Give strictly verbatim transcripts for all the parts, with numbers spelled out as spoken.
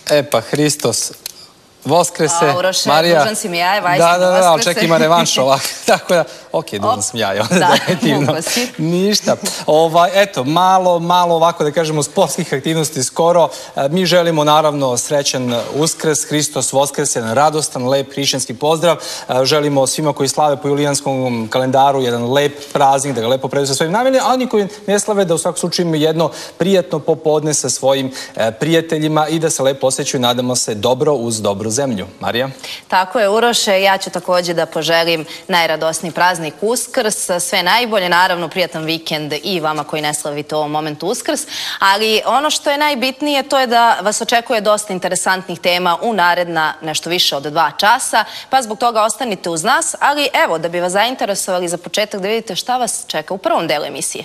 E pa, Hristos Voskrese, A, Uroše, Marija... dužan si mi jaje, vajs Da, mi da, da, ali Voskrese. ček, ima revanš ovak. Tako da, ok, dužan sam jaje. Da, definitivno. mogo si. Ništa. Ovaj, eto, malo, malo ovako da kažemo sportskih aktivnosti skoro. E, Mi želimo naravno srećan Uskrs, Hristos Voskrese, jedan radostan, lep hrišćanski pozdrav. E, Želimo svima koji slave po julijanskom kalendaru jedan lep praznik, da ga lepo predu sa svojim namenima, a oni koji ne slave da u svakom slučaju imaju jedno prijatno popodne sa svojim e, prijateljima i da se lepo osjećaju, nadamo se, dobro uz dobru zemlju. Marija? Tako je, Uroše. Ja ću također da poželim najradosniji praznik Uskrs. Sve najbolje, naravno, prijatan vikend i vama koji ne slavite u ovom momentu Uskrs. Ali ono što je najbitnije, to je da vas očekuje dosta interesantnih tema u naredna nešto više od dva časa, pa zbog toga ostanite uz nas. Ali evo, da bi vas zainteresovali za početak da vidite šta vas čeka u prvom delu emisije.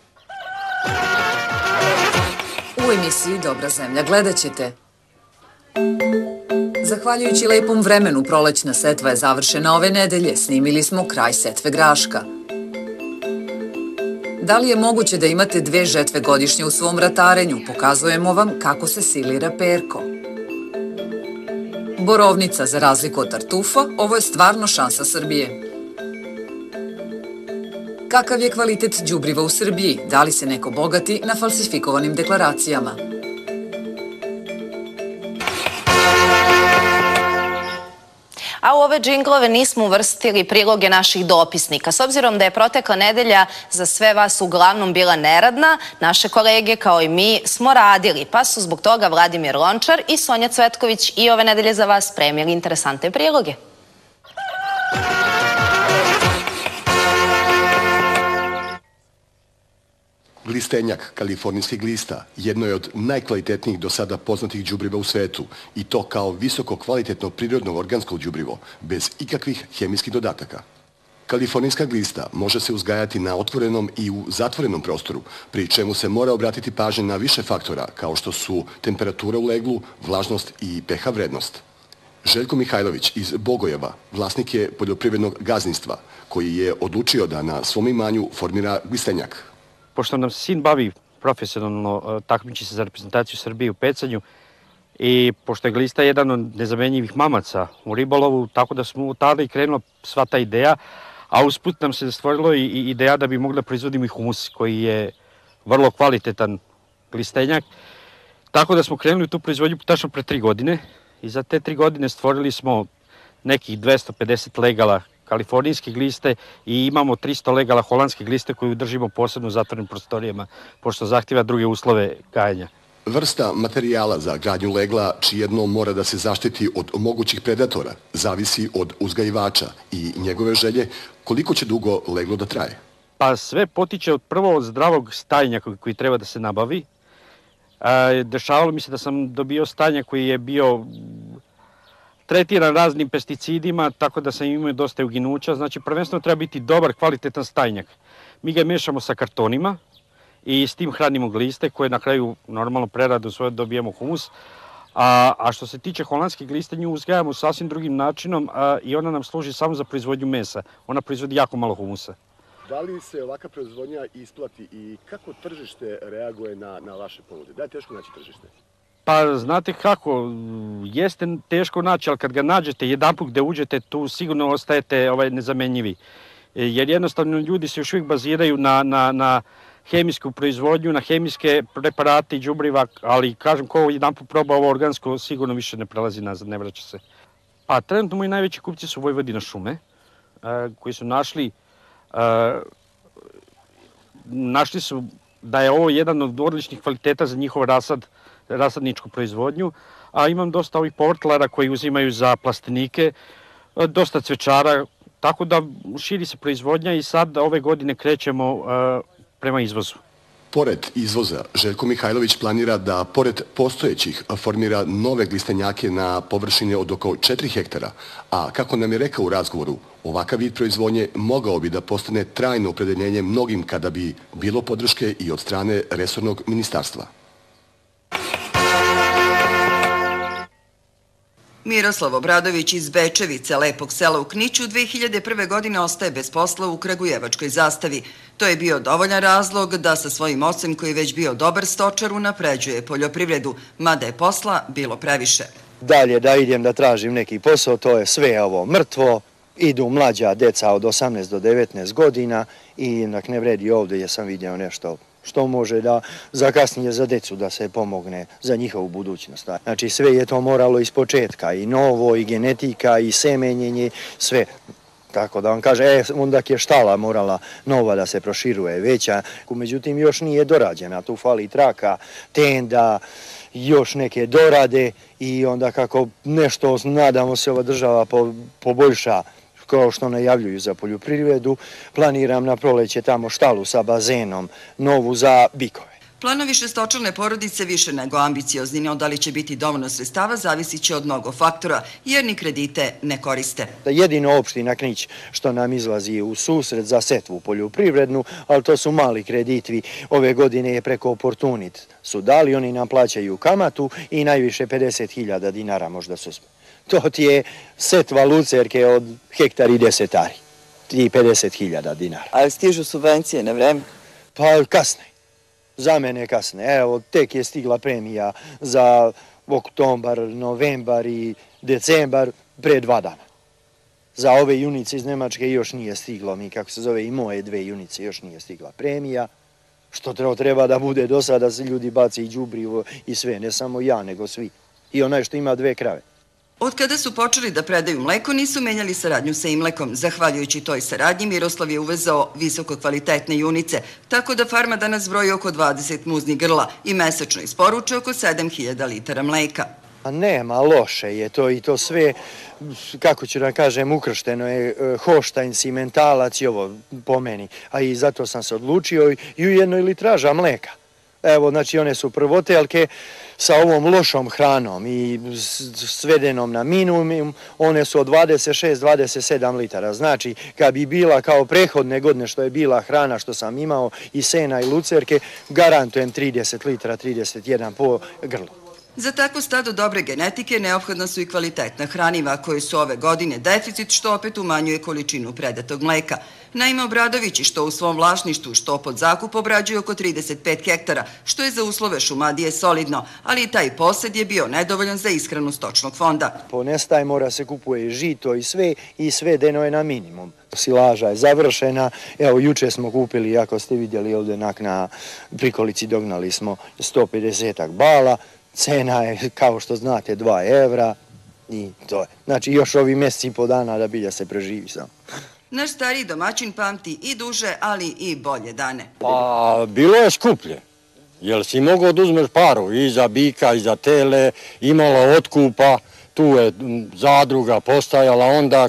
U emisiji Dobra zemlja gledat ćete. Zahvaljujući lepom vremenu, prolećna setva je završena ove nedelje. Snimili smo kraj setve graška. Da li je moguće da imate dve žetve godišnje u svom ratarenju? Pokazujemo vam kako se silira perko. Borovnica, za razliku od tartufa, ovo je stvarno šansa Srbije. Kakav je kvalitet đubriva u Srbiji? Da li se neko bogati na falsifikovanim deklaracijama? A u ove džinglove nismo uvrstili priloge naših dopisnika. S obzirom da je protekla nedelja za sve vas uglavnom bila neradna, naše kolege kao i mi smo radili, pa su zbog toga Vladimir Lončar i Sonja Cvetković i ove nedelje za vas spremili interesantne priloge. Glistenjak, kalifornijski glista, jedno je od najkvalitetnijih do sada poznatih đubriva u svetu i to kao visoko kvalitetno prirodno organsko đubrivo, bez ikakvih hemijskih dodataka. Kalifornijska glista može se uzgajati na otvorenom i u zatvorenom prostoru, pri čemu se mora obratiti pažnje na više faktora, kao što su temperatura u leglu, vlažnost i pH vrednost. Željko Mihajlović iz Bogojeva vlasnik je poljoprivrednog gazdinstva, koji je odlučio da na svom imanju formira glistenjak. Pošto nam se sin bavi profesionalno, takmiči se za reprezentaciju Srbije u pecanju i pošto je glista jedan od nezamenjivih mamaca u ribolovu, tako da smo tada i krenula sva ta ideja, a usput nam se stvorilo i ideja da bi mogli da proizvodimo i humus, koji je vrlo kvalitetan glistenjak. Tako da smo krenuli u tu proizvodnju tačno pre tri godine i za te tri godine stvorili smo nekih dvesta pedeset legala kalifornijske gliste i imamo tristo legala holandske gliste koju držimo posebno u zatvorenim prostorijama, pošto zahtjeva druge uslove gajanja. Vrsta materijala za gradnju legla, čije dno mora da se zaštiti od mogućih predatora, zavisi od uzgajivača i njegove želje koliko će dugo leglo da traje. Pa sve potiče od prvo od zdravog stajnjaka koji treba da se nabavi. Dešavalo mi se da sam dobio stajnjak koji je bio tretiran raznim pesticidima, tako da sam imao dosta uginuća. Znači, prvenstveno treba biti dobar, kvalitetan stajnjak. Mi ga mešamo sa kartonima i s tim hranimo gliste koje na kraju normalno preradu svoje dobijemo humus. A, a što se tiče holandske gliste, nju uzgajamo sasvim drugim načinom a, i ona nam služi samo za proizvodnju mesa. Ona proizvodi jako malo humusa. Da li se ovakva proizvodnja isplati i kako tržište reaguje na, na vaše ponude? Da je teško naći tržište? Pa znate kako, jeste teško naći, ali kad ga nađete jedanput gde uđete, tu sigurno ostajete ovaj, nezamenjivi. Jer jednostavno ljudi se još uvijek baziraju na, na, na hemijsku proizvodnju, na hemijske preparate i đubriva, ali kažem ko jedanput proba ovo organsko, sigurno više ne prelazi nazad, ne vraća se. A trenutno moji najveći kupci su Vojvodina šume, koji su našli, našli su da je ovo jedan od odličnih kvaliteta za njihov rasad, rasadničku proizvodnju, a imam dosta ovih povrtlara koji uzimaju za plastenike, dosta cvečara, tako da širi se proizvodnja i sad ove godine krećemo uh, prema izvozu. Pored izvoza, Željko Mihajlović planira da, pored postojećih, formira nove glistenjake na površine od oko četiri hektara, a kako nam je rekao u razgovoru, ovakav vid proizvodnje mogao bi da postane trajno opredeljenje mnogim kada bi bilo podrške i od strane resornog ministarstva. Miroslav Obradović iz Bečevice, lepog sela u Kniću, dve hiljade prve. godine ostaje bez posla u Kragujevačkoj Zastavi. To je bio dovoljan razlog da sa svojim ocem, koji je već bio dobar stočar, unapređuje poljoprivredu, mada je posla bilo previše. Dalje da idem da tražim neki posao, to je sve ovo mrtvo, idu mlađa deca od osamnaest do devetnaest godina i inak ne vredi ovdje jer sam vidio nešto što može da zakasnije za decu da se pomogne za njihovu budućnost. Znači sve je to moralo iz početka, i novo, i genetika, i semenjenje, sve. Tako da vam kaže, e, onda je štala morala nova da se proširuje, veća, međutim još nije dorađena, tu fali traka, tenda, još neke dorade i onda kako nešto, nadamo se, ova država poboljša, kao što najavljuju za poljoprivredu, planiram na proleće tamo štalu sa bazenom, novu za bikove. Planovi šestočlane porodice više nego ambiciozni, no da li će biti dovoljno sredstava zavisit će od mnogo faktora, jer ni kredite ne koriste. Jedino opština Knić što nam izlazi u susret za setvu poljoprivrednu, ali to su mali kreditvi. Ove godine je preko Oportunit su dali, oni nam plaćaju kamatu i najviše pedeset hiljada dinara možda su smo. To ti je setva lucerke od hektari i desetari, i pedeset hiljada dinara. Ali stižu subvencije na vreme? Pa kasne, za mene kasne. Evo, tek je stigla premija za oktobar, novembar i decembar pre dva dana. Za ove junice iz Nemačke još nije stiglo, mi kako se zove i moje dve junice još nije stigla premija, što treba da bude do sada se ljudi baci i đubrivo i sve, ne samo ja, nego svi. I onaj što ima dve krave. Od kada su počeli da predaju mleko, nisu menjali saradnju sa Imlekom. Zahvaljujući toj saradnji, Miroslav je uvezao visoko kvalitetne junice, tako da farma danas broji oko dvadeset muznih grla i mesečno isporuče oko sedam hiljada litara mleka. Nema, loše je to i to sve, kako ću da kažem, ukršteno je hoštajn, simentalac i ovo po meni, a i zato sam se odlučio i ujedno i litraža mleka. Evo, znači one su prvotelke sa ovom lošom hranom i svedenom na minimum, one su od dvadeset šest do dvadeset sedam litara. Znači, kad bi bila kao prehodne godine što je bila hrana što sam imao i sena i lucerke, garantujem trideset litara, trideset jedan po grlu. Za takvo stado dobre genetike neophodna su i kvalitetna hraniva, koje su ove godine deficit, što opet umanjuje količinu predatog mleka. Naime, Obradovići što u svom vlasništvu, što pod zakup obrađuju oko trideset pet hektara, što je za uslove Šumadije solidno, ali i taj posed je bio nedovoljan za ishranu stočnog fonda. Po nestaje mora se kupuje žito i sve i svedeno je na minimum. Silaža je završena, evo juče smo kupili, ako ste vidjeli ovdje na prikolici, dognali smo sto pedeset bala, cena je, kao što znate, dva evra i to je. Znači još ovi mjeseci i po dana da bilja se preživi sam. Naš stariji domaćin pamti i duže, ali i bolje dane. Pa, bilo je skuplje, jer si mogao da uzmeš paru i za bika i za tele, imala otkupa, tu je zadruga postajala, onda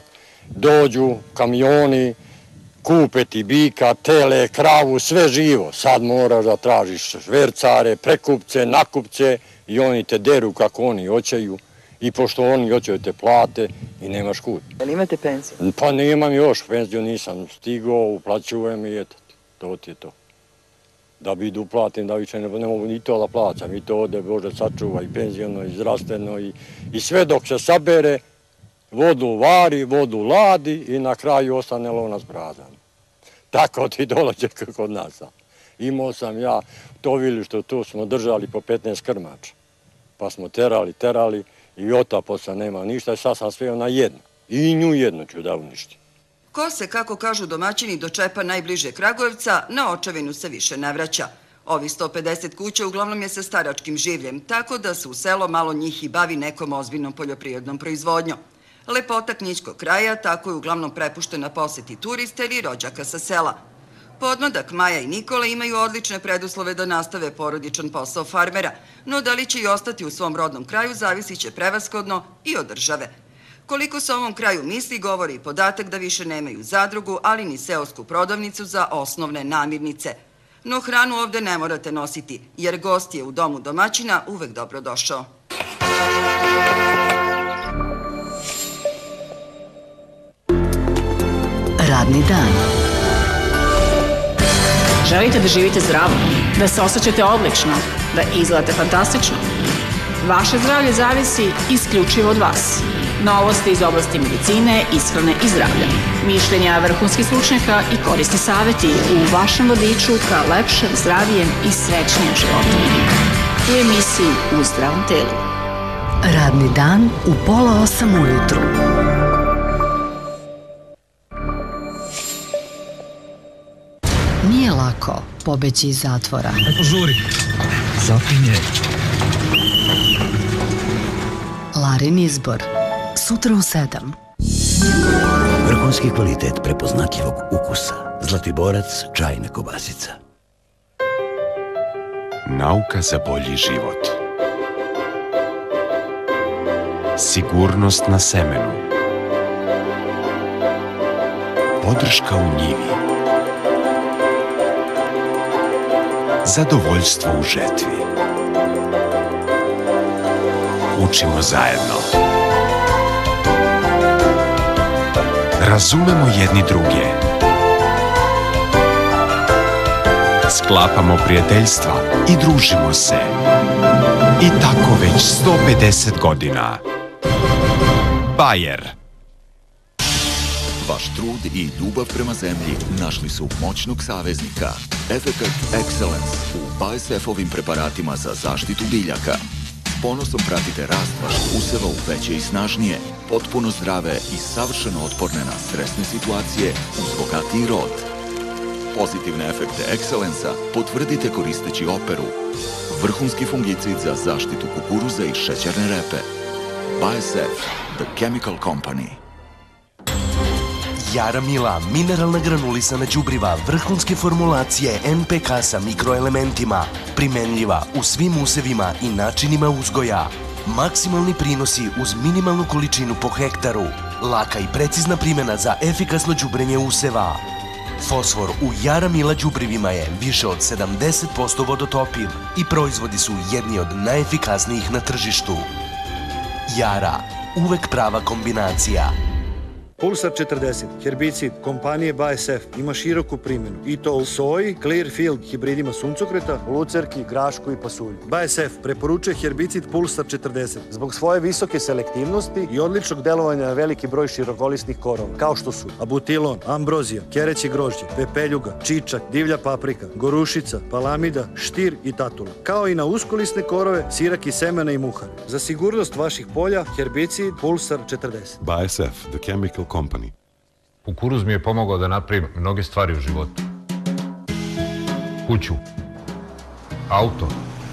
dođu kamioni, kupe ti bika, tele, kravu, sve živo. Sad moraš da tražiš švercare, prekupce, nakupce i oni te deru kako oni hoćeju. I pošto oni hoćeju te plate i nemaš kud. Da li imate penziju? Pa nemam još, penziju nisam stigao, uplaćujem i eto, to ti je to. Da bi idu platim, da više ne mogu ni to da plaćam, i to ode, Bože sačuva, i penzijeno, i zdravstveno, i sve dok se sabere, vodu vari, vodu ladi i na kraju ostane lonac prazan. Tako ti dolaze kod nas. Imao sam ja to vilište, tu smo držali po petnaest krmača, pa smo terali, terali, i ota posla nema ništa, sad sam sveo na jednu. I nju jednu ću da uništim. Ko se, kako kažu domaćini, dočepa najbliže Kragujevca, na Očevinu se više ne vraća. Ovi sto pedeset kuća uglavnom je sa staračkim življem, tako da se u selo malo njih i bavi nekom ozbiljnom poljoprivrednom proizvodnjom. Lepota Knićkog kraja tako je uglavnom prepuštena poseti turista ili rođaka sa sela. Podmladak Maja i Nikola imaju odlične preduslove da nastave porodičan posao farmera, no da li će i ostati u svom rodnom kraju zavisit će prevashodno i od države. Koliko se o ovom kraju misli, govori i podatak da više nemaju zadrugu, ali ni seosku prodavnicu za osnovne namirnice. No hranu ovde ne morate nositi, jer gost je u domu domaćina uvek dobro došao. Radni dan. Želite da živite zdravo, da se osjećate odlično, da izgledate fantastično? Vaše zdravlje zavisi isključivo od vas. Novosti iz oblasti medicine, ishrane i zdravlja. Mišljenja vrhunskih stručnjaka i korisni savjeti u vašem vodiču ka lepšem, zdravijem i srećnijem životu. U emisiji U zdravom telu. Radni dan u pola osam ujutru. Nije lako pobeći iz zatvora. Ako žuri, zapinje. Larin izbor. Sutra u sedam. Vrhunski kvalitet prepoznatljivog ukusa. Zlatiborac čajna kobasica. Nauka za bolji život. Sigurnost na semenu. Podrška u njivi. Zadovoljstvo u žetvi. Učimo zajedno. Razumemo jedni druge. Sklapamo prijateljstva i družimo se. I tako već sto pedeset godina. Bayer. Vaš trud i ljubav prema zemlji našli su moćnog saveznika. Efekat Excellence u B A S F-ovim preparatima za zaštitu biljaka. S ponosom pratite rast vaših useva u veće i snažnije, potpuno zdrave i savršeno otporne na stresne situacije uz bogatiji rod. Pozitivne efekte Excellenca potvrdite koristeći Operu, vrhunski fungicid za zaštitu kukuruza i šećerne repe. B A S F, The Chemical Company. Jara Mila, mineralna granulisana đubriva, vrhunske formulacije N P K sa mikroelementima, primenljiva u svim usevima i načinima uzgoja. Maksimalni prinosi uz minimalnu količinu po hektaru. Laka i precizna primjena za efikasno đubrenje useva. Fosfor u Jara Mila đubrivima je više od sedamdeset posto vodotopiv i proizvodi su jedni od najefikasnijih na tržištu. Jara, uvek prava kombinacija. Pulsar četrdeset, herbicid kompanije B A S F, ima široku primjenu i to u soji, Clearfield hibridima suncokreta, lucerki, grašku i pasulju. B A S F preporučuje herbicid Pulsar četrdeset zbog svoje visoke selektivnosti i odličnog delovanja na veliki broj širokolisnih korova, kao što su abutilon, ambrozija, kereće grožđe, pepeljuga, čičak, divlja paprika, gorušica, palamida, štir i tatula, kao i na uskolisne korove, sirak i semena i muhare. Za sigurnost vaših polja, herbicid Pulsar četrdeset. B A S F, The Chemical Company. Kukuruz mi je pomogao da napravim mnoge stvari u životu. Kuću, auto,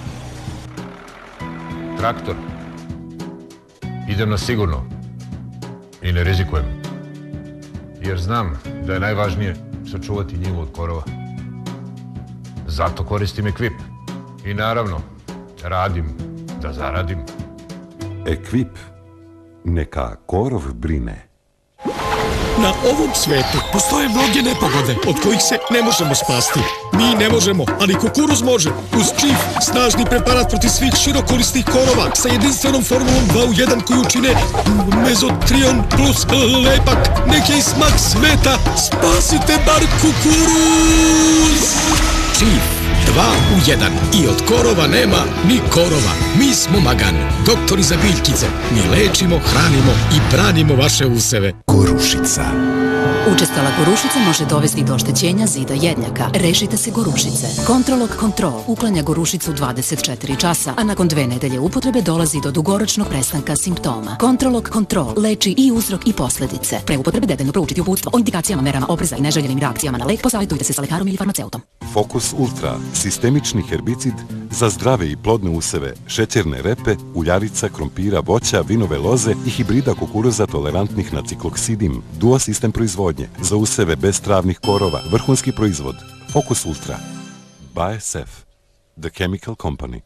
traktor. Idem na sigurno i ne rizikujem. Jer znam da je najvažnije sačuvati njivu od korova. Zato koristim Equip. I naravno, radim da zaradim. Equip. Neka korov brine. Na ovom svetu postoje mnoge nepogode od kojih se ne možemo spasti. Mi ne možemo, ali kukuruz može. Uz Chief, snažni preparat protiv svih širokolisnih korova sa jedinstvenom formulom dva u jedan koju čine mezotrion plus lepak, neki smak sveta. Spasite bar kukuruz! Chief, dva u jedan. I od korova nema ni korova. Mi smo Magan, doktori za biljkice. Mi lečimo, hranimo i branimo vaše useve. Gorušica. Učestala gorušica može dovesti do oštećenja zida jednjaka. Rešite se gorušice. Kontrolog Control uklanja gorušicu dvadeset četiri časa, a nakon dve nedelje upotrebe dolazi do dugoročnog prestanka simptoma. Kontrolog Control leči i uzrok i posledice. Pre upotrebe detaljno proučiti uputstvo o indikacijama, merama opreza i neželjenim reakcijama na lek, posavjetujte se sa lekarom ili farmaceutom. Focus Ultra, sistemični herbicid za zdrave i plodne useve, šećerne repe, uljarica, krompira, voća, vinove loze i hibrida kukuruza tolerantnih na cikloksidin. Duo sistem proizvodnje za useve bez travnih korova, vrhunski proizvod. Focus Ultra. B A S F. The Chemical Company.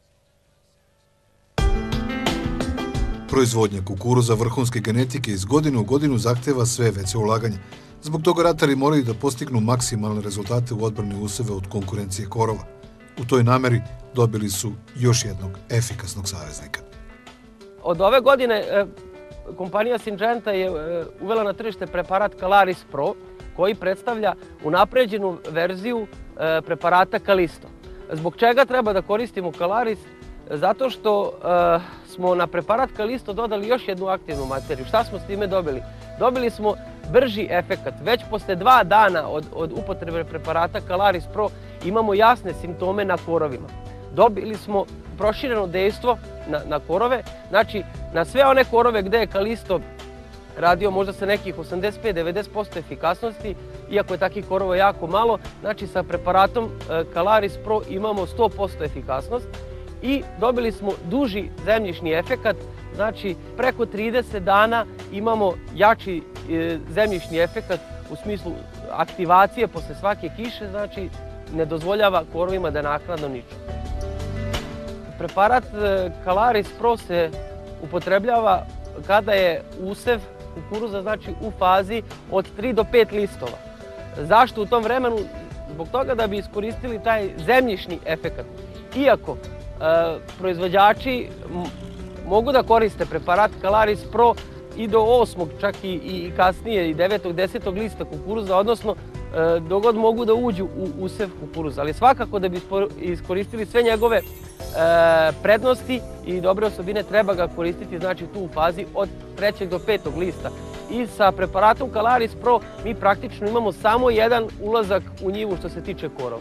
Proizvodnja kukuruza vrhunske genetike iz godine u godinu zahteva sve veće ulaganje. Zbog toga ratari moraju da postignu maksimalne rezultate u odbrani useve od konkurencije korova. U toj nameri dobili su još jednog efikasnog saveznika. Od ove godine kompanija Syngenta je uvela na tržište preparat Calaris Pro, koji predstavlja unapređenu verziju preparata Kalisto. Zbog čega treba da koristimo Calaris? Zato što smo na preparat Kalisto dodali još jednu aktivnu materiju. Šta smo s time dobili? Dobili smo brži efekat. Već posle dva dana od upotrebe preparata Kalaris Pro imamo jasne simptome na korovima. Dobili smo prošireno dejstvo na korove, znači na sve one korove gde je Kalisto radio možda sa nekih osamdeset pet do devedeset posto efikasnosti, iako je takih korova jako malo, znači sa preparatom Kalaris Pro imamo sto posto efikasnost i dobili smo duži zemljišni efekat, znači preko trideset dana imamo jači zemljišni efekat u smislu aktivacije posle svake kiše, znači ne dozvoljava korovima da naknadno niču. Preparat Kalaris Pro se upotrebljava kada je usev kukuruza, znači u fazi od tri do pet listova. Zašto u tom vremenu? Zbog toga da bi iskoristili taj zemljišni efekat. Iako proizvođači mogu da koriste preparat Kalaris Pro i do osmog, čak i kasnije, i devetog, desetog lista kukuruza, odnosno dok god mogu da uđu u usev kukuruza. Ali svakako da bi iskoristili sve njegove prednosti i dobre osobine, treba ga koristiti znači tu u fazi od trećeg do petog lista. I sa preparatom Kalaris Pro mi praktično imamo samo jedan ulazak u njivu što se tiče korova.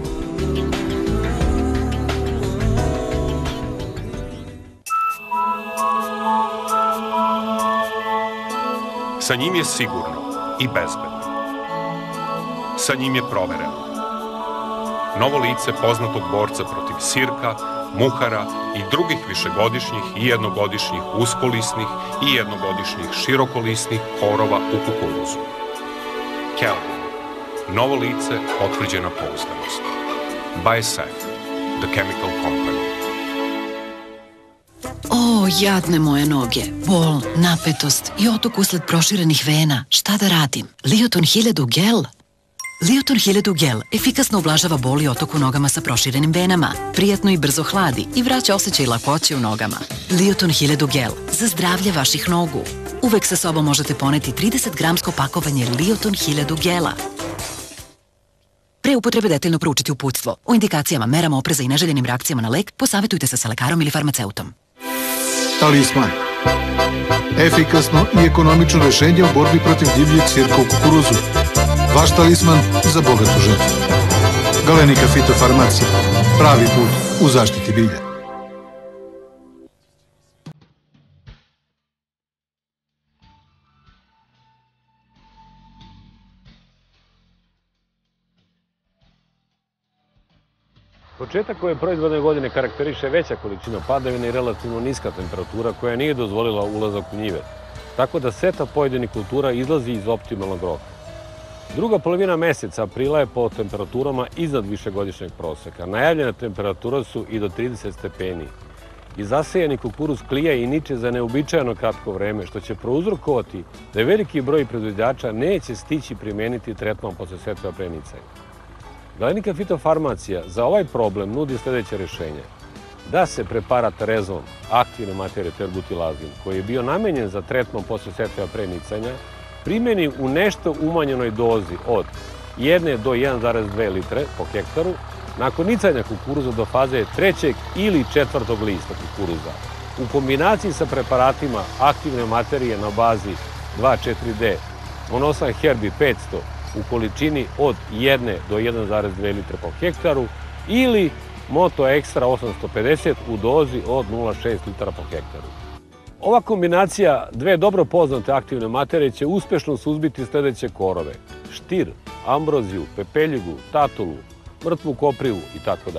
Sa njim je sigurno i bezbedno. Sa njim je provereno. Novo lice poznatog borca protiv sirka, muhara i drugih višegodišnjih i jednogodišnjih uskolisnih i jednogodišnjih širokolisnih korova u kukuruzu. Kelvin. Novo lice, potvrđena pouzdanost. B A S F, The Chemical Company. O, jadne moje noge, bol, napetost i otok usled proširenih vena. Šta da radim? Lioton hiljadu gel? Lioton hiljadu gel efikasno ublažava bol i otok u nogama sa proširenim venama, prijatno i brzo hladi i vraća osjećaj lakoće u nogama. Lioton hiljadu gel za zdravlje vaših nogu. Uvek sa sobom možete poneti trideset gramsko pakovanje Lioton hiljadu gela. Pre upotrebe detaljno proučiti uputstvo. O indikacijama, merama opreza i neželjenim reakcijama na lek posavetujte se sa lekarom ili farmaceutom. Talisman. Efikasno i ekonomično rešenje u borbi protiv divljeg sirka u kukuruzu. Vaš talisman za bogatu žetvu. Galenika fitofarmacija. Pravi put u zaštiti bilja. Početak ove proizvodne godine karakteriše veća količina padavina i relativno niska temperatura koja nije dozvolila ulazak u njive, tako da seta pojedinih kultura izlazi iz optimalnog roka. Druga polovina meseca aprila je po temperaturama iznad višegodišnjeg proseka. Najavljene temperature su i do trideset stepeni. I zasejani kukuruz klija i niče za neobičajeno kratko vreme, što će prouzrokovati da veliki broj proizvođača neće stići primeniti tretman posle setve pšenice. Galenika fitofarmacija za ovaj problem nudi sljedeće rešenje. Da se preparat Rezon, aktivne materije terbutilazin, koji je bio namenjen za tretman posle setve pšenicanja, primjeni u nešto umanjenoj dozi od jedne do jedan zarez dve litre po hektaru nakon nicanja kukuruza do faze trećeg ili četvrtog lista kukuruza. U kombinaciji sa preparatima aktivne materije na bazi dva četiri D, Monosan Herbi petsto u količini od jedne do jedan zarez dve litre po hektaru ili Moto Extra osamsto pedeset u dozi od nula zarez šest litara po hektaru. Ova kombinacija dve dobro poznate aktivne materije će uspešno suzbiti sljedeće korove: štir, ambroziju, pepeljigu, tatulu, mrtvu koprivu itd.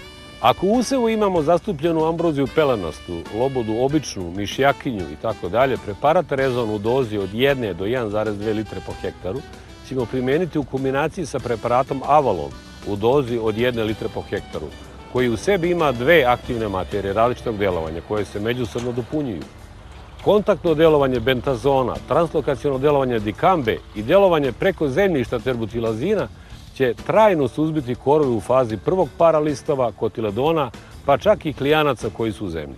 Ako u usevu imamo zastupljenu ambroziju pelenastu, lobodu običnu, mišjakinju itd., preparat Rezon u dozi od jedne do jedan zarez dve litre po hektaru ćemo primijeniti u kombinaciji sa preparatom Avalon u dozi od jedne litre po hektaru, koji u sebi ima dve aktivne materije različitog delovanja koje se međusobno dopunjuju. Kontaktno delovanje bentazona, translokaciono delovanje dikambe i delovanje preko zemljišta terbutilazina će trajno suzbiti korove u fazi prvog para listova, kotiledona, pa čak i klijanaca koji su u zemlji.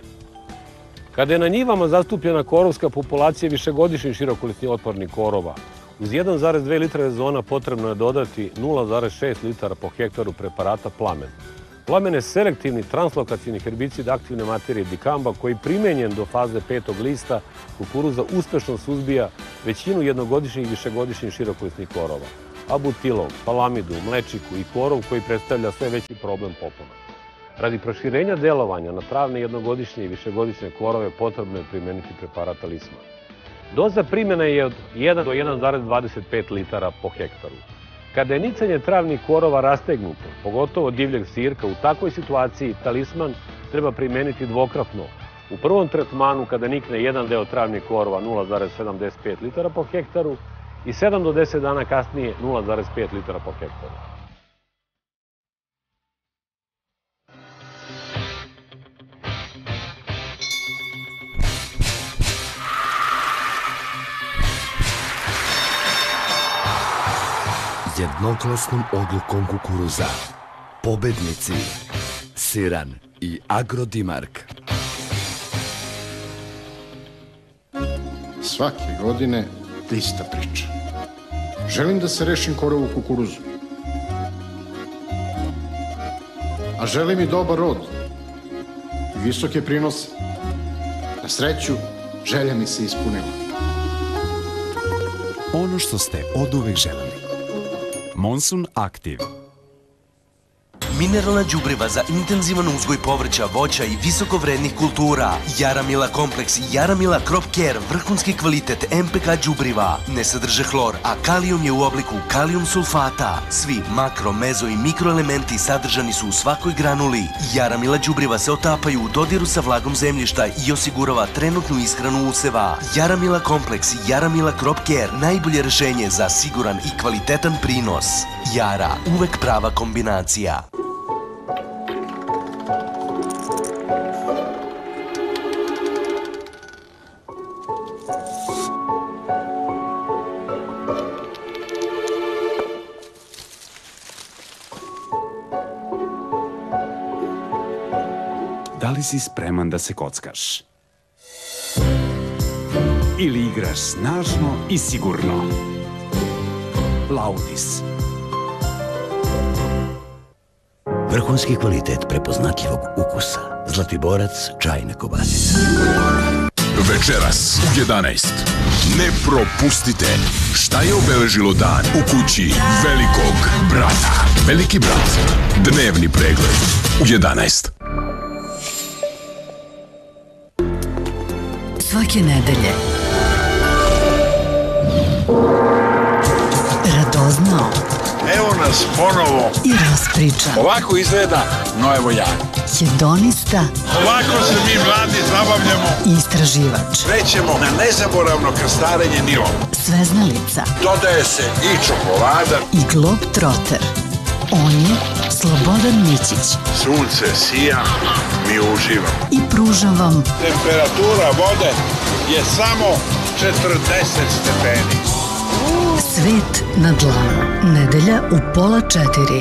Kada je na njivama zastupljena korovska populacija višegodišnjih širokolisnih otpornih korova, uz jedan zarez dve litre Rezona potrebno je dodati nula zarez šest litara po hektaru preparata Plamen. Plamen je selektivni translokacijni herbicid aktivne materije dikamba koji primenjen do faze petog lista kukuruza uspešno suzbija većinu jednogodišnjih i višegodišnjih širokolisnih korova, abutilov, palamidu, mlečiku i korov koji predstavlja sve veći problem popona. Radi proširenja delovanja na travne jednogodišnje i višegodišnje korove potrebno je primeniti preparat Talisman. Doza primjena je od jedan do jedan zarez dvadeset pet litara po hektaru. Kada je nicanje travnih korova rastegnuto, pogotovo divljeg sirka, u takvoj situaciji Talisman treba primeniti dvokratno. U prvom tretmanu kada nikne jedan deo travnih korova nula zarez sedamdeset pet litara po hektaru i sedam do deset dana kasnije nula zarez pet litara po hektaru. Jednoglasnom odlukom kukuruza pobednici Siran i Agrodimark. Svake godine ista priča. Želim da se rešim korovu kukuruzu. A želim i dobar rod i visoke prinose. Na sreću, želja mi se ispunila. Ono što ste oduvek želeli. Monsun Aktiv. Mineralna đubriva za intenzivan uzgoj povrća, voća i visokovrednih kultura. Jaramila kompleks i Jaramila Crop Care, vrhunski kvalitet M P K đubriva. Ne sadrže hlor, a kalijum je u obliku kalijum sulfata. Svi makro, mezo i mikroelementi sadržani su u svakoj granuli. Jaramila đubriva se otapaju u dodiru sa vlagom zemljišta i osigurava trenutnu ishranu useva. Jaramila kompleks i Jaramila Crop Care, najbolje rešenje za siguran i kvalitetan prinos. Jara, uvek prava kombinacija. Da li si spreman da se kockaš? Ili igraš snažno i sigurno? Laudis. Vrhunski kvalitet prepoznatljivog ukusa. Zlatiborac čajna kobasica. Večeras u jedanaest. Ne propustite šta je obeležilo dan u kući Velikog brata. Veliki brat. Dnevni pregled u jedanaest. Svake nedelje radoznao. Evo nas ponovo. I raspričan. Ovako izgleda Nojevo Jadro. Hedonista. Ovako se mi mladi zabavljamo. I istraživač. Krećemo na nezaboravno krstarenje Nilom. Sveznalica. Dodaje se i čokolada. I globetrotter. On je Slobodan Mićić. Sunce sija, mi uživamo. I pružam vam. Temperatura vode je samo četrdeset stepeni. Svet na dlanu. Nedelja u pola četiri.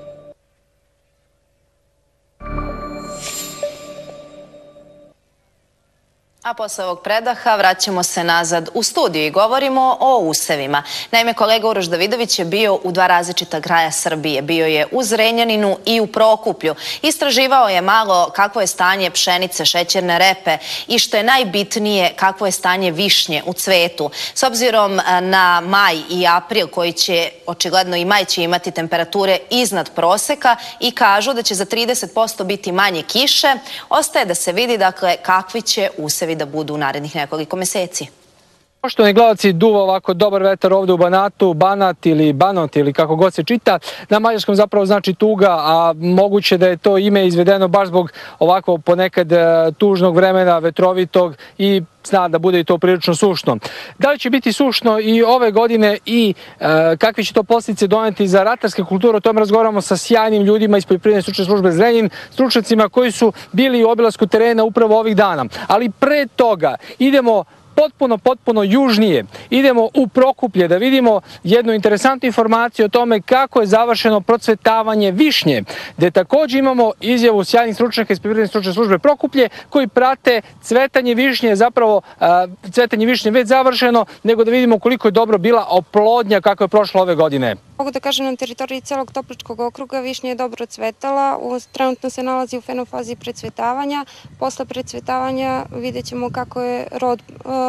A posle ovog predaha vraćamo se nazad u studiju i govorimo o usevima. Naime, kolega Uroš Davidović je bio u dva različita kraja Srbije. Bio je u Zrenjaninu i u Prokuplju. Istraživao je malo kakvo je stanje pšenice, šećerne repe i što je najbitnije kakvo je stanje višnje u cvetu. S obzirom na maj i april koji će, očigledno i maj će imati temperature iznad proseka i kažu da će za trideset posto biti manje kiše, ostaje da se vidi dakle kakvi će usevi da budu u narednih nekoliko meseci. Poštovani gledalci, duva ovako dobar vetar ovde u Banatu, Banat ili Banot ili kako god se čita. Na mađarskom zapravo znači tuga, a moguće da je to ime izvedeno baš zbog ovako ponekad tužnog vremena, vetrovitog i zna da bude i to prilično sušno. Da li će biti sušno i ove godine i e, kakve će to posljedice doneti za ratarske kulture, o tome razgovaramo sa sjajnim ljudima iz Poljoprivredne stručne službe Zrenjanin, stručnjacima koji su bili u obilasku terena upravo ovih dana. Ali pre toga idemo potpuno, potpuno južnije. Idemo u Prokuplje da vidimo jednu interesantnu informaciju o tome kako je završeno procvetavanje višnje, gde takođe imamo izjavu sjajnih stručnjaka iz Poljoprivredne stručne službe Prokuplje koji prate cvetanje višnje, zapravo cvetanje višnje već završeno, nego da vidimo koliko je dobro bila oplodnja kako je prošlo ove godine. Mogu da kažem, na teritoriji celog Topličkog okruga višnja je dobro cvetala, trenutno se nalazi u fenofazi precvetavanja. Posle precvetavanja vidjet ćemo kako je rod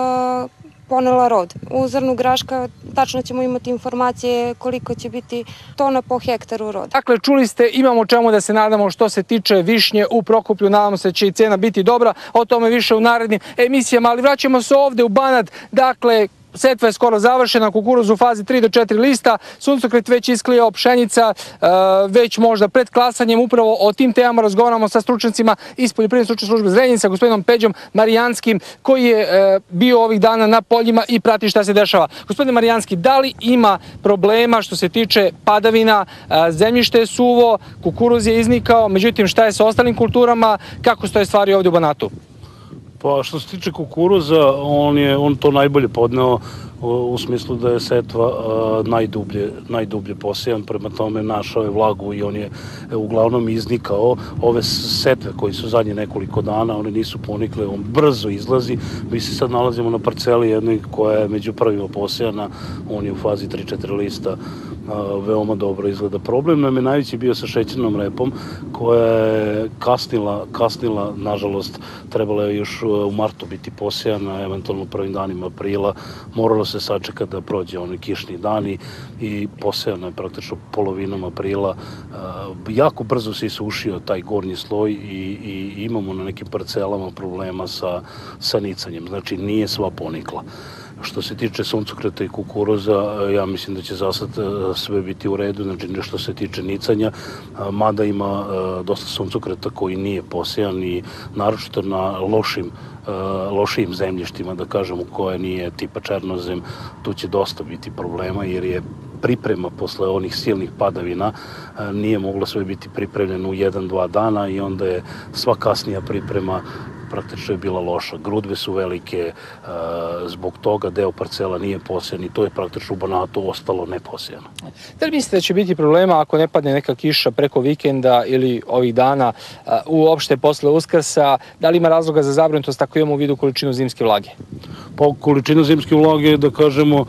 ponela rod. U zrnu graška tačno ćemo imati informacije koliko će biti tona po hektaru roda. Dakle, čuli ste, imamo čemu da se nadamo što se tiče višnje u Prokuplju. Nadamo se da će i cena biti dobra, o tome više u narednim emisijama, ali vraćamo se ovde u Banat. Dakle, setva je skoro završena, kukuruz u fazi tri do četiri lista, suncokret već isklijao, pšenica već možda pred klasanjem. Upravo o tim temama razgovaramo sa stručnjacima iz Poljoprivredne stručne službe Zrenjanin, sa gospodinom Peđom Marijanskim, koji je bio ovih dana na poljima i prati šta se dešava. Gospodine Marijanski, da li ima problema što se tiče padavina, zemljište je suvo, kukuruz je iznikao, međutim šta je sa ostalim kulturama, kako stoje stvari ovdje u Banatu? Pa što se tiče kukuruza, on je on to najbolje podneo u smislu da je setva najdublje, najdublje posejan, prema tome našao je vlagu i on je uglavnom iznikao. Ove setve koji su zadnje nekoliko dana, one nisu ponikle, on brzo izlazi. Mi se sad nalazimo na parceli jednoj koja je među prvima posejana, on je u fazi tri četiri lista, veoma dobro izgleda. Problem nam je najveći bio sa šećernom repom koja je kasnila, kasnila, nažalost, trebala je još u martu biti posejana, eventualno prvim danima aprila. Moralo se sačeka da prođe oni kišni dani i posejana je praktično polovinom aprila. Jako brzo se isušio taj gornji sloj i, i imamo na nekim parcelama problema sa, sa nicanjem. Znači nije sva ponikla. Što se tiče suncokreta i kukuruza, ja mislim da će za sad sve biti u redu, znači što se tiče nicanja, mada ima dosta suncokreta koji nije posejan i naročito na lošim lošijim zemljištima, da kažemo, koje nije tipa černozem, tu će dosta biti problema jer je priprema posle onih silnih padavina nije mogla sve biti pripremljeno u jedan, dva dana i onda je sva kasnija priprema praktično je bila loša. Grudve su velike, zbog toga deo parcela nije posejan i to je praktično u Banatu ostalo neposejano. Da li mislite da će biti problema ako ne padne neka kiša preko vikenda ili ovih dana uopšte posle Uskrsa? Da li ima razloga za zabrinutost ako imamo u vidu količinu zimske vlage? Pa količina zimske vlage, da kažemo,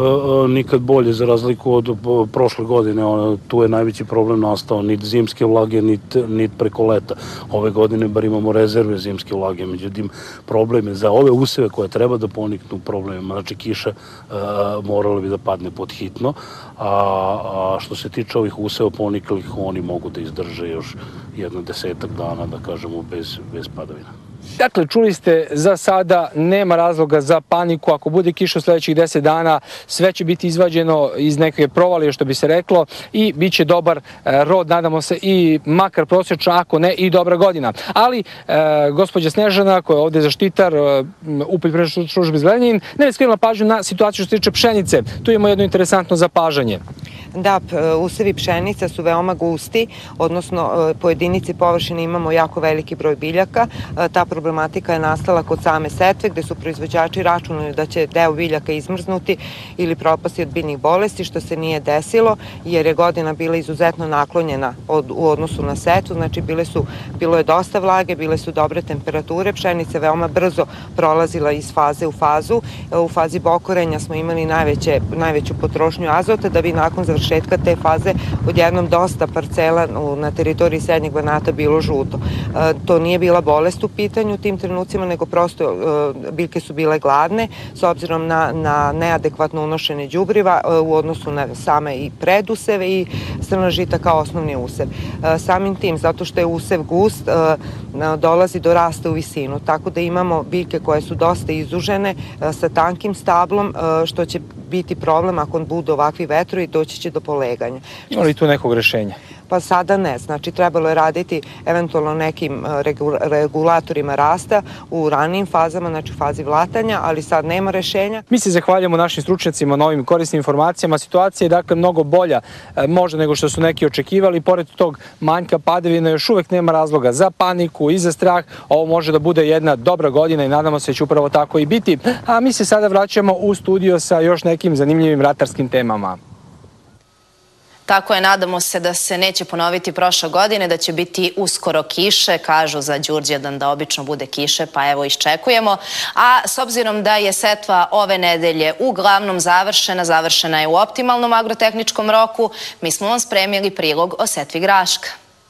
nikad bolje za razliku od prošle godine. Tu je najveći problem nastao, niti zimske vlage, niti preko leta. Ove godine bar imamo rezerve zimske vlage, međutim probleme za ove useve koje treba da poniknu problemima, znači kiša morala bi da padne pod hitno, a što se tiče ovih useva poniklih, oni mogu da izdrže još jedno desetak dana, da kažemo, bez padavina. Dakle, čuli ste, za sada nema razloga za paniku. Ako bude kiša u sledećih deset dana, sve će biti izvađeno iz neke provalije, što bi se reklo, i bit će dobar rod, nadamo se, i makar prosječna, ako ne i dobra godina. Ali, gospođa Snežana, koja je ovde zaštitar u Poljoprivrednoj službi Zrenjanin, ne je skrenula pažnju na situaciju što se tiče pšenice. Tu imamo jedno interesantno zapažanje. Da, usevi pšenica su veoma gusti, odnosno po jedinici površine imamo jako veliki broj biljaka. Ta problematika je nastala kod same setve, gde su proizvođači računali da će deo biljaka izmrznuti ili propasti od biljnih bolesti, što se nije desilo, jer je godina bila izuzetno naklonjena u odnosu na setvu, znači bile su, bilo je dosta vlage, bile su dobre temperature, pšenica veoma brzo prolazila iz faze u fazu. U fazi bokorenja smo imali najveće, najveću potrošnju azota, da bi nakon završetka te faze odjednom dosta parcela na teritoriji Srednjeg Banata bilo žuto. To nije bila bolest u pitanju u tim trenucima, nego prosto biljke su bile gladne s obzirom na, na neadekvatno unošenje đubriva u odnosu na same i preduseve i srna žita kao osnovni usev. Samim tim, zato što je usev gust, dolazi do rasta u visinu, tako da imamo biljke koje su dosta izužene sa tankim stablom, što će biti problem ako budu ovakvi vetrovi, doći će do poleganja. Ima li tu nekog rešenja? pa sada ne. Znači, trebalo je raditi eventualno nekim regulatorima rasta u ranijim fazama, znači u fazi vlatanja, ali sad nema rešenja. Mi se zahvaljamo našim stručnjacima na ovim korisnim informacijama. Situacija je dakle mnogo bolja možda nego što su neki očekivali. Pored tog manjka padavina još uvek nema razloga za paniku i za strah. Ovo može da bude jedna dobra godina i nadamo se da će upravo tako i biti. A mi se sada vraćamo u studio sa još nekim zanimljivim ratarskim temama. Tako je, nadamo se da se neće ponoviti prošle godine, da će biti uskoro kiše, kažu za Đurđevdan da obično bude kiše, pa evo iščekujemo. A s obzirom da je setva ove nedelje uglavnom završena, završena je u optimalnom agrotehničkom roku, mi smo vam spremili prilog o setvi graška.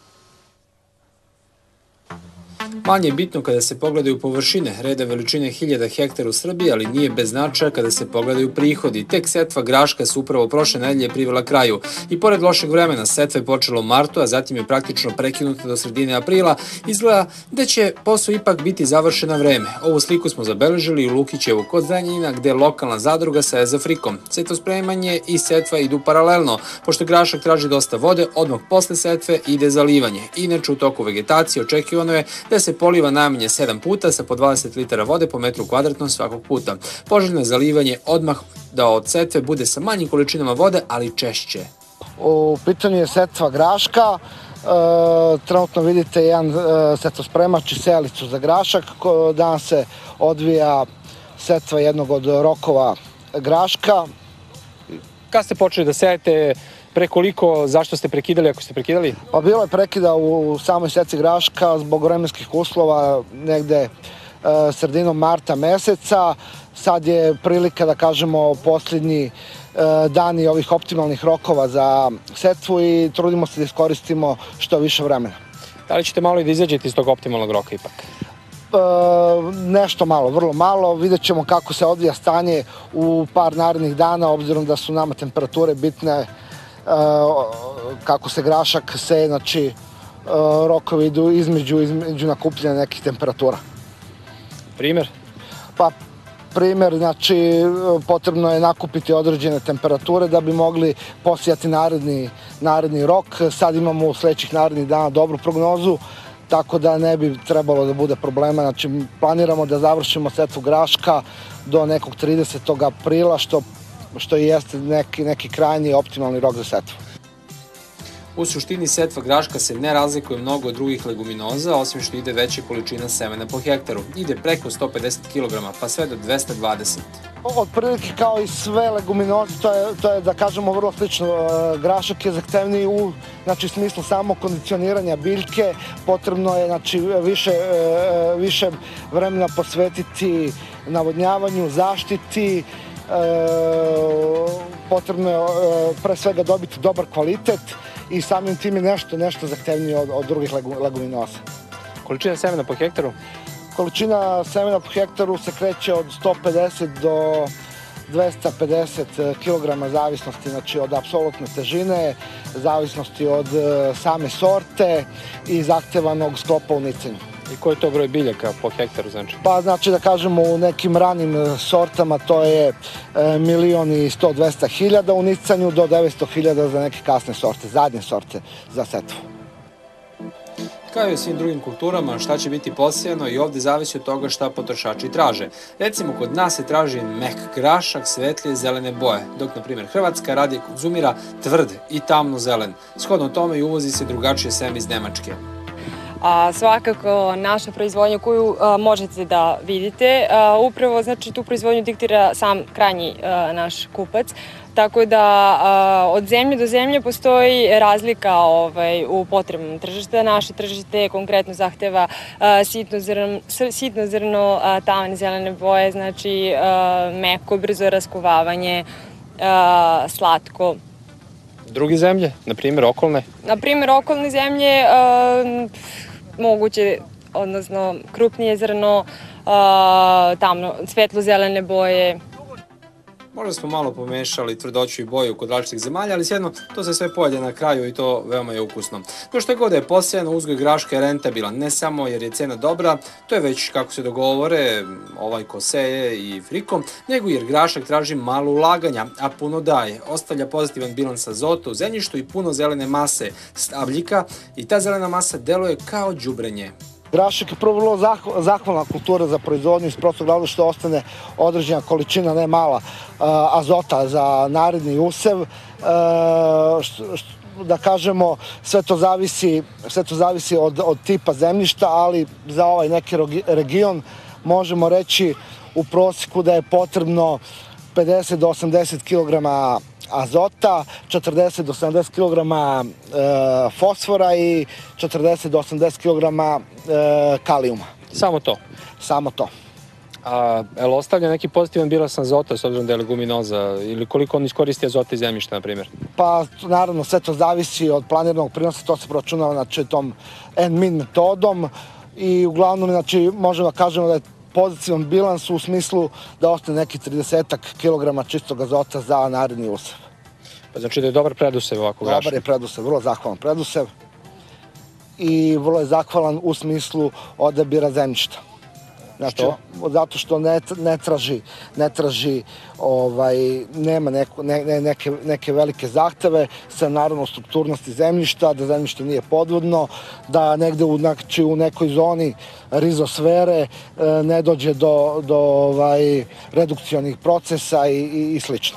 Manje je bitno kada se pogledaju površine, reda veličine hiljada hektara u Srbiji, ali nije bez značaja kada se pogledaju prihodi. Tek setva graška se upravo prošle nedelje privela kraju. I pored lošeg vremena, setva je počela u martu, a zatim je praktično prekinuta do sredine aprila. Izgleda da će posao ipak biti završen na vreme. Ovu sliku smo zabeležili u Lukićevu kod Zrenjanina, gde lokalna zadruga saje za frikom. Setospremanje i setva idu paralelno. Pošto grašak traži dosta vode, odmah posle setve ide zalivanje. Inače, u toku vegetacije očekivano je da se poliva najmanje sedam puta sa po dvadeset litara vode po metru kvadratnom svakog puta. Poželjno je zalivanje odmah da od setve bude sa manjim količinama vode, ali češće. U pitanju je setva graška. Trenutno vidite jedan setospremač i sejalicu za grašak. Danas se odvija setva jednog od rokova graška. Kada ste počeli da sejete? Pre koliko, zašto ste prekidali, ako ste prekidali? Pa bilo je prekida u samoj setvi graška zbog vremenskih uslova negde sredinom marta meseca. Sad je prilika da kažemo posljednji dani ovih optimalnih rokova za setvu i trudimo se da iskoristimo što više vremena. Da li ćete malo i da izađete iz tog optimalnog roka ipak? Nešto malo, vrlo malo. Vidjet ćemo kako se odvija stanje u par narednih dana, obzirom da su nama temperature bitne. Kako se grašak seje, znači rokovi idu između, između nakupljanja nekih temperatura. Primer? Pa primer, znači potrebno je nakupiti određene temperature da bi mogli posijati naredni, naredni rok. Sad imamo u sledećih narednih dana dobru prognozu, tako da ne bi trebalo da bude problema. Znači planiramo da završimo setvu graška do nekog tridesetog aprila, što što i jeste neki, neki krajnji optimalni rok za setvu. U suštini setva graška se ne razlikuje mnogo od drugih leguminoza, osim što ide veća količina semena po hektaru. Ide preko sto pedeset kilograma, pa sve do dvesta dvadeset. Od prilike kao i sve leguminoze, to je, to je da kažemo vrlo slično. Grašak je zahtevniji u znači, smislu samo kondicioniranja biljke. Potrebno je znači, više, više vremena posvetiti navodnjavanju, zaštiti. Potrebno je pre svega dobiti dobar kvalitet i samim tim je nešto, nešto zahtevnije od, od drugih leguminoza. Količina semena po hektaru? Količina semena po hektaru se kreće od sto pedeset do dvesta pedeset kilograma zavisnosti, znači od apsolutne težine, zavisnosti od same sorte i zahtevanog sklopa u nicanju. I koji je to broj biljaka po hektaru znači? Pa znači da kažemo u nekim ranim sortama to je milion i sto do dvesta hiljada u nicanju do devetsto hiljada za neke kasne sorte, zadnje sorte za setvu. Kao i u svim drugim kulturama, šta će biti posejano i ovde zavisi od toga šta potrošači traže. Recimo, kod nas se traži mek grašak svetlije zelene boje, dok, na primjer, Hrvatska radije konzumira tvrd i tamno zelen. Shodno tome i uvozi se drugačije seme iz Nemačke. A, svakako naša proizvodnja koju a, možete da vidite, a, upravo znači tu proizvodnju diktira sam krajnji a, naš kupac, tako da a, od zemlje do zemlje postoji razlika ovaj, u potrebnom tržišta. Naše tržište konkretno zahteva a, sitno zrno, sitno zrno a, tamne zelene boje, znači a, meko, brzo raskuvavanje, a, slatko. Druge zemlje, na primjer okolne? Na primjer okolne zemlje, a, moguće, odnosno krupnije zrno, tamno, svetlo-zelene boje. Možda smo malo pomešali tvrdoću i boju kod različitih zemalja, ali sjedno to se sve pojede na kraju i to veoma je ukusno. No što je god da je posejano, uzgoj graška je rentabilan, ne samo jer je cena dobra, to je već kako se dogovore ovaj ko seje i frikom, nego jer grašak traži malo ulaganja, a puno daje. Ostavlja pozitivan bilans azota u zemljištu i puno zelene mase stabljika i ta zelena masa deluje kao đubrenje. Grašak je prvo vrlo zahvalna kultura za proizvodnju iz prostog razloga što ostane određena količina, ne mala, azota za naredni usev. Da kažemo, sve to zavisi, sve to zavisi od, od tipa zemljišta, ali za ovaj neki region možemo reći u prosjeku da je potrebno pedeset do osamdeset kilograma azota, četrdeset do sedamdeset kilograma e, fosfora i četrdeset do osamdeset kilograma e, kalijuma. Samo to? Samo to. A je li ostavlja neki pozitivan bilans azota s obzirom da je leguminoza ili koliko on iskoristi azota iz zemljišta, na primjer? Pa naravno sve to zavisi od planiranog prinosa, to se proračunava znači, tom en-min metodom i uglavnom znači, možemo da kažemo da je pozitivan bilans u smislu da ostane neki trideset kilograma čistog azota za naredni usev. Pa znači da je dobar predusev ovako graška? Dobar je predusev, vrlo zahvalan predusev i vrlo je zahvalan u smislu odabira zemljišta. Znači, što? Zato što ne, ne traži, ne traži ovaj, nema neko, ne, ne, neke, neke velike zahteve sa naravno strukturnosti zemljišta, da zemljište nije podvodno, da negde u, znači, u nekoj zoni rizosfere e, ne dođe do, do ovaj, redukcionih procesa i, i, i slično.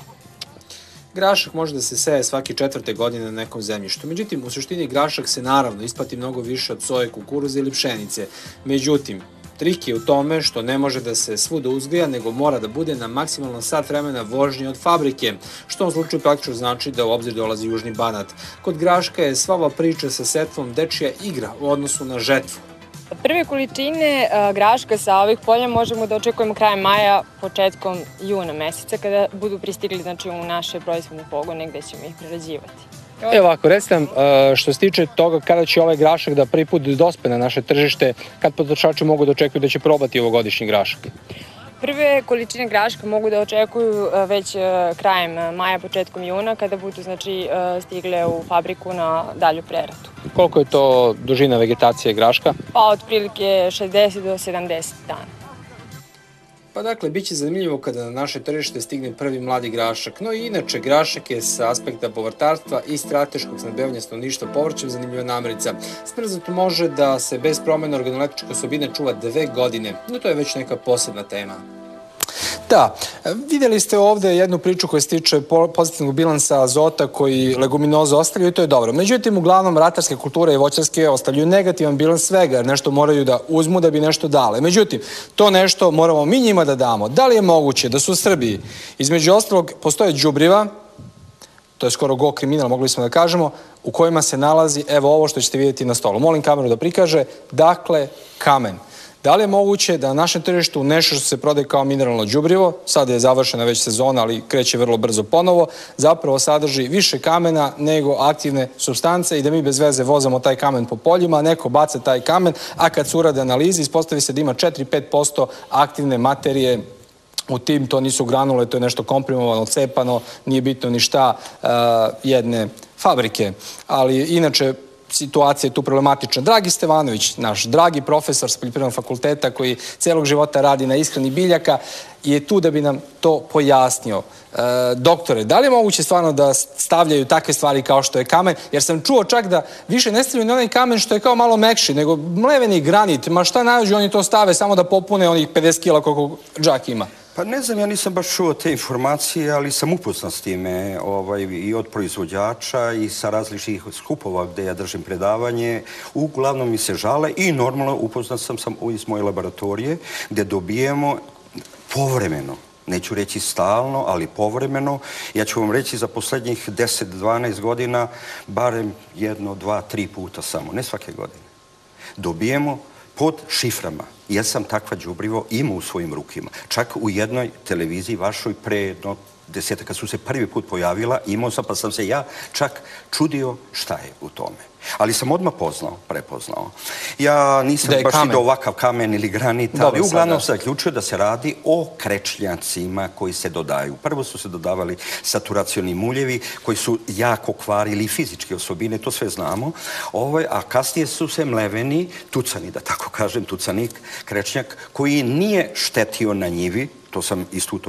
Grašak može da se seje svake četvrte godine na nekom zemljištu. Međutim, u suštini grašak se naravno isplati mnogo više od soje, kukuruza ili pšenice. Međutim, trik je u tome što ne može da se svuda uzgaja, nego mora da bude na maksimalno sat vremena vožnje od fabrike, što u ovom slučaju praktično znači da u obzir dolazi Južni Banat. Kod graška je sva ova priča sa setvom dečija igra u odnosu na žetvu. Prve količine graška sa ovih polja možemo da očekujemo krajem maja, početkom juna meseca, kada budu pristigli znači, u naše proizvodne pogone gde ćemo ih prerađivati. Evo ovako, recite nam, što se tiče toga kada će ovaj grašak da prvi put dospe na naše tržište, kad potrošači mogu da očekuju da će probati ovogodišnji grašak? Prve količine graška mogu da očekuju već krajem maja, početkom juna, kada budu znači, stigle u fabriku na dalju preradu. Koliko je to dužina vegetacije graška? Pa otprilike šezdeset do sedamdeset dana. Pa dakle, bit će zanimljivo kada na naše tržište stigne prvi mladi grašak. No i inače, grašak je sa aspekta povrtarstva i strateškog snabdevanja stanovništva povrćem zanimljiva namirnica. Smrznuto može da se bez promena organoleptičke osobine čuva dve godine, no to je već neka posebna tema. Da, vidjeli ste ovde jednu priču koja se tiče pozitivnog bilansa azota koji leguminoze ostavljaju i to je dobro. Međutim, uglavnom ratarske kulture i voćarske ostavljaju negativan bilans svega jer nešto moraju da uzmu da bi nešto dale. Međutim, to nešto moramo mi njima da damo. Da li je moguće da su u Srbiji, između ostalog, postoje đubriva, to je skoro go kriminal, mogli smo da kažemo, u kojima se nalazi, evo ovo što ćete vidjeti na stolu. Molim kameru da prikaže, dakle, kamen. Da li je moguće da na našem tržištu nešto što se prodaje kao mineralno đubrivo, sada je završena već sezona, ali kreće vrlo brzo ponovo, zapravo sadrži više kamena nego aktivne supstance i da mi bez veze vozamo taj kamen po poljima, neko baca taj kamen, a kad se urade analize, ispostavi se da ima četiri do pet posto aktivne materije u tim, to nisu granule, to je nešto komprimovano, cepano, nije bitno ni šta jedne fabrike. Ali inače, situacija je tu problematična. Dragi Stevanović, naš dragi profesor s Poljoprivrednog fakulteta koji celog života radi na ishrani biljaka, je tu da bi nam to pojasnio. Doktore, da li je moguće stvarno da stavljaju takve stvari kao što je kamen? Jer sam čuo čak da više ne stavljaju na onaj kamen što je kao malo mekši, nego mleveni granit. Ma šta nađu, oni to stave samo da popune onih pedeset kila koliko džak ima. Pa ne znam, ja nisam baš čuo te informacije, ali sam upoznan s time i od proizvođača i sa različitih skupova gde ja držim predavanje. Uglavnom mi se žale i normalno upoznan sam iz moje laboratorije gde dobijemo povremeno, neću reći stalno, ali povremeno. Ja ću vam reći za poslednjih deset do dvanaest godina, barem jedno, dva, tri puta samo, ne svake godine. Dobijemo pod šiframa. Ja sam takva đubrivo imao u svojim rukima. Čak u jednoj televiziji vašoj pre jedno deseta, kad su se prvi put pojavila, imao sam, pa sam se ja čak čudio šta je u tome. Ali sam odmah poznao, prepoznao. Ja nisam baš i do ovakav kamen ili granit, ali uglavnom sam zaključio da se radi o krečnjacima koji se dodaju. Prvo su se dodavali saturacioni muljevi koji su jako kvarili fizičke osobine, to sve znamo, a kasnije su se mleveni, tucani, da tako kažem, tucanik, krečnjak, koji nije štetio na njivi, to sam istuto,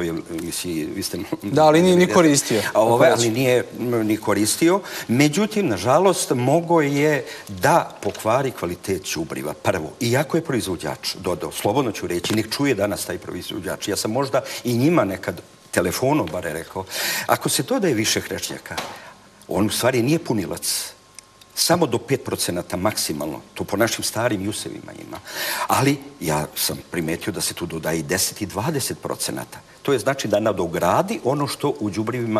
vi ste... Da, ali nije ni koristio. Ali nije ni koristio. Međutim, nažalost, mogo je da pokvari kvalitet đubriva. Prvo, iako je proizvođač dodao, slobodno ću reći, nek čuje danas taj proizvođač. Ja sam možda i njima nekad telefonom bare rekao, ako se dodaje više krečnjaka, on u stvari nije punilac. Samo do pet procenata maksimalno. To po našim starim usevima ima. Ali ja sam primetio da se tu dodaje i deset i dvadeset procenata. To je znači da nadogradi ono što u đubrivima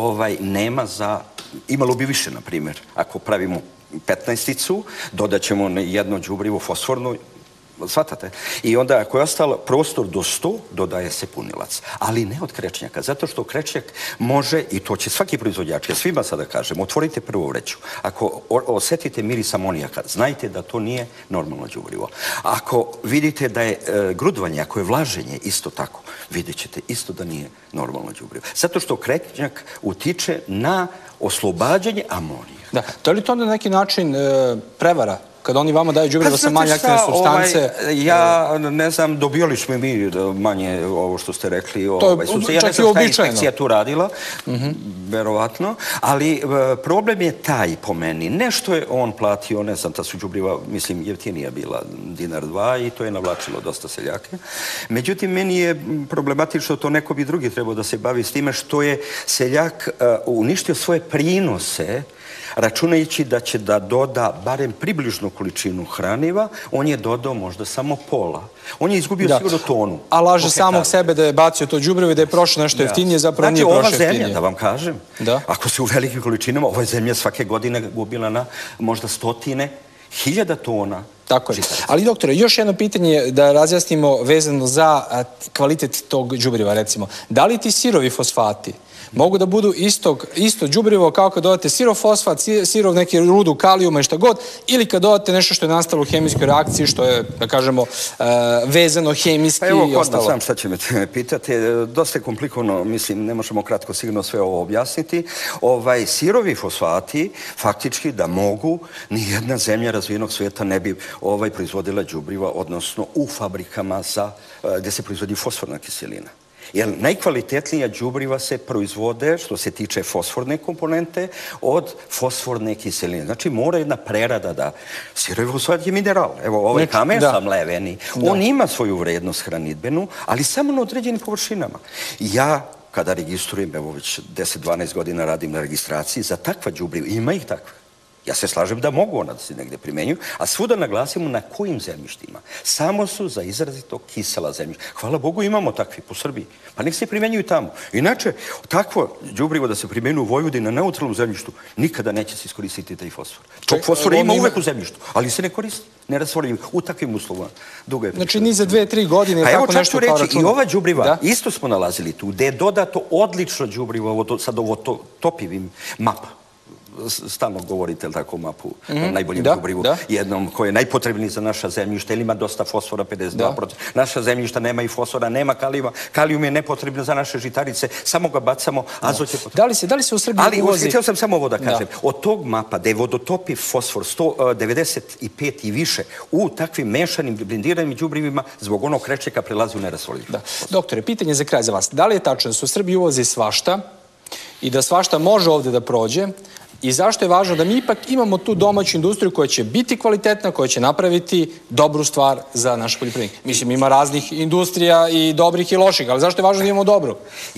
nema za... Imalo bi više, na primjer. Ako pravimo petnaesticu, dodat ćemo jedno đubrivo fosforno, shvatate? I onda ako je ostalo prostor do sto, dodaje se punilac. Ali ne od krečnjaka, zato što krečnjak može, i to će svaki proizvođač, ja svima sada kažem, otvorite prvu vreću. Ako osetite miris amonijaka, znajte da to nije normalno đubrivo. Ako vidite da je grudvanje, ako je vlaženje, isto tako, vidjet ćete isto da nije normalno đubrivo. Zato što krečnjak utiče na oslobađanje amonijaka. Da, to je li to na neki način prevara? Kada oni vama daju đubrivo sa manje aktivne supstance... Ja ne znam, dobijali smo mi manje ovo što ste rekli. To je čak i uobičajeno. Inspekcija tu radila, verovatno, ali problem je taj po meni. Nešto je on platio, ne znam, ta su đubriva, mislim, jeftinija bila dinar dva i to je navlačilo dosta seljake. Međutim, meni je problematično to neko bi drugi trebao da se bavi s time što je seljak uništio svoje prinose računajući da će da doda barem približnu količinu hraniva, on je dodao možda samo pola. On je izgubio sigurno tonu. A laže samog sebe da je bacio to đubrivo i da je prošlo nešto jeftinije, zapravo nije prošlo jeftinije. Znači, ova zemlja, da vam kažem, ako se u velikim količinama, ova zemlja svake godine gubila na možda stotine hiljada tona. Tako je. Ali, doktore, još jedno pitanje da razjasnimo vezano za kvalitet tog đubriva, recimo. Da li ti sirovi fosfati mogu da budu isto đubrivo kao kad dodate sirov fosfat, sirov neki rudu kalijuma i šta god, ili kad dodate nešto što je nastalo u hemijskoj reakciji, što je, da kažemo, vezano hemijski i ostalo? Evo, kod nas, znam šta će me pitati. Dosta je komplikovano, mislim, ne možemo kratko sigurno sve ovo objasniti. Sirovi fosfati, faktički da mogu, nijedna zemlja razvijenog svijeta ne bi proizvodila đubriva, odnosno u fabrikama gdje se proizvodi fosforna kiselina. Jer najkvalitetnija đubriva se proizvode, što se tiče fosforne komponente, od fosforne kiseline. Znači, mora jedna prerada da... Sirovi fosfat je mineral. Evo, ovaj kamen sam mleveni. On ima svoju vrednost hranidbenu, ali samo na određenim površinama. Ja, kada registrujem, evo već deset do dvanaest godina radim na registraciji, za takva đubriva, ima ih takva. Ja se slažem da mogu ona da se negde primenjuju, a svuda naglasimo na kojim zemljištima. Samo su za izrazito kisela zemljišta. Hvala Bogu imamo takvi po Srbiji, pa nek se primenjuju tamo. Inače, takvo đubrivo da se primenju u Vojvodini na neutralnom zemljištu, nikada neće se iskoristiti taj fosfor. Tog fosfora ima uvek u zemljištu, ali se ne koristi, ne razvoraju u takvim uslovima. Znači, ni za dve, tri godine pa evo čak ću reći, i ova đubriva, isto smo nalazili tu, gde je dodato odlično đubrivo, sad ovo topivim mapa. Stalno govorite, ali tako, mapu najboljem đubrivu, jednom koji je najpotrebniji za naša zemljišta, ili ima dosta fosfora, pedeset dva procenta. Naša zemljišta nema i fosfora, nema kalijuma. Kalijum je nepotrebno za naše žitarice, samo ga bacamo, azot je potrebno. Da li se u Srbiji uvozi... Ali, htio sam samo ovo da kažem, od tog mapa, da je vodotopiv fosfor sto devedeset pet i više, u takvim mešanim, blindiranim đubrivima, zbog onog krečeka prelazi u nerasvorljiv. Doktore, pitanje za kraj za vas. Da li je tačno da se u Srbiji uvozi svašta i da svašta može ovde da prođe, i zašto je važno da mi ipak imamo tu domaću industriju koja će biti kvalitetna, koja će napraviti dobru stvar za naše poljoprivrednike? Mislim, ima raznih industrija i dobrih i loših, ali zašto je važno da imamo dobru?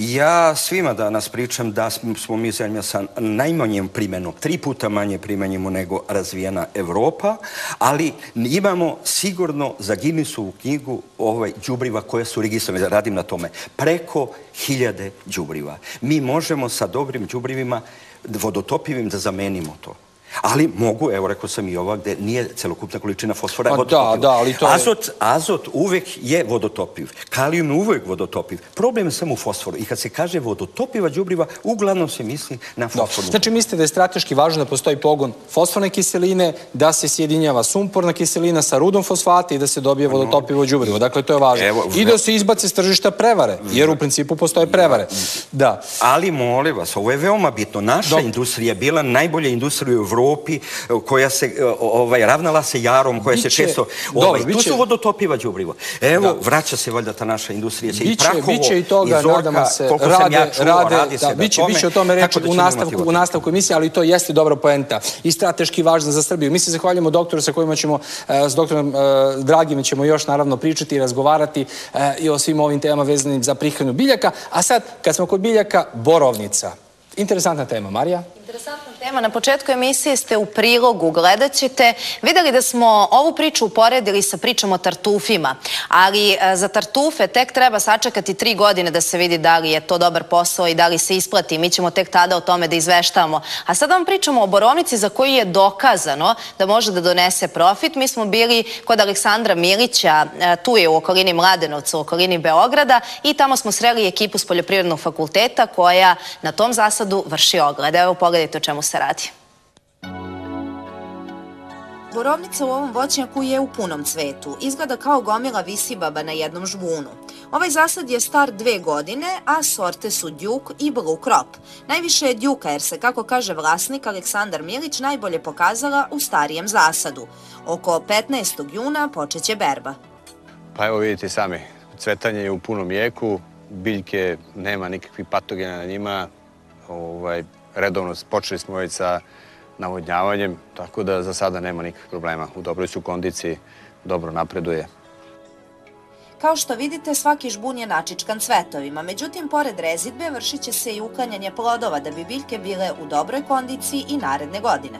Ja svima danas pričam da smo mi zemlja sa najmanjim primenom, tri puta manje primenjimo nego razvijena Evropa, ali imamo sigurno za Guinnessovu knjigu đubriva koja su registrovane, radim na tome, preko hiljade đubriva. Mi možemo sa dobrim đubrivima vodotopivim da zamenimo to. Ali mogu, evo rekao sam i ova, gde nije celokupna količina fosfora Pa vodotopiva. da, da, ali to je- Azot, azot uvek je vodotopiv. Kalijum je uvek vodotopiv. Problem je samo u fosforu. I kad se kaže vodotopiva đubriva, uglavnom se misli na fosfornu. Znači mislite da je strateški važno da postoji pogon fosforne kiseline, da se sjedinjava sumporna kiselina sa rudom fosfata i da se dobije vodotopivo đubrivo. Dakle, to je važno. Evo, I da se izbace s tržišta prevare, jer u principu postoje prevare. Da. Ali molim vas, ovo je veoma bitno. Naša industrija je bila najbolja industrija u Evropi, koja se ovaj, ravnala se jarom, koja se Biće- često... dobro, Ovaj, tu biće- su vodotopiva đubrivo. Evo, Da. vraća se valjda ta naša industrija. I Biće, Prahovo, biće i toga, i Zorka, nadamo se, koliko sam rade, ja čuo, rade, radi se da, na biće, tome, biće o tome reći tako da u ćemo nastavku, imati u nastavku emisije, ali to jeste dobra poenta i strateški važna za Srbiju. Mi se zahvaljujemo doktoru sa kojima ćemo, e, s doktorom e, Dragim ćemo još naravno pričati i razgovarati e, i o svim ovim temama vezanim za prihranu biljaka. A sad, kad smo kod biljaka, borovnica. Interesantna tema, Marija. Interesantna tema. Na početku emisije ste u prilogu, gledat ćete, videli da smo ovu priču uporedili sa pričom o tartufima, ali e, za tartufe tek treba sačekati tri godine da se vidi da li je to dobar posao i da li se isplati. Mi ćemo tek tada o tome da izveštavamo. A sad vam pričamo o borovnici za koju je dokazano da može da donese profit. Mi smo bili kod Aleksandra Milića, e, tu je u okolini Mladenovca, u okolini Beograda i tamo smo sreli ekipu s Poljoprivrednog fakulteta koja na tom zasadu vrši ogled. Evo pogledajte o čemu se radi. Borovnica u ovom voćnjaku je u punom cvetu. Izgleda kao gomila visibaba na jednom žbunu. Ovaj zasad je star dve godine, a sorte su Djuk i Blue Crop. Najviše je Djuka jer se, kako kaže vlasnik Aleksandar Milić, najbolje pokazala u starijem zasadu. Oko petnaestog juna počeće berba. Pa evo vidite sami, cvetanje je u punom jeku, biljke nema nikakvih patogena na njima, ovaj, redovno počeli smo već sa navodnjavanjem, tako da za sada nema nikakvih problema. U dobroj su kondiciji, dobro napreduje. Kao što vidite, svaki žbun je načičkan cvetovima, međutim, pored rezidbe vršit će se i uklanjanje plodova da bi biljke bile u dobroj kondiciji i naredne godine.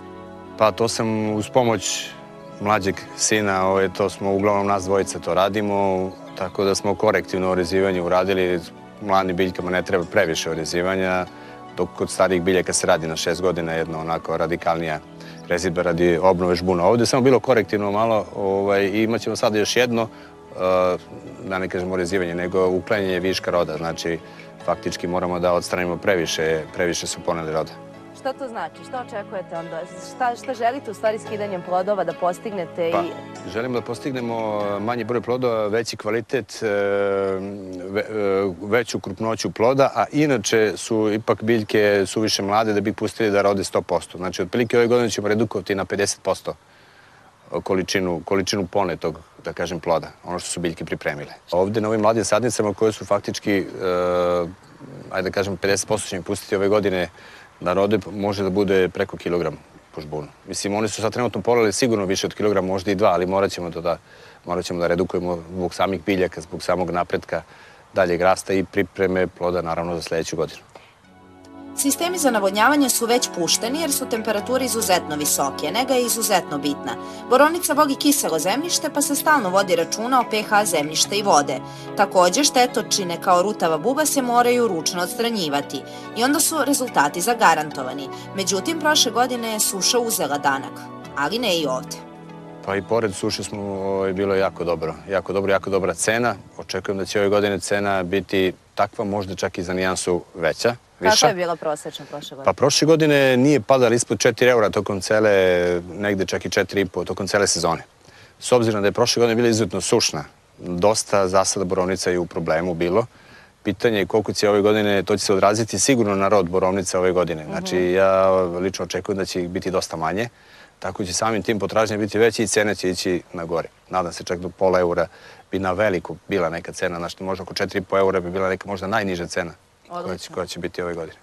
Pa to sam uz pomoć mlađeg sina, ovaj, to smo uglavnom nas dvojice to radimo, tako da smo korektivno orezivanje uradili. Mladim biljkama ne treba previše orezivanja, dok kod starijih biljaka se radi na šest godina jedna onako radikalnija rezidba radi obnove žbuna. Ovdje je samo bilo korektivno malo ovaj, i imat ćemo sada još jedno, uh, da ne kažemo orezivanje, nego uklanjanje viška roda. Znači, faktički moramo da odstranimo previše, previše su poneli roda. Šta to znači? Šta očekujete onda? Šta, šta želite u stvari skidanjem plodova da postignete? Pa, i... želimo da postignemo manji broj plodova, veći kvalitet, ve, veću krupnoću ploda, a inače su ipak biljke suviše mlade da bi pustili da rode sto posto. Znači, otprilike ove godine ćemo redukovati na pedeset posto količinu, količinu ponetog, da kažem, ploda, ono što su biljke pripremile. Ovde na ovim mladim sadnicama koje su faktički, ajde da kažem, pedeset posto ćemo pustiti ove godine da rode, može da bude preko kilogram po žbunu. Mislim, oni su sad trenutno polali sigurno više od kilograma, možda i dva, ali morat ćemo to da, morat ćemo da redukujemo zbog samih biljaka, zbog samog napretka daljeg rasta i pripreme ploda, naravno, za sljedeću godinu. Sistemi za navodnjavanje su već pušteni jer su temperature izuzetno visoke, nega je izuzetno bitna. Borovnica voli kiselo zemljište pa se stalno vodi računa o pH zemljišta i vode. Također štetočine kao rutava buba se moraju ručno odstranjivati i onda su rezultati zagarantovani. Međutim, prošle godine je suša uzela danak, ali ne i ovde. Pa i pored suše smo, ovaj, bilo jako dobro. Jako dobro, jako dobra cena. Očekujem da će ove godine cena biti takva, možda čak i za nijansu veća. Kako je bila prosječna prošle godine? Pa prošle godine nije padala ispod četiri eura tokom cele, negde čak i četiri i po tokom cele sezone. S obzirom da je prošle godine bila izuzetno sušna, dosta zasada borovnica je u problemu bilo. Pitanje je koliko će ove godine, to će se odraziti sigurno na rod borovnica ove godine. Znači, ja lično očekujem da će ih biti dosta manje, tako će samim tim potražnje biti veće i cena će ići na gore. Nadam se čak do pola eura bi na veliku bila neka cena, znači možda oko četiri i po eura bi bila neka možda najniža cena koja će, koja će biti ove godine.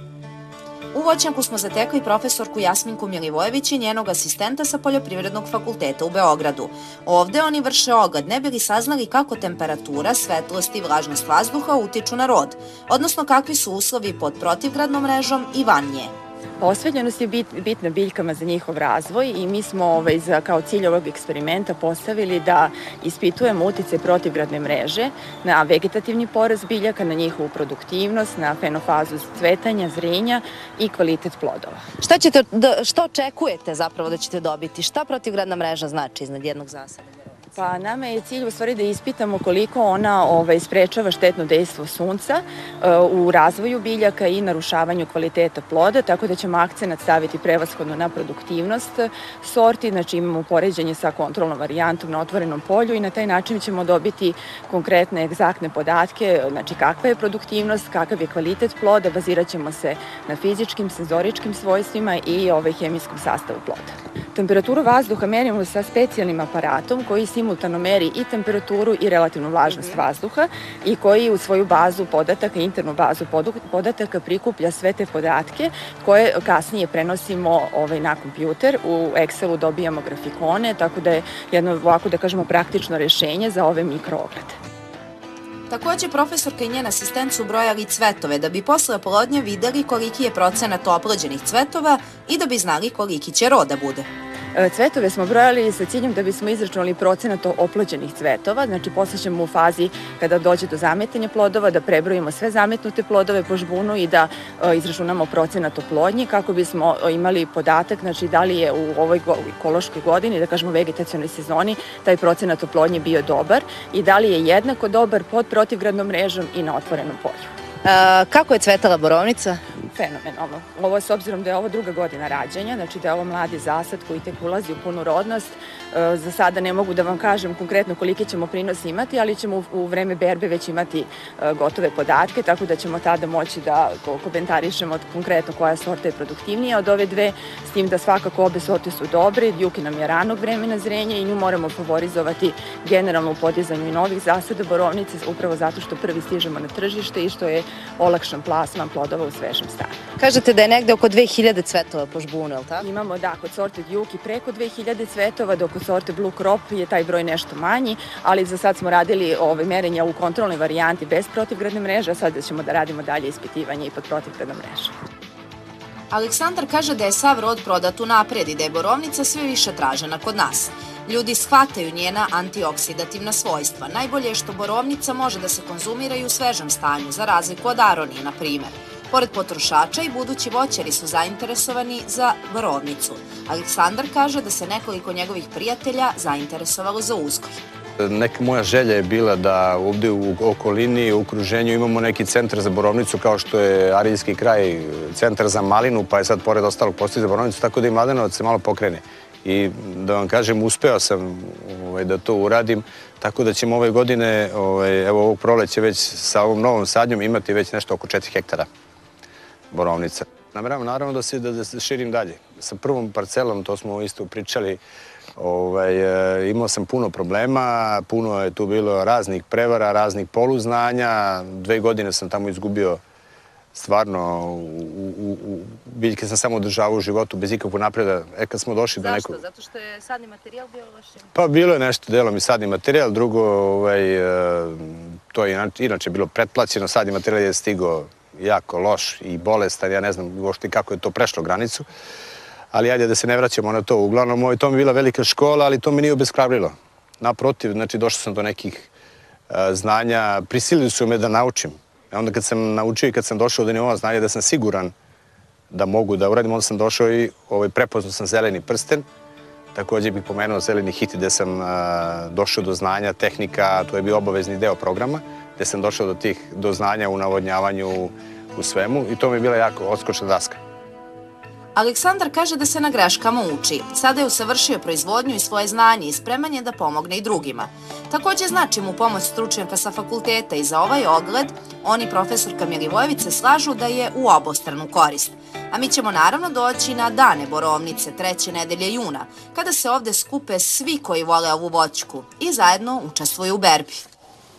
U voćnjaku smo zatekli profesorku Jasminku Milivojević i njenog asistenta sa Poljoprivrednog fakulteta u Beogradu. Ovde oni vrše ogled, ne bi li saznali kako temperatura, svetlost i vlažnost vazduha utiču na rod, odnosno kakvi su uslovi pod protivgradnom mrežom i van nje. Osvetljenost je bitna biljkama za njihov razvoj i mi smo kao cilj ovog eksperimenta postavili da ispitujemo uticaj protivgradne mreže na vegetativni porast biljaka, na njihovu produktivnost, na fenofazu cvetanja, zrenja i kvalitet plodova. Šta očekujete zapravo da ćete dobiti? Šta protivgradna mreža znači iznad jednog zasada? Pa nama je cilj u stvari da ispitamo koliko ona sprečava štetno dejstvo sunca u razvoju biljaka i narušavanju kvaliteta ploda, tako da ćemo akcenat staviti prevashodno na produktivnost sorti, znači imamo poređenje sa kontrolnom varijantom na otvorenom polju i na taj način ćemo dobiti konkretne, egzaktne podatke, znači kakva je produktivnost, kakav je kvalitet ploda, bazirat ćemo se na fizičkim, senzoričkim svojstvima i hemijskom sastavu ploda. Temperaturu vazduha merimo sa specijalnim aparatom koji simultano meri i temperaturu i relativnu vlažnost vazduha i koji u svoju bazu podataka, internu bazu podataka prikuplja sve te podatke koje kasnije prenosimo na kompjuter. U Excelu dobijamo grafikone, tako da je jedno ovako da kažemo praktično rešenje za ove mikrooglede. Takođe, profesorka i njen asistent su brojali cvetove da bi posle oplodnje videli koliki je procenat oplođenih cvetova i da bi znali koliki će rod da bude. Cvetove smo brojali sa ciljem da bismo izračunali procenat oplođenih cvetova, znači posle ćemo u fazi kada dođe do zametanja plodova da prebrojimo sve zametnute plodove po žbunu i da izračunamo procenat oplodnje kako bismo imali podatak, znači da li je u ovoj ekološkoj godini, da kažemo vegetacionoj sezoni, taj procenat oplodnje bio dobar i da li je jednako dobar pod protivgradnom mrežom i na otvorenom polju. Kako je cvetala borovnica? Fenomenalno. Ovo je s obzirom da je ovo druga godina rađanja, znači da je ovo mladi zasad koji tek ulazi u punu rodnost. Za sada ne mogu da vam kažem konkretno koliki ćemo prinos imati, ali ćemo u vreme berbe već imati gotove podatke, tako da ćemo tada moći da komentarišemo konkretno koja sorta je produktivnija od ove dve, s tim da svakako obe sorte su dobre, Juki nam je ranog vremena zrenja i nju moramo favorizovati generalno u podizanju i novih zasada borovnice, upravo zato što prvi stižemo na tržište i što je olakšan plasman plodova u svežem stanju. Kažete da je negde oko dve hiljade cvetova po žbunu, je li tako? Imamo, da, kod sorte Juki preko dve hiljade cvetova, dok kod sorte Blue Crop je taj broj nešto manji, ali za sad smo radili merenja u kontrolnoj varijanti bez protivgradne mreže, a sad ćemo da radimo dalje ispitivanje i pod protivgradnom mrežom. Aleksandar kaže da je sav rod prodat unapred i da je borovnica sve više tražena kod nas. Ljudi shvataju njena antioksidativna svojstva. Najbolje je što borovnica može da se konzumira i u svežem stanju, za razliku od aronije, na primer. Pored potrošača i budući voćari su zainteresovani za borovnicu. Aleksandar kaže da se nekoliko njegovih prijatelja zainteresovalo za uzgoj. Neka moja želja je bila da ovde u okolini, u okruženju imamo neki centar za borovnicu kao što je Arilski kraj, centar za malinu, pa je sad pored ostalog postoji za borovnicu, tako da i Mladenovac se malo pokrene. I da vam kažem, uspeo sam da to uradim, tako da ćemo ove godine, evo ovog proleća već sa ovom novom sadnjom imati već nešto oko četiri hektara borovnica. Nameravam naravno da se da se širim dalje. Sa prvom parcelom, to smo isto pričali, imao sam puno problema, puno je tu bilo raznih prevara, raznih poluznanja. Dve godine sam tamo izgubio stvarno, biljke sam samo održavao u životu bez ikakvog napreda. E kad smo došli do nekog... Zašto? Zato što je sadni materijal bio loše? Pa bilo je nešto, delom i sadni materijal, drugo, to je inače bilo pretplaćeno, sadni materijal je stigao jako loš i bolestan, ja ne znam uopšte kako je to prešlo granicu, ali ajde da se ne vraćamo na to. Uglavnom, to mi je bila velika škola, ali to mi nije obeshrabrilo. Naprotiv, znači došao sam do nekih znanja, prisilili su me da naučim. Onda kad sam naučio i kad sam došao do nivoa znanja da sam siguran da mogu da uradim, onda sam došao i prepoznao sam zeleni prsten. Također bih pomenuo zeleni hit gde sam došao do znanja, tehnika, to je bio obavezni deo programa, gde sam došao do tih doznanja u navodnjavanju, u svemu i to mi je bila jako odskočna daska. Aleksandar kaže da se na greškama uči. Sada je usavršio proizvodnju i svoje znanje i spreman je da pomogne i drugima. Također znači mu pomoć stručnjaka sa fakulteta i za ovaj ogled, on i profesorka Milivojević se slažu da je u obostranu korist. A mi ćemo naravno doći na dane borovnice treće nedelje juna, kada se ovde skupe svi koji vole ovu voćku i zajedno učestvuju u berbi.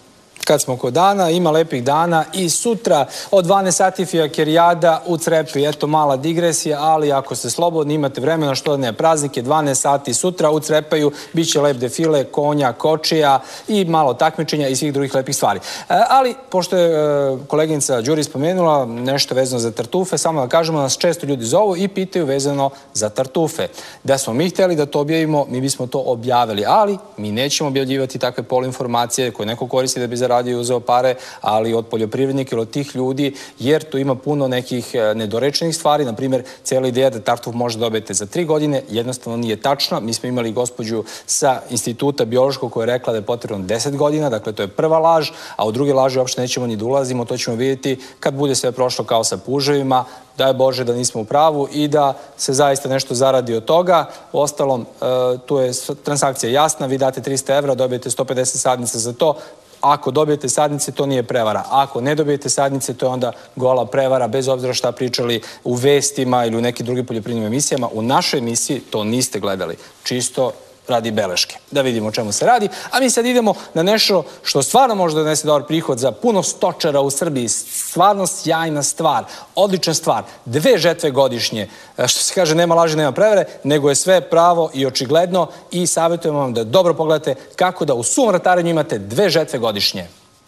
Kad smo kod dana, ima lepih dana i sutra od dvanaest sati fijakerijada u Crepi. Eto, mala digresija, ali ako ste slobodni, imate vremena, što ne, praznik je dvanaest sati sutra u Crepaju, bit će lep defile, konja, kočija i malo takmičenja i svih drugih lepih stvari. Ali, pošto je koleginica Đuri spomenula nešto vezano za tartufe, samo da kažemo, nas često ljudi zovu i pitaju vezano za tartufe. Da smo mi hteli da to objavimo, mi bismo to objavili, ali mi nećemo objavljivati takve poluinformacije koje neko koristi da bi zaradio i uzeo pare, ali od poljoprivrednika ili od tih ljudi, jer tu ima puno nekih nedorečenih stvari. Na primjer, cijela ideja da tartuf može dobijete za tri godine, jednostavno nije tačno. Mi smo imali gospođu sa instituta biološkog koja je rekla da je potrebno deset godina, dakle to je prva laž, a u druge laži uopšte nećemo ni da ulazimo, to ćemo vidjeti kad bude sve prošlo kao sa puževima. Daj Bože da nismo u pravu i da se zaista nešto zaradi od toga. U ostalom, tu je transakcija jasna, vi date trista evra, dobijete sto pedeset sadnica za to. Ako dobijete sadnice, to nije prevara. Ako ne dobijete sadnice, to je onda gola prevara, bez obzira šta pričali u vestima ili u nekim drugim poljoprivrednim emisijama. U našoj emisiji to niste gledali. Čisto radi beleške. Da vidimo o čemu se radi. A mi sad idemo na nešto što stvarno može da donese dobar prihod za puno stočara u Srbiji. Stvarno sjajna stvar. Odlična stvar. Dve žetve godišnje. Što se kaže, nema laži, nema prevare, nego je sve pravo i očigledno i savjetujemo vam da dobro pogledate kako da u suvom ratarenju imate dve žetve godišnje.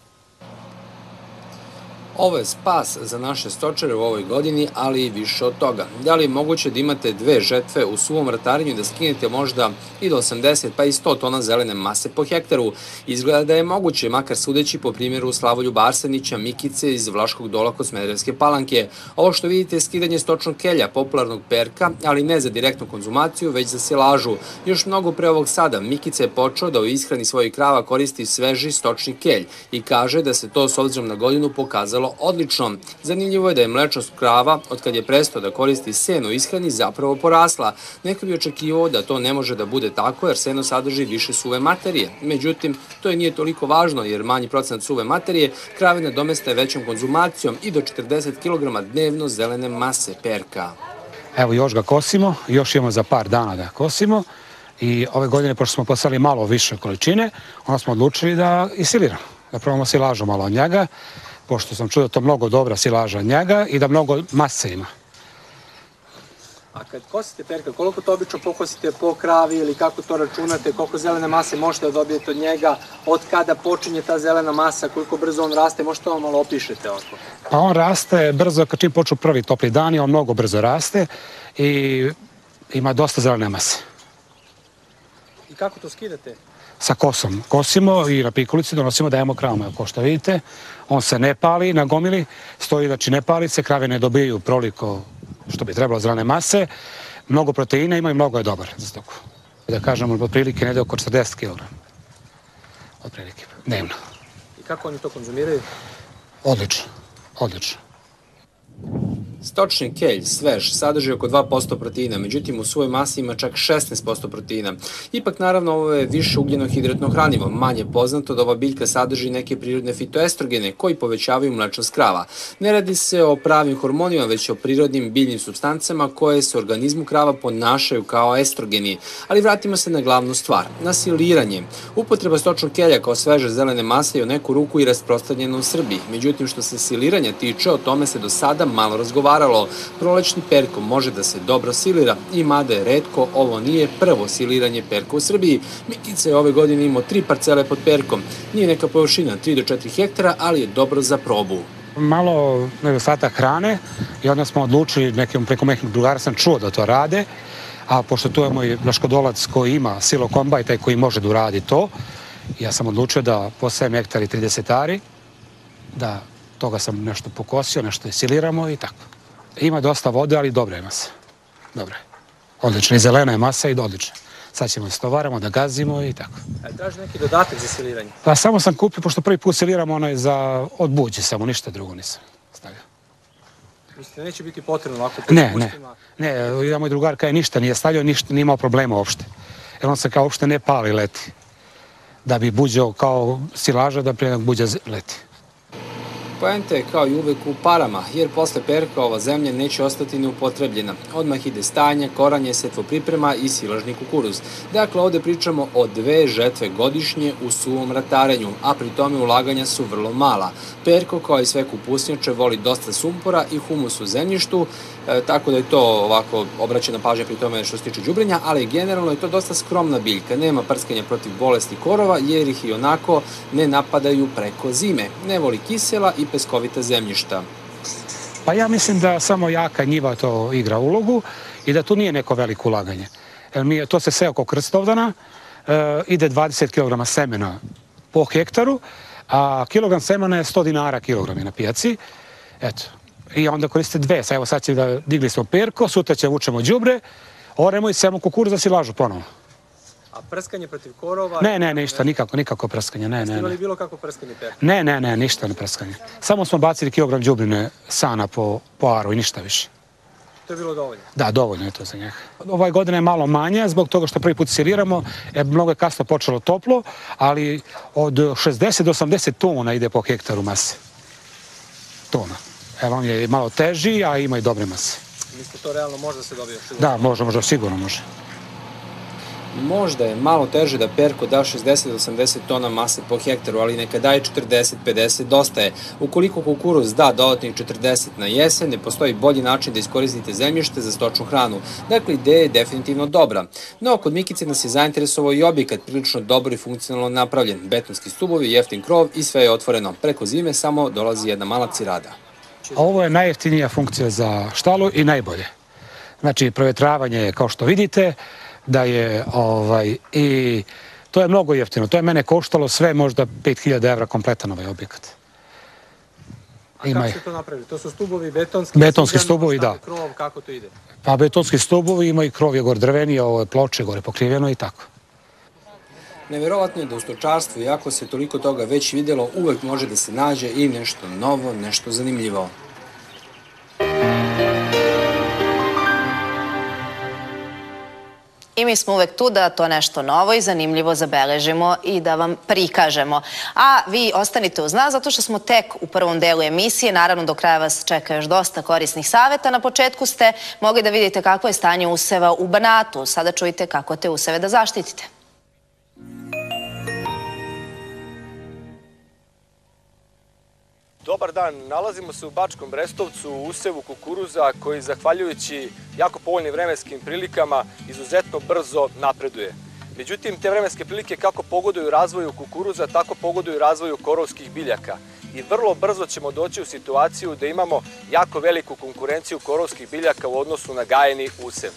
Ovo je spas za naše stočare u ovoj godini, ali i više od toga. Da li je moguće da imate dve žetve u suvom ratarenju i da skinete možda i do osamdeset pa i sto tona zelene mase po hektaru? Izgleda da je moguće, makar sudeći po primjeru Slavoljuba Arsenića, Mikice iz Vlaškog Dola kod Smederevske Palanke. Ovo što vidite je skidanje stočnog kelja, popularnog perka, ali ne za direktnu konzumaciju, već za silažu. Još mnogo pre ovog sada, Mikica je počeo da u ishrani svojih krava koristi sveži stočni kelj i kaže da se to s obzirom na godinu pokazalo odlično. Zanimljivo je da je mlečnost krava, od kad je prestao da koristi seno u ishrani, zapravo porasla. Neko bi očekivao da to ne može da bude tako, jer seno sadrži više suve materije. Međutim, to je nije toliko važno, jer manji procenat suve materije krave nadomeste većom konzumacijom i do četrdeset kilograma dnevno zelene mase perka. Evo, još ga kosimo, još imamo za par dana da kosimo i ove godine, pošto smo poslali malo više količine, onda smo odlučili da isiliramo, da probamo silažu malo od njega, pošto sam čuo da to mnogo dobra silaža od njega i da mnogo mase ima. A kad kosite perka, koliko to obično pokosite po kravi ili kako to računate, koliko zelene mase možete da dobijete od njega, od kada počinje ta zelena masa, koliko brzo on raste, možete vam malo opišete ovako? Pa on raste brzo, kad čim počnu prvi topli dani, on mnogo brzo raste i ima dosta zelene mase. I kako to skidate? Sa kosom. Kosimo i na pikulici donosimo, dajemo kravama, kao što vidite. On se ne pali na gomili, stoji znači ne pali se, krave ne dobiju proliko što bi trebalo zelene mase. Mnogo proteina ima i mnogo je dobar za stoku. Da kažemo, otprilike negde oko četrdeset kilograma. Otprilike, dnevno. I kako oni to konzumiraju? Odlično, odlično. Stočni kelj, svež, sadrži oko dva posto proteina, međutim u svojoj masi ima čak šesnaest posto proteina. Ipak, naravno, ovo je više ugljeno-hidratno hranivo. Manje poznato da ova biljka sadrži neke prirodne fitoestrogene koji povećavaju mlečnost krava. Ne radi se o pravim hormonima, već o prirodnim biljnim supstancama koje se u organizmu krava ponašaju kao estrogeni. Ali vratimo se na glavnu stvar, na siliranje. Upotreba stočnog kelja kao sveže zelene mase je u neku ruku i rasprostranjena u Srbiji. Međutim, što se siliranja tiče, o tome se do sada malo razgovaralo. Prolećni perko može da se dobro silira i mada je retko, ovo nije prvo siliranje perka u Srbiji. Mikica je ove godine imao tri parcele pod perkom. Nije neka površina, tri do četiri hektara, ali je dobro za probu. Malo nedostatak hrane i onda smo odlučili, nekim preko mehnih drugara sam čuo da to rade, a pošto tu je moj Vlaškodolac koji ima silo kombaj, taj koji može da uradi to, ja sam odlučio da posajem hektar i trideset ari, da toga sam nešto pokosio, nešto siliramo i tako. Ima dosta vode, ali dobra je masa. Dobra je. Odlična i zelena je masa i odlična. Sad ćemo se tovaramo, da gazimo i tako. A traži neki dodatak za siliranje? Pa samo sam kupio, pošto prvi put siliramo onaj za od buđe, samo ništa drugo nisam stavio. Mislite, neće biti potrebno ovako? Ne, ne. Ne, ja moj drugar kaj ništa nije stavljao, ništa, nije imao problema uopšte. Jer on se kao uopšte ne pali leti. Da bi buđao kao silaža, da prije buđa leti. Poenta je kao i uvek u parama, jer posle perka ova zemlja neće ostati neupotrebljena. Odmah ide stanje, koranje, setvo priprema i silažni kukuruz. Dakle, ovde pričamo o dve žetve godišnje u suvom ratarenju, a pri tome ulaganja su vrlo mala. Perko, kao i sve kupusnjače, voli dosta sumpora i humus u zemljištu, e, tako da je to ovako obraćena pažnja pri tome što se tiče đubrenja, ali generalno je to dosta skromna biljka. Nema prskanja protiv bolesti korova, jer ih i onako ne napadaju preko zime. Ne voli kisela i peskovita zemljišta. Pa ja mislim da samo jaka njiva to igra ulogu i da tu nije neko veliko ulaganje. Mi, to se sve oko Krstovdana, e, ide dvadeset kilograma semena po hektaru, a kilogram semena je sto dinara kilogram je na pijaci. Eto. I onda koriste dve. Sad, evo sad će da digli smo perko, sutra će vučemo đubre, oremo i semo kukuruza silažu ponovo. A prskanje protiv korova? Ne, ne, ništa, nikako, nikako prskanje, ne, ne. Ste imali ne. bilo kako prskanje perka? Ne, ne, ne, ništa ne prskanje. Samo smo bacili kilogram đubrine sana po, po aru i ništa više. To je bilo dovoljno? Da, dovoljno je to za njega. Ovaj godina je malo manja zbog toga što prvi put siliramo, e, mnogo je kasno počelo toplo, ali od šezdeset do osamdeset tona ide po hektaru mase. Tona. Evo, on je malo teži, a ima i dobre mase. Mislite, to realno može da se dobije? Sigurno? Da, može, može, sigurno može. Možda je malo teže da perko da šezdeset do osamdeset tona mase po hektaru, ali neka daje četrdeset pedeset, dosta je. Ukoliko kukuruz da dodatnih četrdeset na jesen, ne postoji bolji način da iskoristite zemljište za stočnu hranu. Dakle, ideja je definitivno dobra. No, kod Mikice nas je zainteresovao i objekat, prilično dobro i funkcionalno napravljen. Betonski stubovi, jeftin krov i sve je otvoreno. Preko zime samo dolazi jedna mala cirada. A ovo je najjeftinija funkcija za štalu i najbolje. Znači, provetravanje je kao što vidite, da je, ovaj, i to je mnogo jeftino. To je mene koštalo sve možda pet hiljada evra kompletan ovaj objekat. A kako ste to napravili? To su stubovi betonski? Betonski stubovi, da. Krov, kako to ide? Pa betonski stubovi, ima i krov je gore drveni, ovo je ploče gore pokriveno i tako. Neverovatno je da u stočarstvu, iako se toliko toga već vidjelo, uvek može da se nađe i nešto novo, nešto zanimljivo. I mi smo uvek tu da to nešto novo i zanimljivo zabeležimo i da vam prikažemo. A vi ostanite uz nas zato što smo tek u prvom delu emisije. Naravno, do kraja vas čeka još dosta korisnih saveta. Na početku ste mogli da vidite kako je stanje useva u Banatu. Sada čujte kako te useve da zaštitite. Dobar dan, nalazimo se u Bačkom Brestovcu u usevu kukuruza koji, zahvaljujući jako povoljnim vremenskim prilikama, izuzetno brzo napreduje. Međutim, te vremenske prilike kako pogoduju razvoju kukuruza, tako pogoduju razvoju korovskih biljaka. I vrlo brzo ćemo doći u situaciju da imamo jako veliku konkurenciju korovskih biljaka u odnosu na gajeni usev.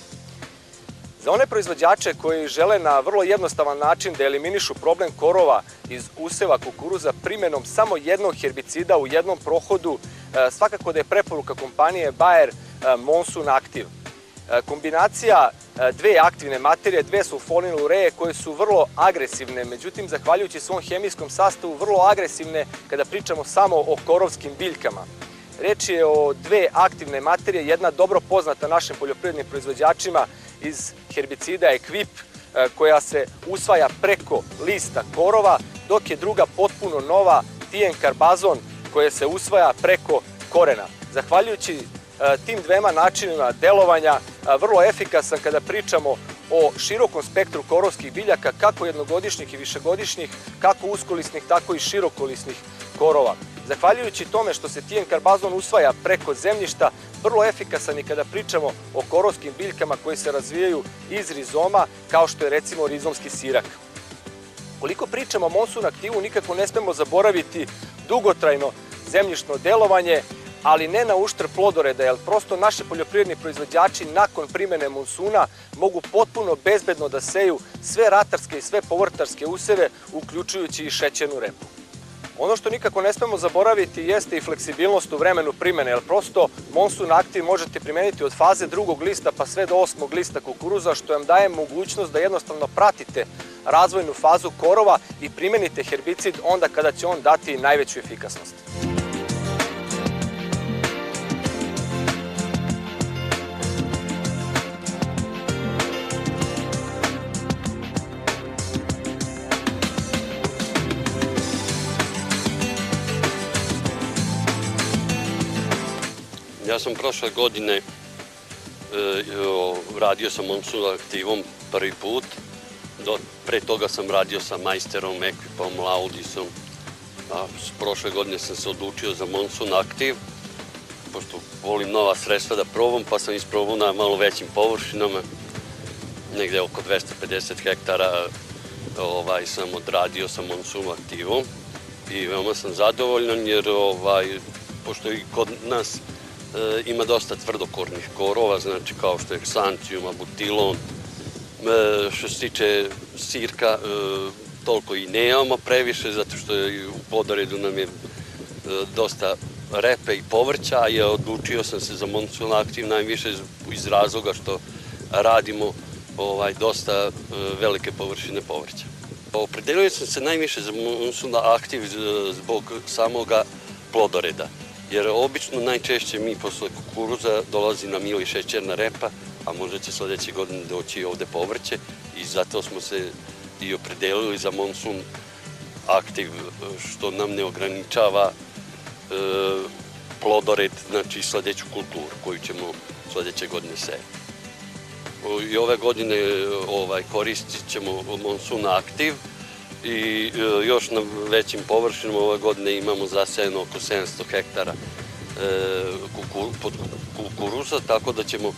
Za one proizvođače koji žele na vrlo jednostavan način da eliminišu problem korova iz useva kukuruza primenom samo jednog herbicida u jednom prohodu, svakako da je preporuka kompanije Bayer Monsoon Active. Kombinacija dve aktivne materije, dve sulfonil ureje koje su vrlo agresivne, međutim, zahvaljujući svom hemijskom sastavu, vrlo agresivne kada pričamo samo o korovskim biljkama. Reč je o dve aktivne materije, jedna dobro poznata našim poljoprivrednim proizvođačima iz herbicida Equip, koja se usvaja preko lista korova, dok je druga potpuno nova Tienkarbazon koja se usvaja preko korena. Zahvaljujući tim dvema načinima delovanja, vrlo efikasan kada pričamo o širokom spektru korovskih biljaka, kako jednogodišnjih i višegodišnjih, kako uskolisnih, tako i širokolisnih korova. Zahvaljujući tome što se Tienkarbazon usvaja preko zemljišta, vrlo efikasan i kada pričamo o korovskim biljkama koji se razvijaju iz rizoma, kao što je recimo rizomski sirak. Koliko pričamo o Monsoon Active-u, nikako ne smemo zaboraviti dugotrajno zemljišno delovanje, ali ne na uštrb plodoreda, jer prosto naši poljoprivredni proizvođači nakon primene monsuna mogu potpuno bezbedno da seju sve ratarske i sve povrtarske useve, uključujući i šećernu repu. Ono što nikako ne smemo zaboraviti jeste i fleksibilnost u vremenu primene, jer prosto Monsoon Active možete primeniti od faze drugog lista pa sve do osmog lista kukuruza, što vam daje mogućnost da jednostavno pratite razvojnu fazu korova i primenite herbicid onda kada će on dati najveću efikasnost. Ja sam prošle godine radio sa Monsun aktivom prvi put. Pre toga sam radio sa Majsterom, Ekvipom, Laudisom. Prošle godine sam se odlučio za Monsun aktiv, pošto volim nova sredstva da probam, pa sam isprobao na malo većim površinama. Negde oko dvesta pedeset hektara sam odradio sa Monsun aktivom i veoma sam zadovoljan jer pošto i kod nas ima dosta tvrdokornih korova, znači kao što je Xantium, Abutilon. Što se tiče sirka, toliko i nemamo previše, zato što u plodoredu nam je dosta repe i povrća, a odlučio sam se za Monsun aktiv najviše iz razloga što radimo dosta velike površine povrća. Opredelio sam se najviše za Monsun aktiv zbog samoga plodoreda, jer obično najčešće mi posle kukuruza dolazi nam ili šećerna repa, a možda će sledeće godine doći ovde povrće i zato smo se i opredelili za Monsun aktiv, što nam ne ograničava plodored, znači sledeću kulturu koju ćemo sledeće godine sejati. I ove godine koristit ćemo Monsun aktiv i još na većim površinama ove godine imamo zasejeno oko sedamsto hektara kukuruza, tako da ćemo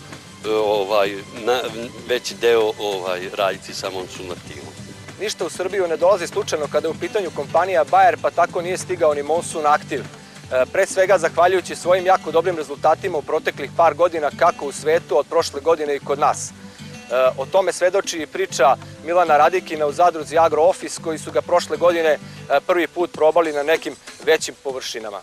veći deo raditi sa Monsun aktivom. Ništa u Srbiju ne dolazi slučajno kada je u pitanju kompanija Bayer, pa tako nije stigao ni Monsun aktiv. Pre svega zahvaljujući svojim jako dobrim rezultatima u proteklih par godina kako u svetu, od prošle godine i kod nas. O tome svedoči i priča Milana Radikina u zadruzi Agro Office, koji su ga prošle godine prvi put probali na nekim većim površinama.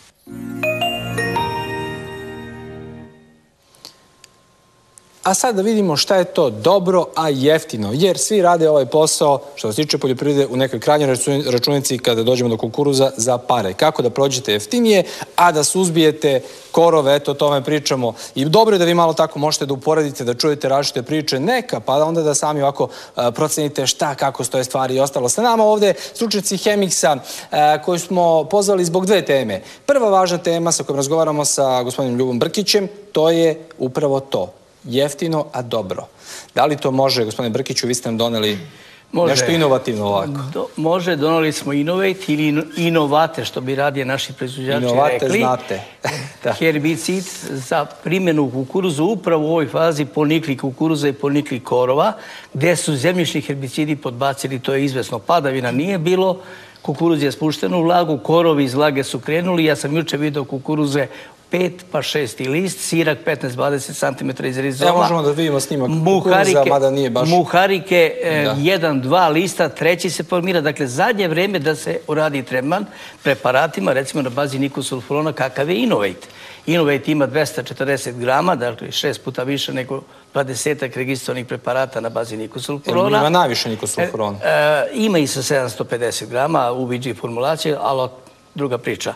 A sad da vidimo šta je to dobro, a jeftino, jer svi rade ovaj posao, što se tiče poljoprivrede, u nekoj krajnjoj računici kada dođemo do kukuruza za pare. Kako da prođete jeftinije, a da suzbijete korove, eto o tome pričamo. I dobro je da vi malo tako možete da uporedite, da čujete različite priče, neka, pa onda da sami ovako procenite šta, kako stoje stvari i ostalo. Sa nama ovde stručnjaci Hemiksa koju smo pozvali zbog dve teme. Prva važna tema sa kojom razgovaramo sa gospodinom Ljubom Brkićem, to je upravo to. Jeftino, a dobro. Da li to može, gospodine Brkiću, vi ste nam doneli nešto inovativno ovako? Može, doneli smo Innovate ili Inovate, što bi radije naši proizvođači rekli. Inovate znate. Herbicid za primjenu kukuruza upravo u ovoj fazi ponikli kukuruza i ponikli korova, gde su zemljišni herbicidi podbacili, to je izvesno. Padavina nije bilo, kukuruz je spušten u vlagu, korovi iz vlage su krenuli. Ja sam juče video kukuruze pet pa šesti list, sirak petnaest do dvadeset centimetara iz rizoma. Ja možemo da vidimo snimak kukuruza, mada nije baš... Muharike jedan dva lista, treći se formira. Dakle, zadnje vreme da se uradi tretman preparatima, recimo na bazi nikosulfurona, kakav je Innovate. Innovate ima dvesta četrdeset grama, dakle šest puta više nego dvadesetak registrovanih preparata na bazi nikosulfurona. Ima najviše nikosulfurona? Ima i sa sedamsto pedeset grama u B G formulacije, ali druga priča.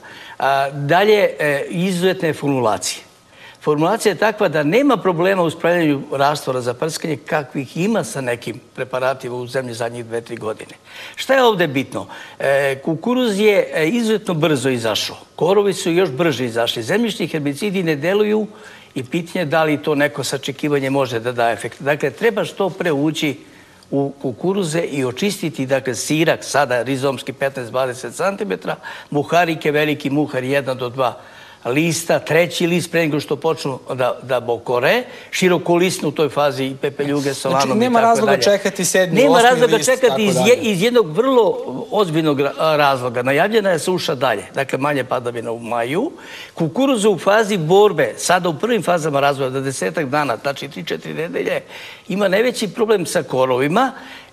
Dalje, izuzetne formulacije. Formulacija je takva da nema problema u spravljanju rastvora za prskanje kakvih ima sa nekim preparatima u zemlji zadnjih dve, tri godine. Šta je ovde bitno? Kukuruz je izuzetno brzo izašao. Korovi su još brže izašli. Zemljišni herbicidi ne deluju i pitanje je da li to neko sačekivanje može da da efekt. Dakle, treba što pre ući u kukuruze i očistiti, dakle, sirak, sada rizomski petnaest do dvadeset centimetara, muharike, veliki muhar jedan do dva lista, treći list pre nego što počnu da bokore, širokolisno u toj fazi i pepeljuge, solanom i tako dalje. Znači, nema razloga čekati sedmi, osmi list, Nema razloga čekati iz jednog vrlo ozbiljnog razloga. Najavljena je suša dalje, dakle, manje padavina u maju. Kukuruza u fazi borbe, sada u prvim fazama razvoja, do desetak dana, znači tri četiri nedelje, ima najveći problem sa korovima.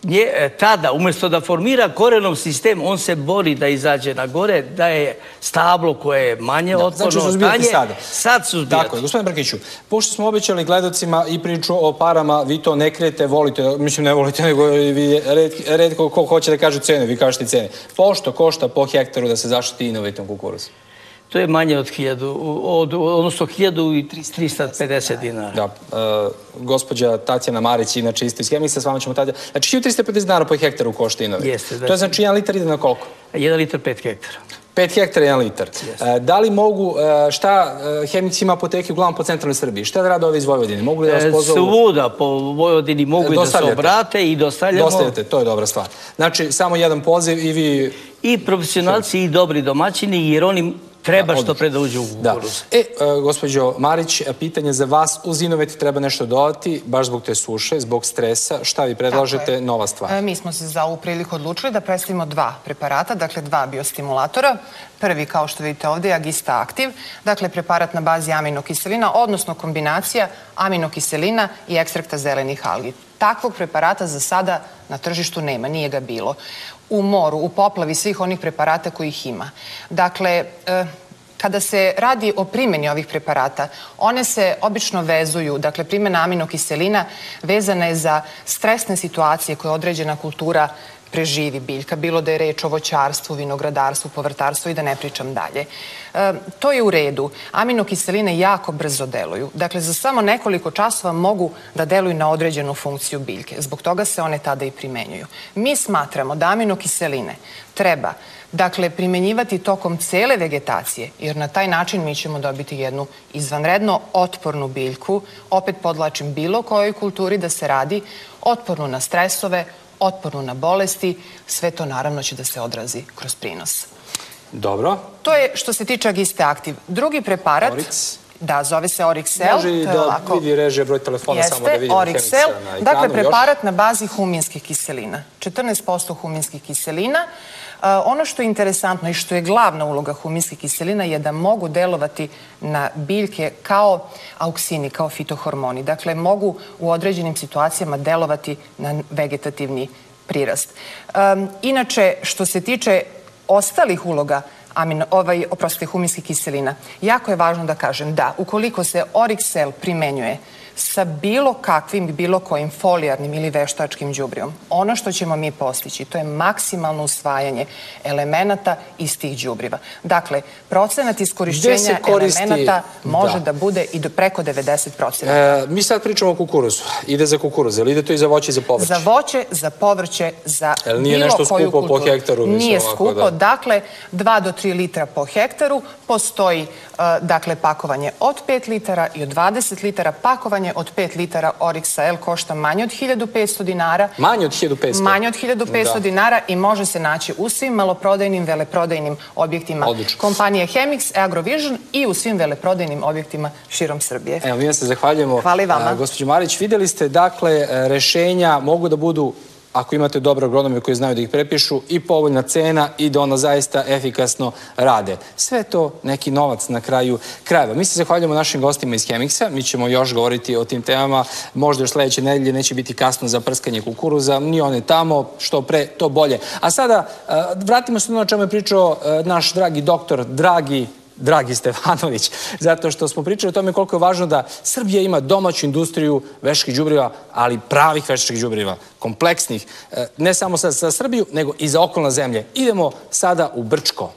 Tada, umjesto da formira korenom sistem, on se bori da izađe na gore, da je stablo koje je manje otporno. Znači, suzbijati sada. Sad suzbijati. Tako je. Gospodin Brkiću, pošto smo obećali gledocima i priču o parama, vi to ne krijete, volite, mislim ne volite, nego vi redko ko hoće da kaže cene, vi kažete cene. Pošto košta po hektaru da se zaštiti inovativnom kukuruzu? To je manje od hiljadu, odnosno hiljadu i trista pedeset dinara. Da, gospođa Tatjana Marić, inače isto iz Hemiksa, s vama ćemo tada... Znači, hiljadu trista pedeset dinara po hektaru košta Innovate. Jeste. To je znači jedan litar ide na koliko? Jedan litar pet hektara. pet hektara, jedan litar. Da li mogu, šta Hemix ima apoteke uglavnom po centralnoj Srbiji? Šta da rade ove iz Vojvodine? Mogu li da vas pozovu? Svuda po Vojvodini mogu i da se obrate i dostavljamo. Dostavljate, to je dobra stvar. Znači, samo jedan poziv i vi... I profesionalci i dobri domaćini, jer oni treba što pre da uđu u kukuruz. E, gospođo Marić, pitanje za vas. Uz Inovet treba nešto dodati, baš zbog te suše, zbog stresa. Šta vi predlažete? Nova stvar. Mi smo se za ovu priliku odlučili da predstavimo dva preparata, dakle dva biostimulatora. Prvi, kao što vidite ovde, je Agista Activ, dakle preparat na bazi aminokiselina, odnosno kombinacija aminokiselina i ekstrakta zelenih algi. Takvog preparata za sada na tržištu nema, nije ga bilo. U moru, u poplavi svih onih preparata kojih ima. Dakle, kada se radi o primjeni ovih preparata, one se obično vezuju, dakle primjena aminokiselina vezana je za stresne situacije koje određena kultura preživi biljka, bilo da je reč o voćarstvu, vinogradarstvu, povrtarstvu i da ne pričam dalje. To je u redu. Aminokiseline jako brzo deluju. Dakle, za samo nekoliko časova mogu da deluju na određenu funkciju biljke. Zbog toga se one tada i primenjuju. Mi smatramo da aminokiseline treba, dakle, primenjivati tokom cele vegetacije, jer na taj način mi ćemo dobiti jednu izvanredno otpornu biljku, opet podlačim bilo kojoj kulturi da se radi, otpornu na stresove, otpornu na bolesti, sve to naravno će da se odrazi kroz prinos. Dobro. To je što se tiče Agiste Activ. Drugi preparat... Orix. Da, zove se Orixel. Može i da vidi režija broj telefona samo da vidimo Hemixa na ekranu. Dakle, preparat na bazi huminskih kiselina. četrnaest posto huminskih kiselina. Ono što je interesantno i što je glavna uloga huminskih kiselina je da mogu delovati na biljke kao auksini, kao fitohormoni. Dakle, mogu u određenim situacijama delovati na vegetativni prirast. Inače, što se tiče ostalih uloga ovaj, oprostite, huminskih kiselina, jako je važno da kažem da ukoliko se Orixel primenjuje sa bilo kakvim, bilo kojim folijarnim ili veštačkim đubrivom, ono što ćemo mi postići, to je maksimalno usvajanje elemenata iz tih đubriva. Dakle, procenat iskorišćenja elemenata može da bude i do preko devedeset procenta. Mi sad pričamo o kukuruzu. Ide za kukuruz, ili ide to i za voće i za povrće? Za voće, za povrće, za bilo koju kulturu. Nije nešto skupo po hektaru? Nije skupo, dakle, dva do tri litra po hektaru. Postoji, dakle, pakovanje od pet litara i od dvadeset litara. Pakovanje od pet litara Orixel košta manje od hiljadu petsto dinara. Manje od hiljadu petsto? Manje od hiljadu petsto dinara i može se naći u svim maloprodajnim, veleprodajnim objektima kompanije Hemix, Agrovision i u svim veleprodajnim objektima širom Srbije. Evo, mi vam se zahvaljujemo. Hvala i vama. Gospođo Marić, videli ste, dakle, rešenja mogu da budu, ako imate dobre agronome koji znaju da ih prepišu, i povoljna cena i da ona zaista efikasno rade. Sve to neki novac na kraju krajeva. Mi se zahvaljujemo našim gostima iz Hemixa. Mi ćemo još govoriti o tim temama. Možda još sledeće nedelje neće biti kasno za prskanje kukuruza. Ni one tamo, što pre, to bolje. A sada, vratimo se na čemu je pričao naš dragi doktor, dragi Dragi Stefanović, zato što smo pričali o tome koliko je važno da Srbija ima domaću industriju veštačkih đubriva, ali pravih veštačkih đubriva, kompleksnih, ne samo za Srbiju, nego i za okolne zemlje. Idemo sada u Brčko.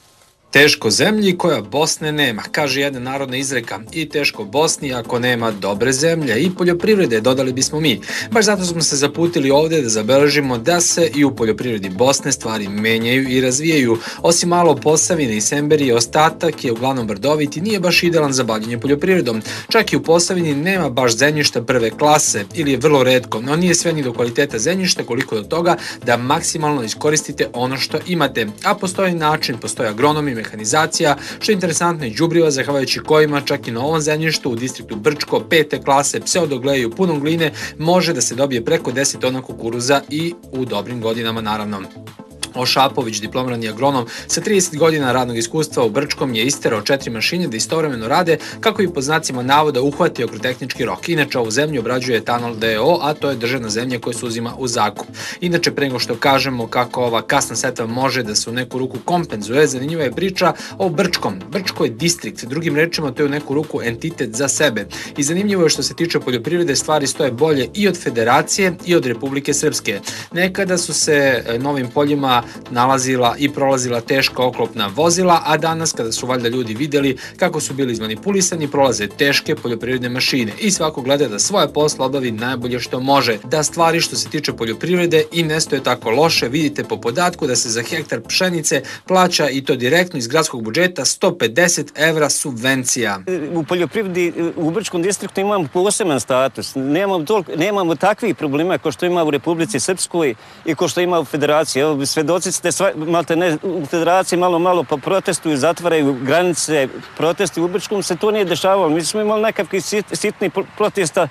Teško zemlji koja Bosne nema, kaže jedna narodna izreka, i teško Bosni ako nema dobre zemlje i poljoprivrede, dodali bismo mi. Baš zato smo se zaputili ovde da zabeležimo da se i u poljoprivredi Bosne stvari menjaju i razvijaju. Osim malo Posavine i Semberije, ostatak je uglavnom brdovit i nije baš idealan za bavljenje poljoprivredom. Čak i u Posavini nema baš zemljišta prve klase ili je vrlo retko, no nije sve ni do kvaliteta zemljišta koliko do toga da maksimalno iskoristite ono što imate. A postoji način, postoje agronomi, mehanizacija, što je interesantno i đubriva, zahvaljujući kojima čak i na ovom zemljištu u distriktu Brčko pete klase pseudogleju punom gline može da se dobije preko deset tona kukuruza i u dobrim godinama naravno. Ošapović, diplomirani agronom sa trideset godina radnog iskustva u Brčkom, je isterao četiri mašine da istovremeno rade kako bi po znacima navoda uhvatio agrotehnički rok. Inače, ovu zemlju obrađuje Etanol D O, a to je državna zemlja koja se uzima u zakup. Inače, pre nego što kažemo kako ova kasna setva može da se u neku ruku kompenzuje, zanimljiva je priča o Brčkom. Brčko je distrikt, drugim rečima to je u neku ruku entitet za sebe. I zanimljivo je što se tiče poljoprivrede, stvari stoje bolje i od Federacije i od Republike Srpske. Nekada su se novim poljima nalazila i prolazila teška oklopna vozila, a danas kada su valjda ljudi vidjeli kako su bili izmanipulisani, prolaze teške poljoprivredne mašine i svako gleda da svoje posle obavi najbolje što može. Da stvari što se tiče poljoprivrede i ne stoje tako loše, vidite po podatku da se za hektar pšenice plaća i to direktno iz gradskog budžeta sto pedeset evra subvencija. U poljoprivredi u Brčkom distriktu imamo poseban status. Nemamo, toliko, nemamo takvih problema kao što ima u Republici Srpskoj i kao što ima u Federaciji. Evo, svedoci ste, malte ne, u Federaciji malo malo pa protestuju, zatvaraju granice, protesti u Brčkom se to nije dešavalo. Mi smo imali nekakvi sitni protesta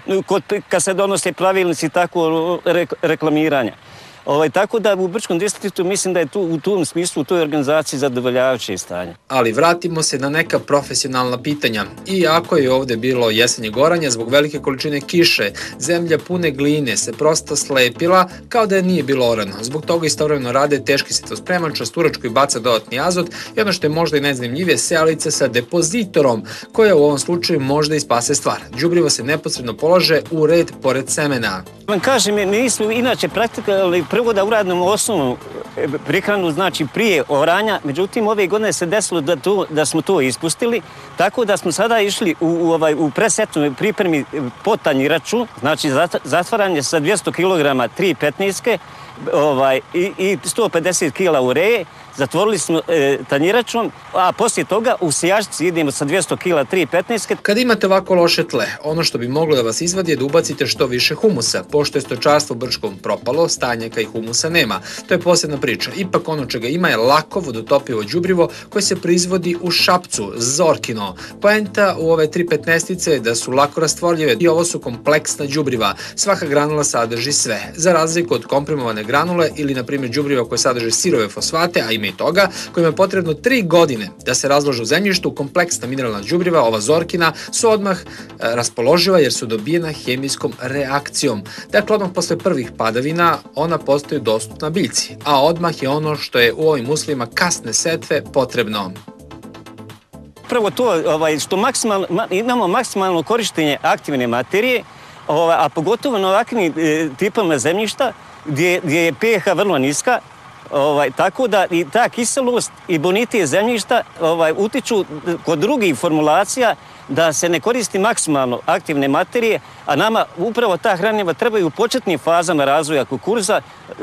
kad se donose pravilnici tako reklamiranja. Ovaj, tako da u Brčkom distriktu mislim da je tu, u tom smislu u toj organizaciji zadovoljavajuće stanje. Ali vratimo se na neka profesionalna pitanja. Iako je ovde bilo jesenje goranja, zbog velike količine kiše, zemlja pune gline se prosto slepila kao da je nije bilo orano. Zbog toga istovremeno rade teški sitospremač, rasturač koji baca dodatni azot i ono što je možda i najzanimljivije, sejalica sa depozitorom, koja u ovom slučaju možda i spase stvar. Đubrivo se neposredno polaže u red pored semena. Vam kažem, mi smo inače praktikali prvo da uradimo osnovnu prihranu, znači prije oranja, međutim ove godine se desilo da, to, da smo to ispustili, tako da smo sada išli u, u, ovaj, u presetnoj pripremi po tanjiraču, znači zatvaranje sa dvjesto kilograma tri petnaestke ovaj, i, i sto pedeset kila ureje, zatvorili smo e, tanjiračom, a poslije toga u sijačici idemo sa dvjesto kila tri petnaestke. Kad imate ovako loše tle, ono što bi moglo da vas izvadi je da ubacite što više humusa. Pošto je stočarstvo Brčkom propalo, stajnjaka i humusa nema. To je posebna priča. Ipak ono čega ima je lako vodotopivo đubrivo koje se proizvodi u Šapcu, Zorkino. Poenta u ove tri petnaestice je da su lako rastvorljive i ovo su kompleksna đubriva. Svaka granula sadrži sve. Za razliku od komprimovane granule ili na primjer đubriva koje sadrže sirove fosfate, a ima i toga, kojima je potrebno tri godine da se razlože u zemljištu, kompleksna mineralna đubriva, ova Zorkina, su odmah e, raspoloživa jer su dobijena hemijskom reakcijom. Dakle, odmah posle prvih padavina ona postaju dostupna biljci, a odmah je ono što je u ovim uslovima kasne setve potrebno. Prvo to ovaj, što maksimalno, imamo maksimalno korištenje aktivne materije, ovaj, a pogotovo na ovakvim e, tipama zemljišta gdje, gdje je pH vrlo niska, ovaj, tako da i ta kiselost i bonitet zemljišta ovaj, utiču kod drugih formulacija da se ne koristi maksimalno aktivne materije, a nama upravo ta hranjiva trebaju u početnim fazama razvoja kukuruza.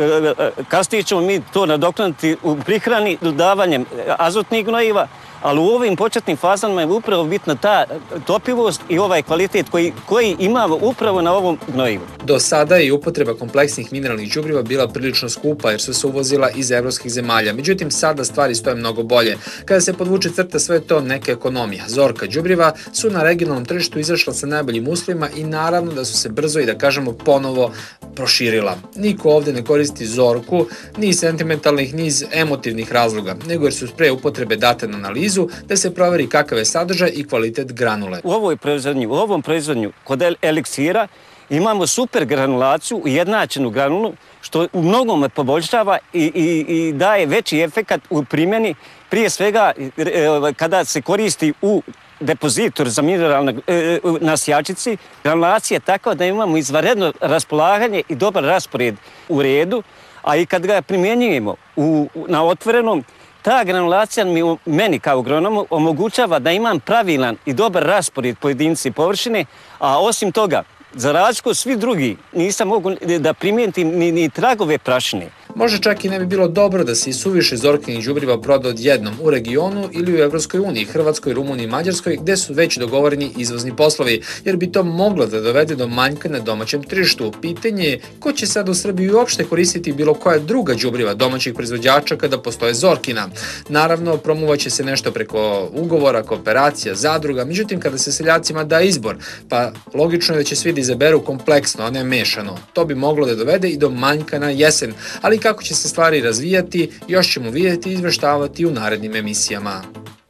Kasnije ćemo mi to nadoknaditi u prihrani dodavanjem azotnih gnojiva, ali u ovim početnim fazama je upravo bitna ta topivost i ovaj kvalitet koji, koji imamo upravo na ovom gnojivu. Do sada je upotreba kompleksnih mineralnih đubriva bila prilično skupa jer su se uvozila iz evropskih zemalja. Međutim, sada stvari stoje mnogo bolje. Kada se podvuče crta, sve je to neka ekonomija. Zorka đubriva su na regionalnom tržištu izašla sa najboljim uslovima i naravno da su se brzo i da kažemo ponovo proširila. Niko ovde ne koristi Zorku ni iz sentimentalnih ni iz emotivnih razloga, nego jer su pre upotrebe date na analizu da se proveri kakav je sadržaj i kvalitet granule. U ovoj proizvodnju, u ovom proizvodnju kod eliksira imamo super granulaciju, ujednačenu granulu, što u mnogome poboljšava i, i, i daje veći efekat u primjeni, prije svega kada se koristi u depozitor za mineralne na sijačici. Granulacija je takva da imamo izvanredno raspolaganje i dobar raspored u redu, a i kad ga primjenjujemo u, na otvorenom, ta granulacija mi, meni kao agronomu omogućava da imam pravilan i dobar raspored po jedinici površine, a osim toga, za razliku od svih drugih, nisam mogu da primijetim ni, ni tragove prašine. Možda čak i ne bi bilo dobro da se i suviše Zorkinih đubriva proda odjednom u regionu ili u Evropskoj uniji, Hrvatskoj, Rumuniji i Mađarskoj, gde su već dogovoreni izvozni poslovi, jer bi to moglo da dovede do manjka na domaćem tržištu. Pitanje je ko će sad u Srbiji uopšte koristiti bilo koja druga đubriva domaćih proizvođača kada postoje Zorkina. Naravno, promovaće se nešto preko ugovora, kooperacija, zadruga, međutim kada se seljacima da izbor, pa logično je da će svi da izaberu kompleksno, a ne mešano. To bi moglo da dovede i do manjka na jesen, ali kako će se stvari razvijati, još ćemo vidjeti i izveštavati u narednim emisijama.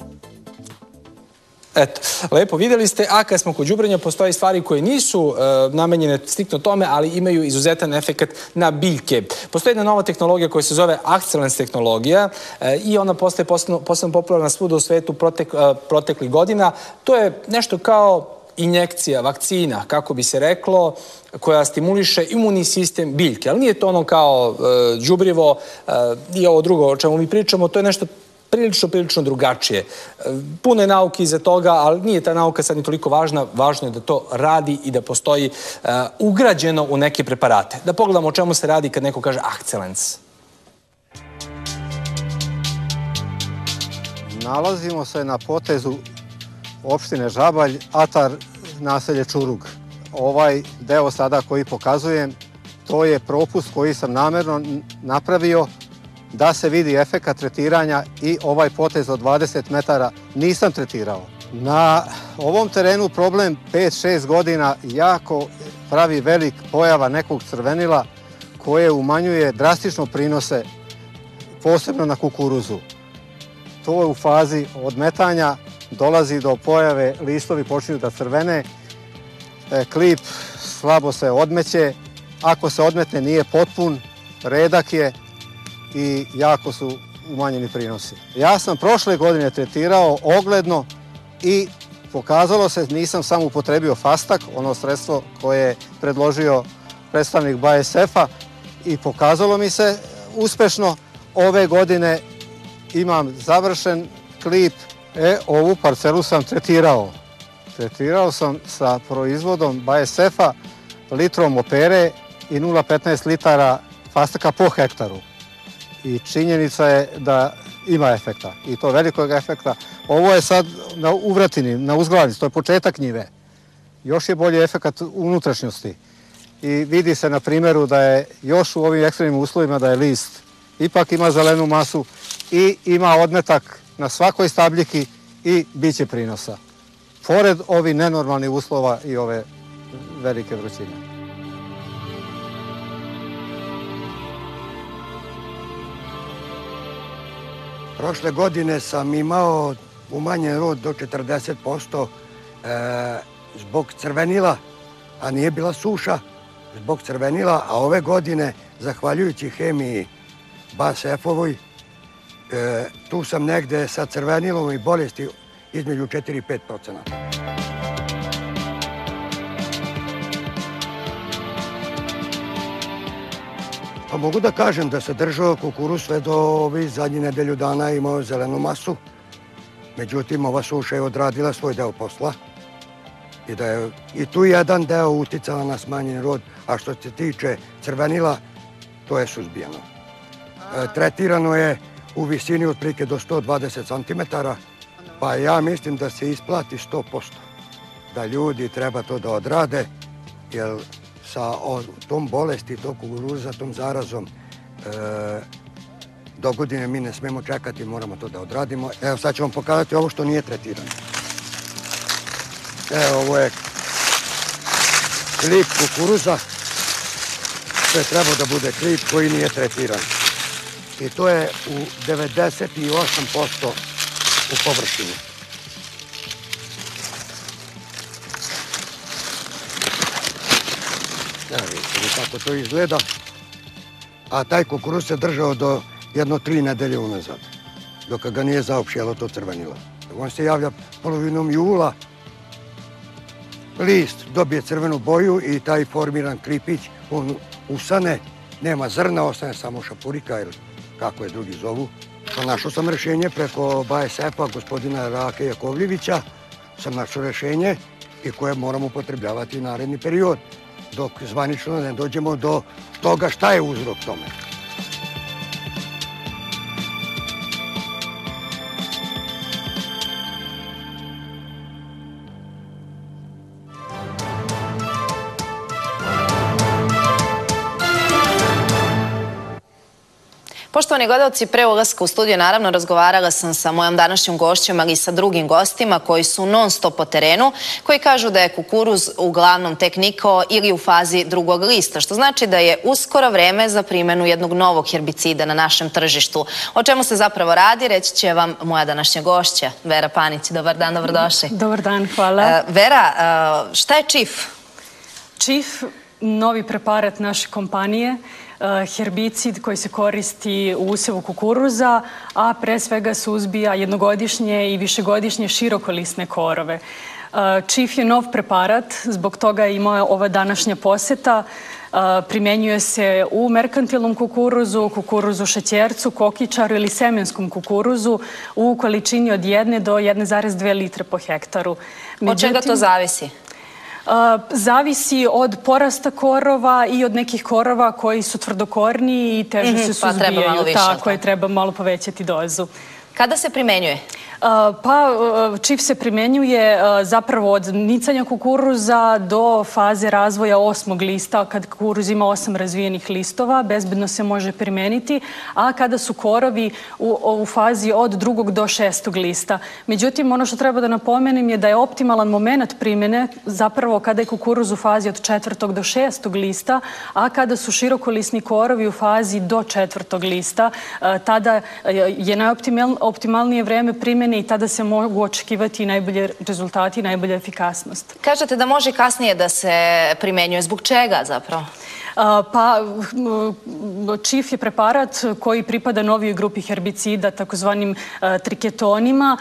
Eto, lepo videli ste, a kad smo kod đubrenja postoje stvari koje nisu e, namenjene striktno tome, ali imaju izuzetan efekat na biljke. Postoji jedna nova tehnologija koja se zove Excellence tehnologija e, i ona postaje posebno, posebno popularna svuda u svetu protek, e, proteklih godina. To je nešto kao injekcija, vakcina, kako bi se reklo, koja stimuliše imunni sistem biljke. Ali nije to ono kao đubrivo i ovo drugo o čemu mi pričamo, to je nešto prilično, prilično drugačije. Puno je nauke iza toga, ali nije ta nauka sad ni toliko važna. Važno je da to radi i da postoji ugrađeno u neke preparate. Da pogledamo o čemu se radi kad neko kaže Accelens. Nalazimo se na potezu opštine Žabalj, atar naselje Čurug. Ovaj deo sada koji pokazujem, to je propust koji sam namerno napravio da se vidi efekat tretiranja i ovaj potez od dvadeset metara nisam tretirao. Na ovom terenu problem pet šest godina jako pravi velik pojava nekog crvenila koje umanjuje drastično prinose, posebno na kukuruzu. To je u fazi odmetanja, dolazi do pojave, listovi počinju da crvene, klip slabo se odmeće, ako se odmetne nije potpun, redak je i jako su umanjeni prinosi. Ja sam prošle godine tretirao ogledno i pokazalo se, nisam samo upotrebio Fastak, ono sredstvo koje je predložio predstavnik B A S F-a i pokazalo mi se uspešno. Ove godine imam završen klip, e, ovu parcelu sam tretirao. Tretirao sam sa proizvodom B A S F-a, litrom opere i nula zarez petnaest litara Fastaka po hektaru. I činjenica je da ima efekta, i to velikog efekta. Ovo je sad na uvratini, na uzglavnici, to je početak njive. Još je bolji efekat unutrašnjosti. I vidi se na primjeru da je još u ovim ekstremnim uslovima da je list ipak ima zelenu masu i ima odmetak na svakoj stabljiki i bit će prinosa. Pored ovih nenormalnih uslova i ove velike vrućine. Prošle godine sam imao umanjen rod do četrdeset posto zbog crvenila, a nije bila suša, zbog crvenila, a ove godine, zahvaljujući hemiji B A S F-ovoj, tu sam negde sa crvenilom i bolesti između četiri i pet procenata. Pa mogu da kažem da se držao kukuruz sve do ovih zadnjih nedelju dana, imao zelenu masu. Međutim, ova suša je odradila svoj deo posla i da je i tu jedan deo uticala na smanjen rod, a što se tiče crvenila, to je suzbijeno. Tretirano je u visini otprilike do sto dvadeset centimetara, pa ja mislim da se isplati sto posto. Da ljudi treba to da odrade, jer sa tom bolesti, tog kukuruza, tom zarazom, do godine mi ne smemo čekati, moramo to da odradimo. Evo sad ću vam pokazati ovo što nije tretirano. Evo, ovo je klip kukuruza. To je trebao da bude klip koji nije tretiran. I to je u devedeset osam posto u površini. Evo vidite kako to izgleda. A taj kukuruz se držao do jedno tri nedelje unazad, dok ga nije zaopštelo to crvenilo. On se javlja polovinom jula, list dobije crvenu boju i taj formiran klipić, on usane, nema zrna, ostane samo šapurika ili kako je drugi zovu. Našao sam rešenje preko B A S F-a, gospodina Rake Jakovljevića, sam našao rešenje i koje moramo upotrebljavati naredni period, dok zvanično ne dođemo do toga šta je uzrok tome. Poštovani gledalci, pre ulaska u studio naravno razgovarala sam sa mojom današnjom gošćom, ali i sa drugim gostima koji su non stop po terenu, koji kažu da je kukuruz uglavnom tek nikao ili u fazi drugog lista, što znači da je uskoro vreme za primjenu jednog novog herbicida na našem tržištu. O čemu se zapravo radi, reći će vam moja današnja gošća, Vera Panić. Dobar dan, dobrodošli. Dobar dan, hvala. Vera, šta je čif? Čif, novi preparat naše kompanije, herbicid koji se koristi u usevu kukuruza, a pre svega suzbija jednogodišnje i višegodišnje širokolisne korove. Čif je nov preparat, zbog toga je i moja ova današnja poseta. Primenjuje se u merkantilnom kukuruzu, kukuruzu šećercu, kokičaru ili semenskom kukuruzu u količini od jedne do jedne zarez dve litre po hektaru. Od čega to zavisi? Zavisi od porasta korova i od nekih korova koji su tvrdokorni i teže se suzbijaju. Pa treba malo više. Tako je, treba malo povećati dozu. Kada se primenjuje? Pa čif se primenjuje zapravo od nicanja kukuruza do faze razvoja osmog lista. Kad kukuruz ima osam razvijenih listova, bezbedno se može primeniti, a kada su korovi u, u fazi od drugog do šestog lista. Međutim, ono što treba da napomenem je da je optimalan moment primjene zapravo kada je kukuruz u fazi od četvrtog do šestog lista, a kada su širokolisni korovi u fazi do četvrtog lista, tada je najoptimalnije vreme primjene i tada se mogu očekivati najbolje rezultati i najbolja efikasnost. Kažete da može kasnije da se primenjuje. Zbog čega zapravo? Pa, čif je preparat koji pripada novijoj grupi herbicida, takozvanim triketonima.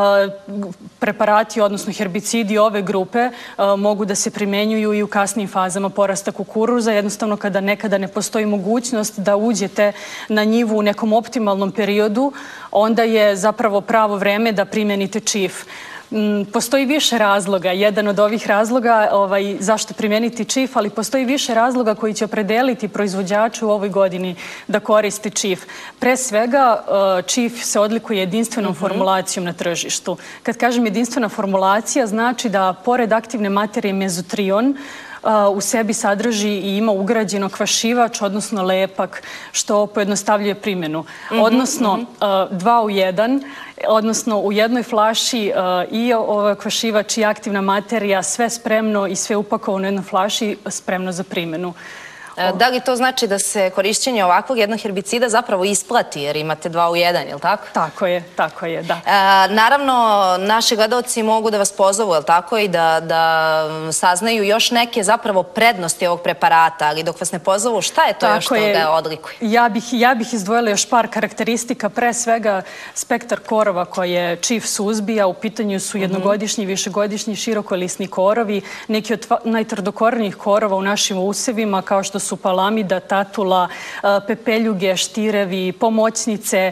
Preparati, odnosno herbicidi ove grupe, mogu da se primenjuju i u kasnijim fazama porasta kukuruza. Jednostavno, kada nekada ne postoji mogućnost da uđete na njivu u nekom optimalnom periodu, onda je zapravo pravo vreme da primenite čif. Postoji više razloga. Jedan od ovih razloga ovaj, zašto primijeniti čif, ali postoji više razloga koji će opredeliti proizvođaču u ovoj godini da koristi čif. Pre svega, čif se odlikuje jedinstvenom uh-huh. formulacijom na tržištu. Kad kažem jedinstvena formulacija, znači da pored aktivne materije mezotrion, u sebi sadrži i ima ugrađeno kvašivač, odnosno lepak, što pojednostavljuje primjenu. Mm-hmm, odnosno, mm-hmm. dva u jedan, odnosno u jednoj flaši i kvašivač i aktivna materija, sve spremno i sve upakovano u jednoj flaši, spremno za primjenu. Da li to znači da se korišćenje ovakvog jednog herbicida zapravo isplati, jer imate dva u jedan, je li tako? Tako je, tako je, da. Naravno, naši gledalci mogu da vas pozovu, je li tako, i da saznaju još neke zapravo prednosti ovog preparata, ali dok vas ne pozovu, šta je to još što ga odlikuje? Ja bih izdvojila još par karakteristika, pre svega spektar korova koje čif suzbija. U pitanju su jednogodišnji, višegodišnji, širokolisni korovi, neki od najtvrdokornijih korova u našim usevima, kao što su palamida, tatula, pepeljuge, štirevi, pomoćnice,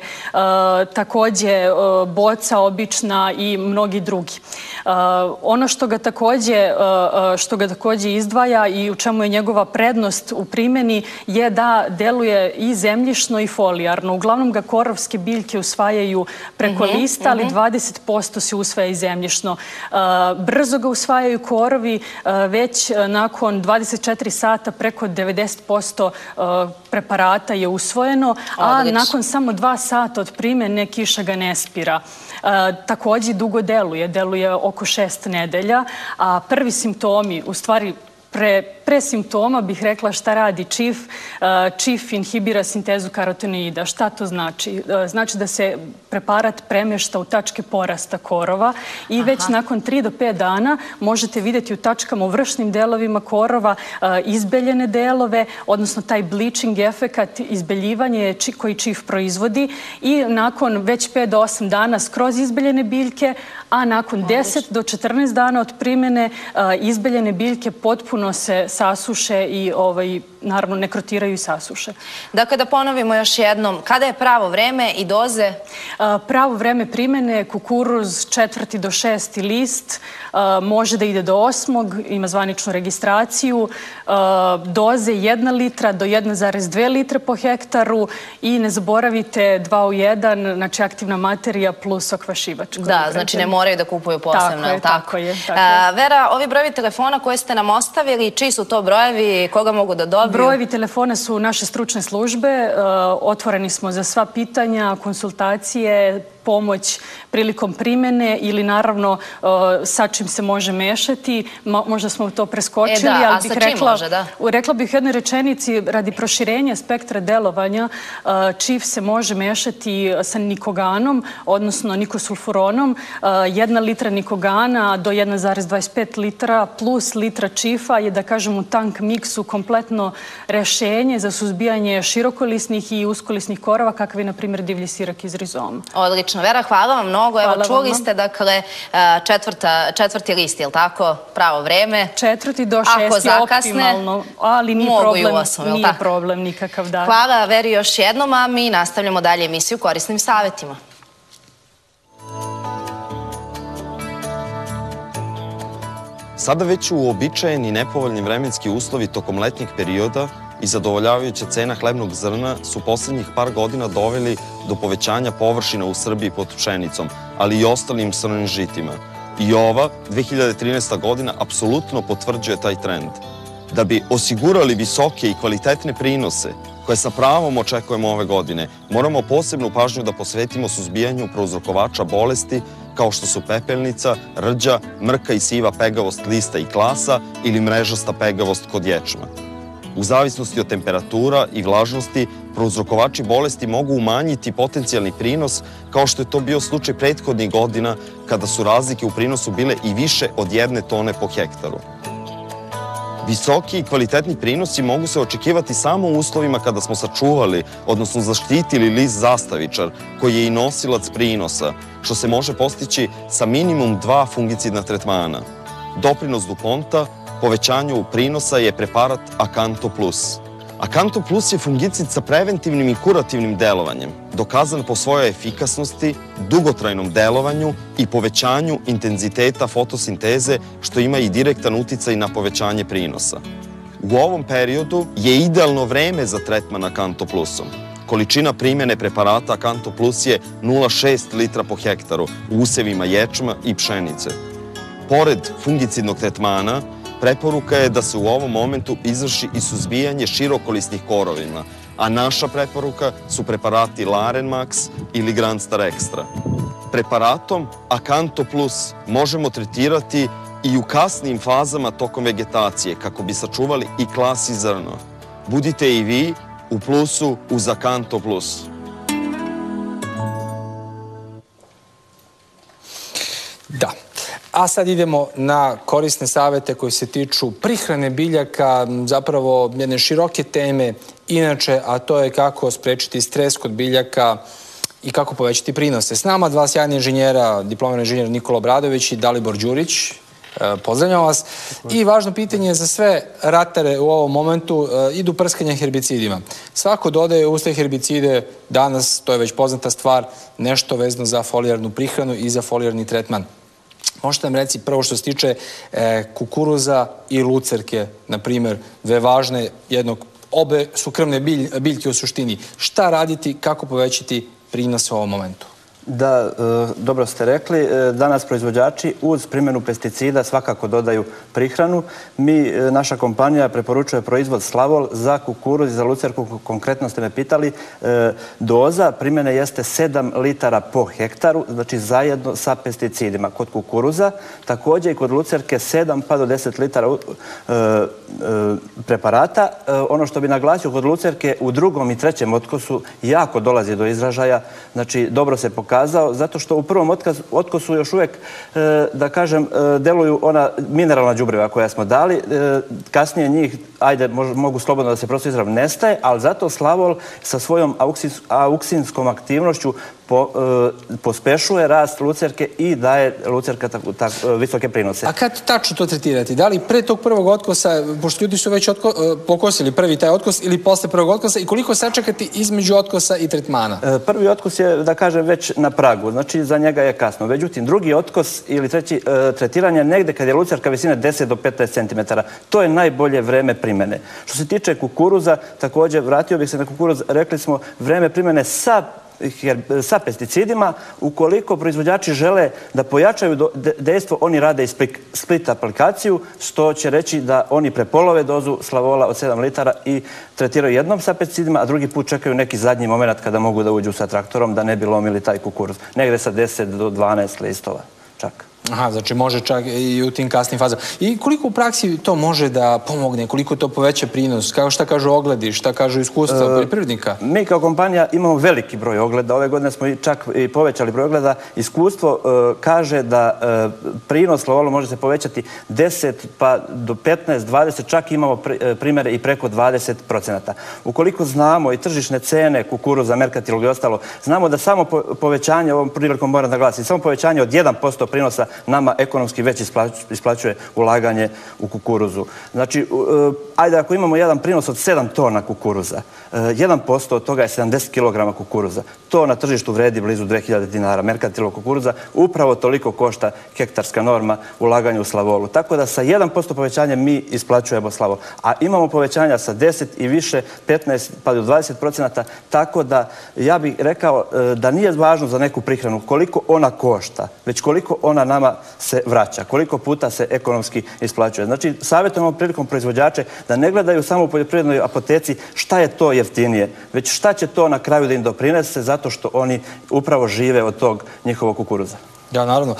takođe boca obična i mnogi drugi. Ono što ga takođe, što ga takođe izdvaja i u čemu je njegova prednost u primjeni je da deluje i zemljišno i folijarno. Uglavnom ga korovske biljke usvajaju preko lista, ali dvadeset posto se usvaja i zemljišno. Brzo ga usvajaju korovi, već nakon dvadeset četiri sata preko devedeset posto preparata je usvojeno, a nakon samo dva sata od primjene kiša ga ne spira. Takođe dugo deluje, deluje oko šest nedelja, a prvi simptomi, u stvari pre simptoma bih rekla šta radi čif. Čif inhibira sintezu karotenoida. Šta to znači? Znači da se preparat premješta u tačke porasta korova i već nakon tri do pet dana možete vidjeti u tačkama u vršnim delovima korova izbeljene delove, odnosno taj bleaching efekat, izbeljivanje koji čif proizvodi i nakon već pet do osam dana skroz izbeljene biljke, a nakon deset do četrnaest dana od primjene izbeljene biljke potpuno se sasuše i ovaj, naravno nekrotiraju i sasuše. Dakle, da ponovimo još jednom, kada je pravo vreme i doze? Pravo vreme primjene, kukuruz četvrti do šesti list, može da ide do osmog, ima zvaničnu registraciju, doze jedna litra do jedna zarez dve litre po hektaru i ne zaboravite dva u jedan, znači aktivna materija plus okvašivač. Da, znači ne moraju da kupuju posebno, je li tako? Tako je, tako je. Vera, ovi brojevi telefona koje ste nam ostavili, čiji su to brojevi, koga mogu da dobiju? Brojevi telefona su naše stručne službe, otvoreni smo za sva pitanja, konsultacije, pomoć prilikom primjene ili naravno sa čim se može mešati. Možda smo to preskočili, ali bih rekla, rekla bih u jednoj rečenici, radi proširenja spektra delovanja, čif se može mešati sa nikoganom, odnosno nikosulfuronom. Jedna litra nikogana do jedna zarez dvadeset pet litra plus litra čifa je, da kažem, u tank miksu kompletno rešenje za suzbijanje širokolisnih i uskolisnih korova, kakav je, na primjer, divlji sirak iz rizoma. Odlično. odlično. Vera, hvala vam mnogo. Evo, Hvala čuli vama. ste, dakle, četvrta, četvrti list, je li tako? Pravo vreme. Četvrti do Ako šesti zakasne, optimalno, ali nije mogu i u problem, osam, je li nije tako? problem nikakav, da. Hvala Veri još jednom, a mi nastavljamo dalje emisiju Korisnim savjetima. Sada već uobičajeni nepovoljni vremenski uslovi tokom letnjeg perioda i zadovoljavajuća cena hlebnog zrna su poslednjih par godina doveli do povećanja površina u Srbiji pod pšenicom, ali i ostalim srnim žitima. I ova, dve hiljade trinaesta godina, apsolutno potvrđuje taj trend. Da bi osigurali visoke i kvalitetne prinose, koje sa pravom očekujemo ove godine, moramo posebnu pažnju da posvetimo suzbijanju prouzrokovača bolesti kao što su pepelnica, rđa, mrka i siva pegavost lista i klasa ili mrežasta pegavost kod ječma. U zavisnosti od temperatura i vlažnosti, prouzrokovači bolesti mogu umanjiti potencijalni prinos, kao što je to bio slučaj prethodnih godina kada su razlike u prinosu bile i više od jedne tone po hektaru. Visoki i kvalitetni prinosi mogu se očekivati samo u uslovima kada smo sačuvali, odnosno zaštitili list zastavičar, koji je i nosilac prinosa, što se može postići sa minimum dva fungicidna tretmana. Doprinos DuPonta povećanju prinosa je preparat Akanto Plus. Akanto Plus je fungicid sa preventivnim i kurativnim delovanjem, dokazan po svojoj efikasnosti, dugotrajnom delovanju i povećanju intenziteta fotosinteze, što ima i direktan uticaj na povećanje prinosa. U ovom periodu je idealno vreme za tretman Akanto Plusom. Količina primjene preparata Akanto Plus je nula zarez šest litra po hektaru u usevima ječma i pšenice. Pored fungicidnog tretmana, preporuka je da se u ovom momentu izvrši i suzbijanje širokolisnih korovina, a naša preporuka su preparati Laren Max ili Grandstar Extra. Preparatom Akanto Plus možemo tretirati i u kasnim fazama tokom vegetacije kako bi sačuvali i klas i zrno. Budite i vi u plusu uz Akanto Plus. Da. A sad idemo na korisne savete koji se tiču prihrane biljaka, zapravo jedne široke teme inače, a to je kako sprečiti stres kod biljaka i kako povećati prinose. S nama dva sjajna inženjera, diplomirani inženjer Nikola Obradović i Dalibor Đurić. Pozdravljam vas. I važno pitanje za sve ratare u ovom momentu, idu prskanja herbicidima. Svako dodaje uz te herbicide danas, to je već poznata stvar, nešto vezano za folijarnu prihranu i za folijarni tretman. Možete nam reći prvo što se tiče kukuruza i lucerke, na primjer, dve važne, jednog, obe su krvne biljke u suštini. Šta raditi, kako povećati prinos u ovom momentu? Da, dobro ste rekli, danas proizvođači uz primjenu pesticida svakako dodaju prihranu. Mi, naša kompanija, preporučuje proizvod Slavol za kukuruz i za lucerku, konkretno ste me pitali. Doza primjene jeste sedam litara po hektaru, znači zajedno sa pesticidima. Kod kukuruza, također i kod lucerke sedam pa do deset litara preparata. Ono što bi naglasio kod lucerke, u drugom i trećem otkosu jako dolazi do izražaja, znači dobro se pokazuje kazao, zato što u prvom otkosu još uvijek, da kažem, deluju ona mineralna đubriva koja smo dali. Kasnije njih, ajde, mogu slobodno da se prosto izravno nestaje, ali zato Slavol sa svojom auksinskom aktivnošću pospešuje rast lucerke i daje lucerka visoke prinose. A kad tačno to tretirati? Da li pre tog prvog otkosa, pošto ljudi su već pokosili prvi taj otkos, ili posle prvog otkosa, i koliko sačekati između otkosa i tretmana? Prvi otkos je, da kažem, već na pragu, znači za njega je kasno. Međutim, drugi otkos ili treći tretiranje negde kad je lucerka visine deset do petnaest centimetara. To je najbolje vreme primjene. Što se tiče kukuruza, također vratio bih se na kukuruz, rekli smo vreme primjene sa sa pesticidima. Ukoliko proizvođači žele da pojačaju dejstvo, oni rade i split aplikaciju, što će reći da oni prepolove dozu Slavola od sedam litara i tretiraju jednom sa pesticidima, a drugi put čekaju neki zadnji moment kada mogu da uđu sa traktorom da ne bi lomili taj kukuruz. Negde sa deset do dvanaest listova čak. Aha, znači može čak i u tim kasnim fazama. I koliko u praksi to može da pomogne, koliko to poveća prinos, kako šta kažu ogledi, šta kažu iskustva poljoprivrednika? Mi kao kompanija imamo veliki broj ogleda, ove godine smo čak i povećali broj ogleda. Iskustvo kaže da prinos Slavolu može se povećati deset pa do petnaest, dvadeset, čak imamo primere i preko dvadeset procenata. Ukoliko znamo i tržišne cene kukuruza, merkatilog i ostalo, znamo da samo povećanje, ovom prilikom moram da glasim, samo povećanje od jedan posto prinosa nama ekonomski već isplaćuje ulaganje u kukuruzu. Znači, ajde ako imamo jedan prinos od sedam tona kukuruza, jedan posto od toga je sedamdeset kilograma kukuruza. To na tržištu vredi blizu dve hiljade dinara. Merkantilnog kukuruza upravo toliko košta hektarska norma ulaganja u Slavolu. Tako da sa jedan posto povećanjem mi isplaćujemo Slavol. A imamo povećanja sa deset i više, petnaest pa do dvadeset procenata, tako da ja bih rekao da nije važno za neku prihranu koliko ona košta, već koliko ona nama se vraća, koliko puta se ekonomski isplaćuje. Znači, savjetujemo prilikom proizvođače da ne gledaju samo u poljoprivrednoj apoteci šta je to jeftinije, već šta će to na kraju da im doprinese zato što oni upravo žive od tog njihovog kukuruza. Da, naravno.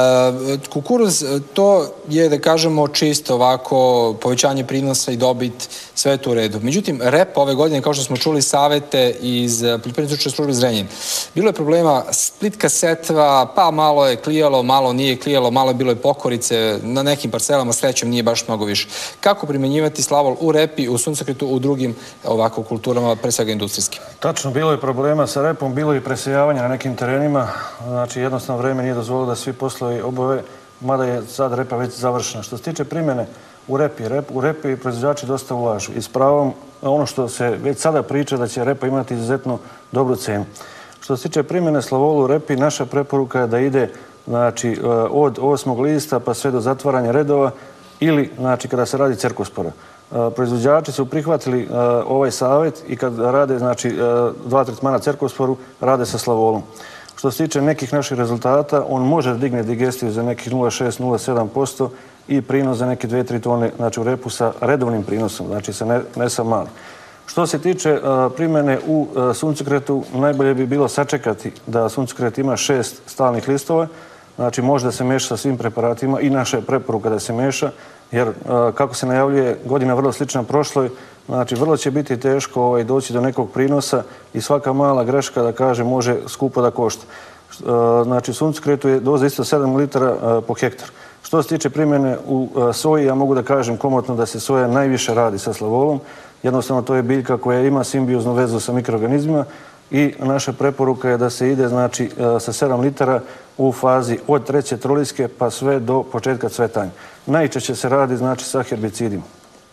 Kukuruz, to je, da kažemo, čisto ovako povećanje prinosa i dobit, sve je to u redu. Međutim, repa ove godine, kao što smo čuli savete iz poljoprivredne stručne službe Zrenjanin, bilo je problema plitka setva, pa malo je klijalo, malo nije klijalo, malo je bilo je pokorice, na nekim parcelama srećom nije baš mnogo više. Kako primjenjivati Slavol u repi, u suncokretu, u drugim ovako kulturama, pre svega industrijskim? Tačno, bilo je problema sa repom, bilo je i presejavanja na nekim terenima, znači jednostavno vreme nije dozvolilo da svi poslovi obave, mada je sad repa već završena. Što se tiče primjene u repi, u repi proizvođači dosta ulažu i s pravom ono što se već sada priča da će repa imati izuzetno dobru cenu. Što se tiče primjene Slavolu u repi, naša preporuka je da ide znači, od osmog lista pa sve do zatvaranja redova ili znači, kada se radi cerkospora. Proizvođači su prihvatili ovaj savjet i kad rade znači, dva tretmana cerkosporu, rade sa Slavolom. Što se tiče nekih naših rezultata, on može da digne digestiju za nekih nula zarez šest do nula zarez sedam posto i prinos za neke dve do tri tone znači, u repu sa redovnim prinosom, znači sa ne, ne sa malim. Što se tiče uh, primjene u uh, suncokretu, najbolje bi bilo sačekati da suncokret ima šest stalnih listova, znači može da se meša sa svim preparatima i naša je preporuka da se meša, jer uh, kako se najavljuje godina vrlo slična prošloj, znači vrlo će biti teško ovaj, doći do nekog prinosa i svaka mala greška, da kaže, može skupo da košta. Uh, znači u suncokretu je doza isto sedam litara uh, po hektar. Što se tiče primjene u uh, soji, ja mogu da kažem komotno da se soja najviše radi sa Slavolom. Jednostavno to je biljka koja ima simbioznu vezu sa mikroorganizmima i naša preporuka je da se ide znači, sa sedam litara u fazi od treće troliske pa sve do početka cvetanja. Najčešće se radi znači, sa herbicidima.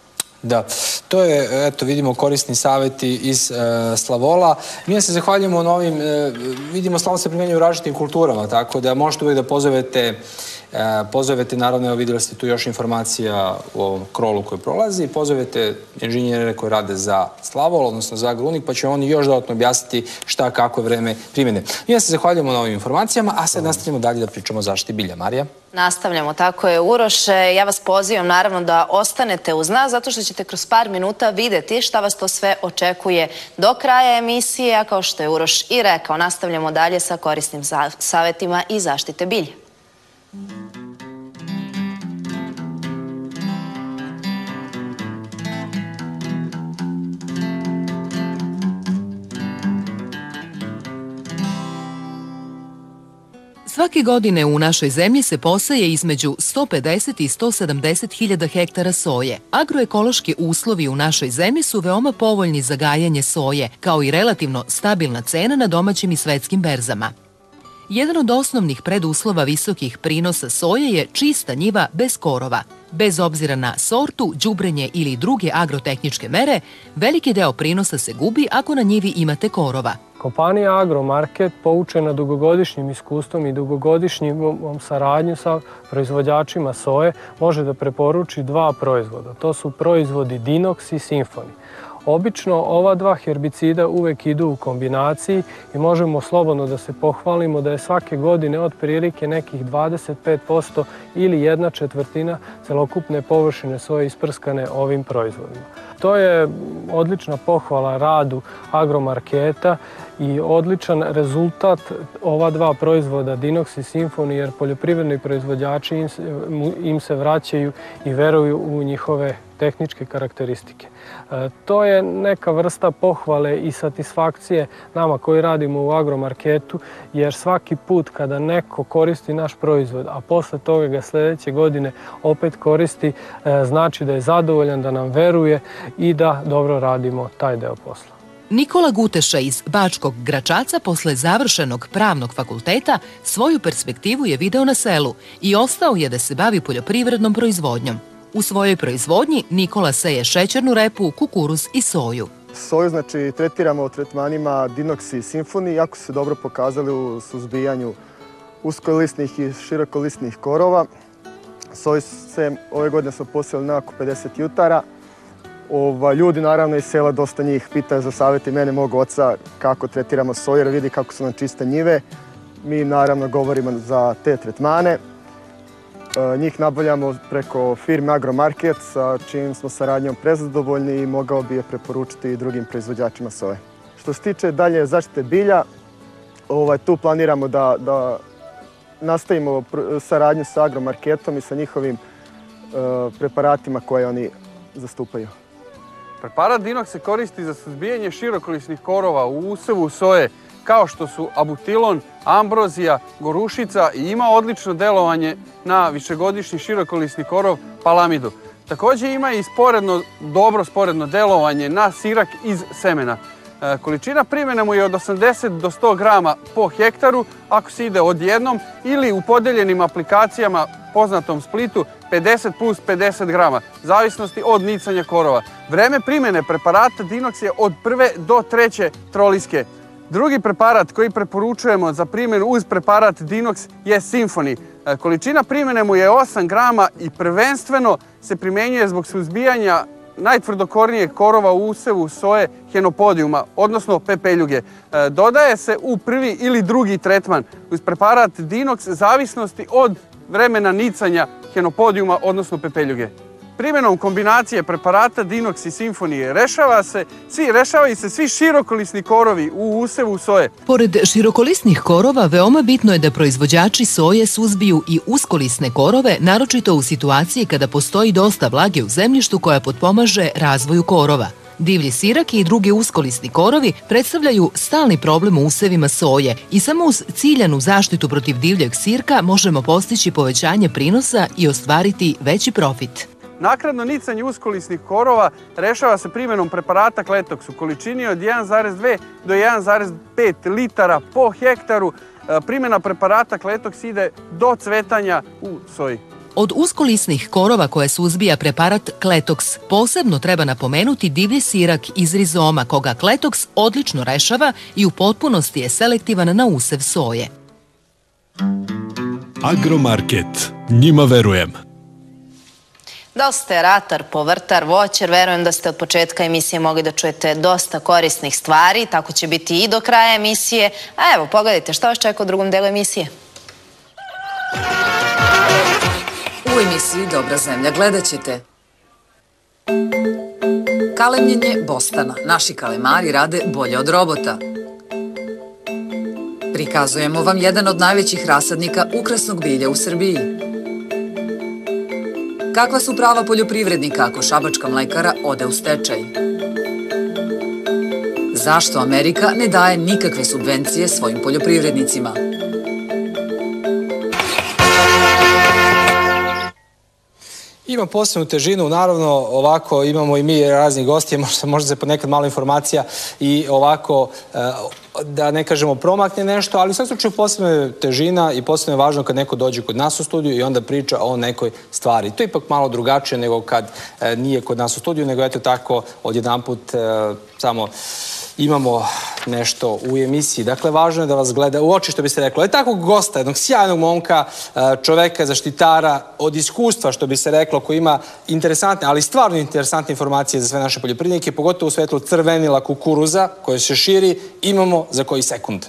Da, to je, eto, vidimo korisni savjeti iz e, Slavola. Mi se zahvaljujemo na ovim, e, vidimo Slavol se primjenjuje u različitim kulturama, tako da možete uvijek da pozovete E, pozovete, naravno, evo vidjeli ste tu još informacija u ovom krolu koji prolazi, pozovete inženjere koji rade za Slavol, odnosno za Agrunik, pa će oni još dodatno objasniti šta, kako je vreme primjene. Mi se zahvaljujemo na ovim informacijama, a sad nastavljamo dalje da pričamo o zaštiti bilja. Marija? Nastavljamo, tako je, Uroše. Ja vas pozivam, naravno, da ostanete uz nas, zato što ćete kroz par minuta vidjeti šta vas to sve očekuje do kraja emisije, a kao što je Uroš i rekao, nastavljamo dalje sa korisnim savjetima i zaštite bilja. Svake godine u našoj zemlji se poseje između sto pedeset i sto sedamdeset hiljada hektara soje. Agroekološki uslovi u našoj zemlji su veoma povoljni za gajanje soje, kao i relativno stabilna cena na domaćim i svetskim berzama. Jedan od osnovnih preduslova visokih prinosa soje je čista njiva bez korova. Bez obzira na sortu, đubrenje ili druge agrotehničke mere, veliki deo prinosa se gubi ako na njivi imate korova. Kompanija Agromarket, poučena dugogodišnjim iskustvom i dugogodišnjim saradnjom sa proizvođačima soje, može da preporuči dva proizvoda. To su proizvodi Dinox i Symphony. Obično ova dva herbicida uvek idu u kombinaciji i možemo slobodno da se pohvalimo da je svake godine otprilike nekih dvadeset pet posto ili jedna četvrtina celokupne površine soje isprskane ovim proizvodima. to je odlična pohvala radu agromarketa i odličan rezultat ova dva proizvoda Dinox i Symphony, jer poljoprivredni proizvođači im se, im se vraćaju i veruju u njihove tehničke karakteristike. E, to je neka vrsta pohvale i satisfakcije nama koji radimo u agromarketu, jer svaki put kada neko koristi naš proizvod, a posle toga ga sledeće godine opet koristi, e, znači da je zadovoljan, da nam veruje i da dobro radimo taj deo posla. Nikola Guteša iz Bačkog Gračaca posle završenog pravnog fakulteta svoju perspektivu je video na selu i ostao je da se bavi poljoprivrednom proizvodnjom. U svojoj proizvodnji Nikola seje šećernu repu, kukuruz i soju. Soju znači tretiramo tretmanima Dinox i Symphony, jako su se dobro pokazali u suzbijanju uskolisnih i širokolisnih korova. Soju se ove godine smo posijali na oko pedeset jutara. Ova, ljudi naravno iz sela, dosta njih pitaju za savjeti mene, mog oca, kako tretiramo soju, jer vidi kako su nam čiste njive. Mi naravno govorimo za te tretmane. E, njih nabavljamo preko firme Agromarket, sa čijim smo saradnjom prezadovoljni i mogao bi je preporučiti i drugim proizvođačima soje. Što se tiče dalje zaštite bilja, ovaj, tu planiramo da, da nastavimo saradnju sa Agromarketom i sa njihovim e, preparatima koje oni zastupaju. Preparat Dinox se koristi za suzbijanje širokolisnih korova u usevu soje, kao što su abutilon, ambrozija, gorušica i ima odlično delovanje na višegodišnji širokolisni korov palamidu. Također ima i sporedno, dobro sporedno delovanje na sirak iz semena. E, količina primjene mu je od osamdeset do sto grama po hektaru ako se ide odjednom ili u podeljenim aplikacijama poznatom splitu pedeset plus pedeset grama, zavisnosti od nicanja korova. Vreme primjene preparata Dinox je od prve do treće troliske. Drugi preparat koji preporučujemo za primjenu uz preparat Dinox je Symphony. Količina primjene mu je osam grama i prvenstveno se primjenjuje zbog suzbijanja najtvrdokornijeg korova u usevu soje henopodijuma, odnosno pepeljuge. Dodaje se u prvi ili drugi tretman uz preparat Dinox zavisnosti od vremena nicanja henopodijuma, odnosno pepeljuge. Primjenom kombinacije preparata Dinox i Symphony rešava se, svi, rešavaju se svi širokolisni korovi u usevu soje. Pored širokolisnih korova, veoma bitno je da proizvođači soje suzbiju i uskolisne korove, naročito u situaciji kada postoji dosta vlage u zemljištu koja potpomaže razvoju korova. Divlji sirak i drugi uskolisni korovi predstavljaju stalni problem u usevima soje i samo uz ciljanu zaštitu protiv divljeg sirka možemo postići povećanje prinosa i ostvariti veći profit. Naknadno nicanje uskolisnih korova rešava se primjenom preparata Kletox u količini od jedan zarez dve do jedan zarez pet litara po hektaru. Primjena preparata Kletox ide do cvetanja u soji. Od uskolisnih korova koje suzbija preparat Kletox posebno treba napomenuti divlji sirak iz rizoma, koga Kletox odlično rešava i u potpunosti je selektivan na usev soje. Agromarket. Njima verujem. Da ste ratar, povrtar, voćar, verujem da ste od početka emisije mogli da čujete dosta korisnih stvari, tako će biti i do kraja emisije. A evo, pogledajte šta vas čeka u drugom delu emisije. U emisiji Dobra zemlja gledat ćete kalemljenje bostana. Naši kalemari rade bolje od robota. Prikazujemo vam jedan od najvećih rasadnika ukrasnog bilja u Srbiji. Kakva su prava poljoprivrednika ako šabačka mlekara ode u stečaj? Zašto Amerika ne daje nikakve subvencije svojim poljoprivrednicima? Ima posebnu težinu, naravno ovako imamo i mi raznih gostija, možda se ponekad malo informacija i ovako, da ne kažemo promakne nešto, ali u svakom slučaju posebna je težina i posebno je važno kad neko dođe kod nas u studiju i onda priča o nekoj stvari. To je ipak malo drugačije nego kad nije kod nas u studiju, nego eto tako odjedanput samo imamo nešto u emisiji. Dakle, važno je da vas gleda u oči, što bi se reklo. Je takvog gosta, jednog sjajnog momka, čoveka, zaštitara, od iskustva, što bi se reklo, koji ima interesantne, ali stvarno interesantne informacije za sve naše poljoprivrednike, pogotovo u svetlu crvenila kukuruza, koje se širi, imamo za koji sekund.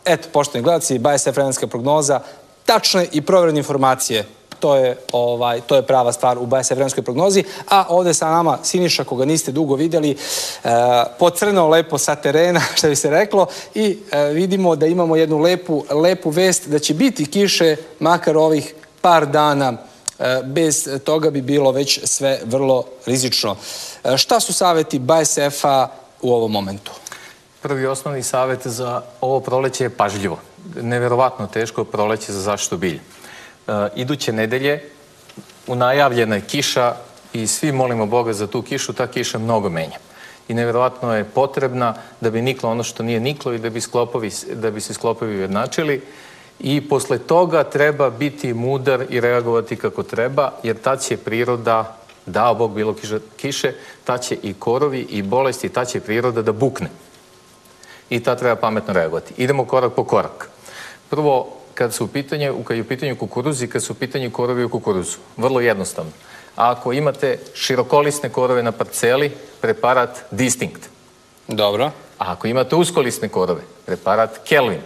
eto, poštovni gledalci, B A S F vremenska prognoza, tačne i provjerene informacije. To je, ovaj, to je prava stvar u B A S F vremenskoj prognozi. A ovde sa nama Siniša, koga niste dugo videli, e, pocrnao lepo sa terena, što bi se reklo, i e, vidimo da imamo jednu lepu, lepu vest da će biti kiše makar ovih par dana. E, bez toga bi bilo već sve vrlo rizično. E, šta su savjeti B A S F-a u ovom momentu? Prvi osnovni savjet za ovo proleće je pažljivo. Neverovatno teško proleće za zaštitu bilja. E, iduće nedelje unajavljena je kiša i svi molimo Boga za tu kišu, ta kiša mnogo menja. I neverovatno je potrebna da bi niklo ono što nije niklo i da bi, sklopovi, da bi se sklopovi ujednačili. I posle toga treba biti mudar i reagovati kako treba, jer tad će priroda, dao Bog bilo kiše, tad će i korovi i bolesti, tad će priroda da bukne. I tad treba pametno reagovati. Idemo korak po korak. Prvo, kad su u pitanju, kad je u pitanju kukuruzi, kad su u pitanju korovi u kukuruzu. Vrlo jednostavno. Ako imate širokolisne korove na parceli, preparat Distinct. Dobro. A ako imate uskolisne korove, preparat Kelvin.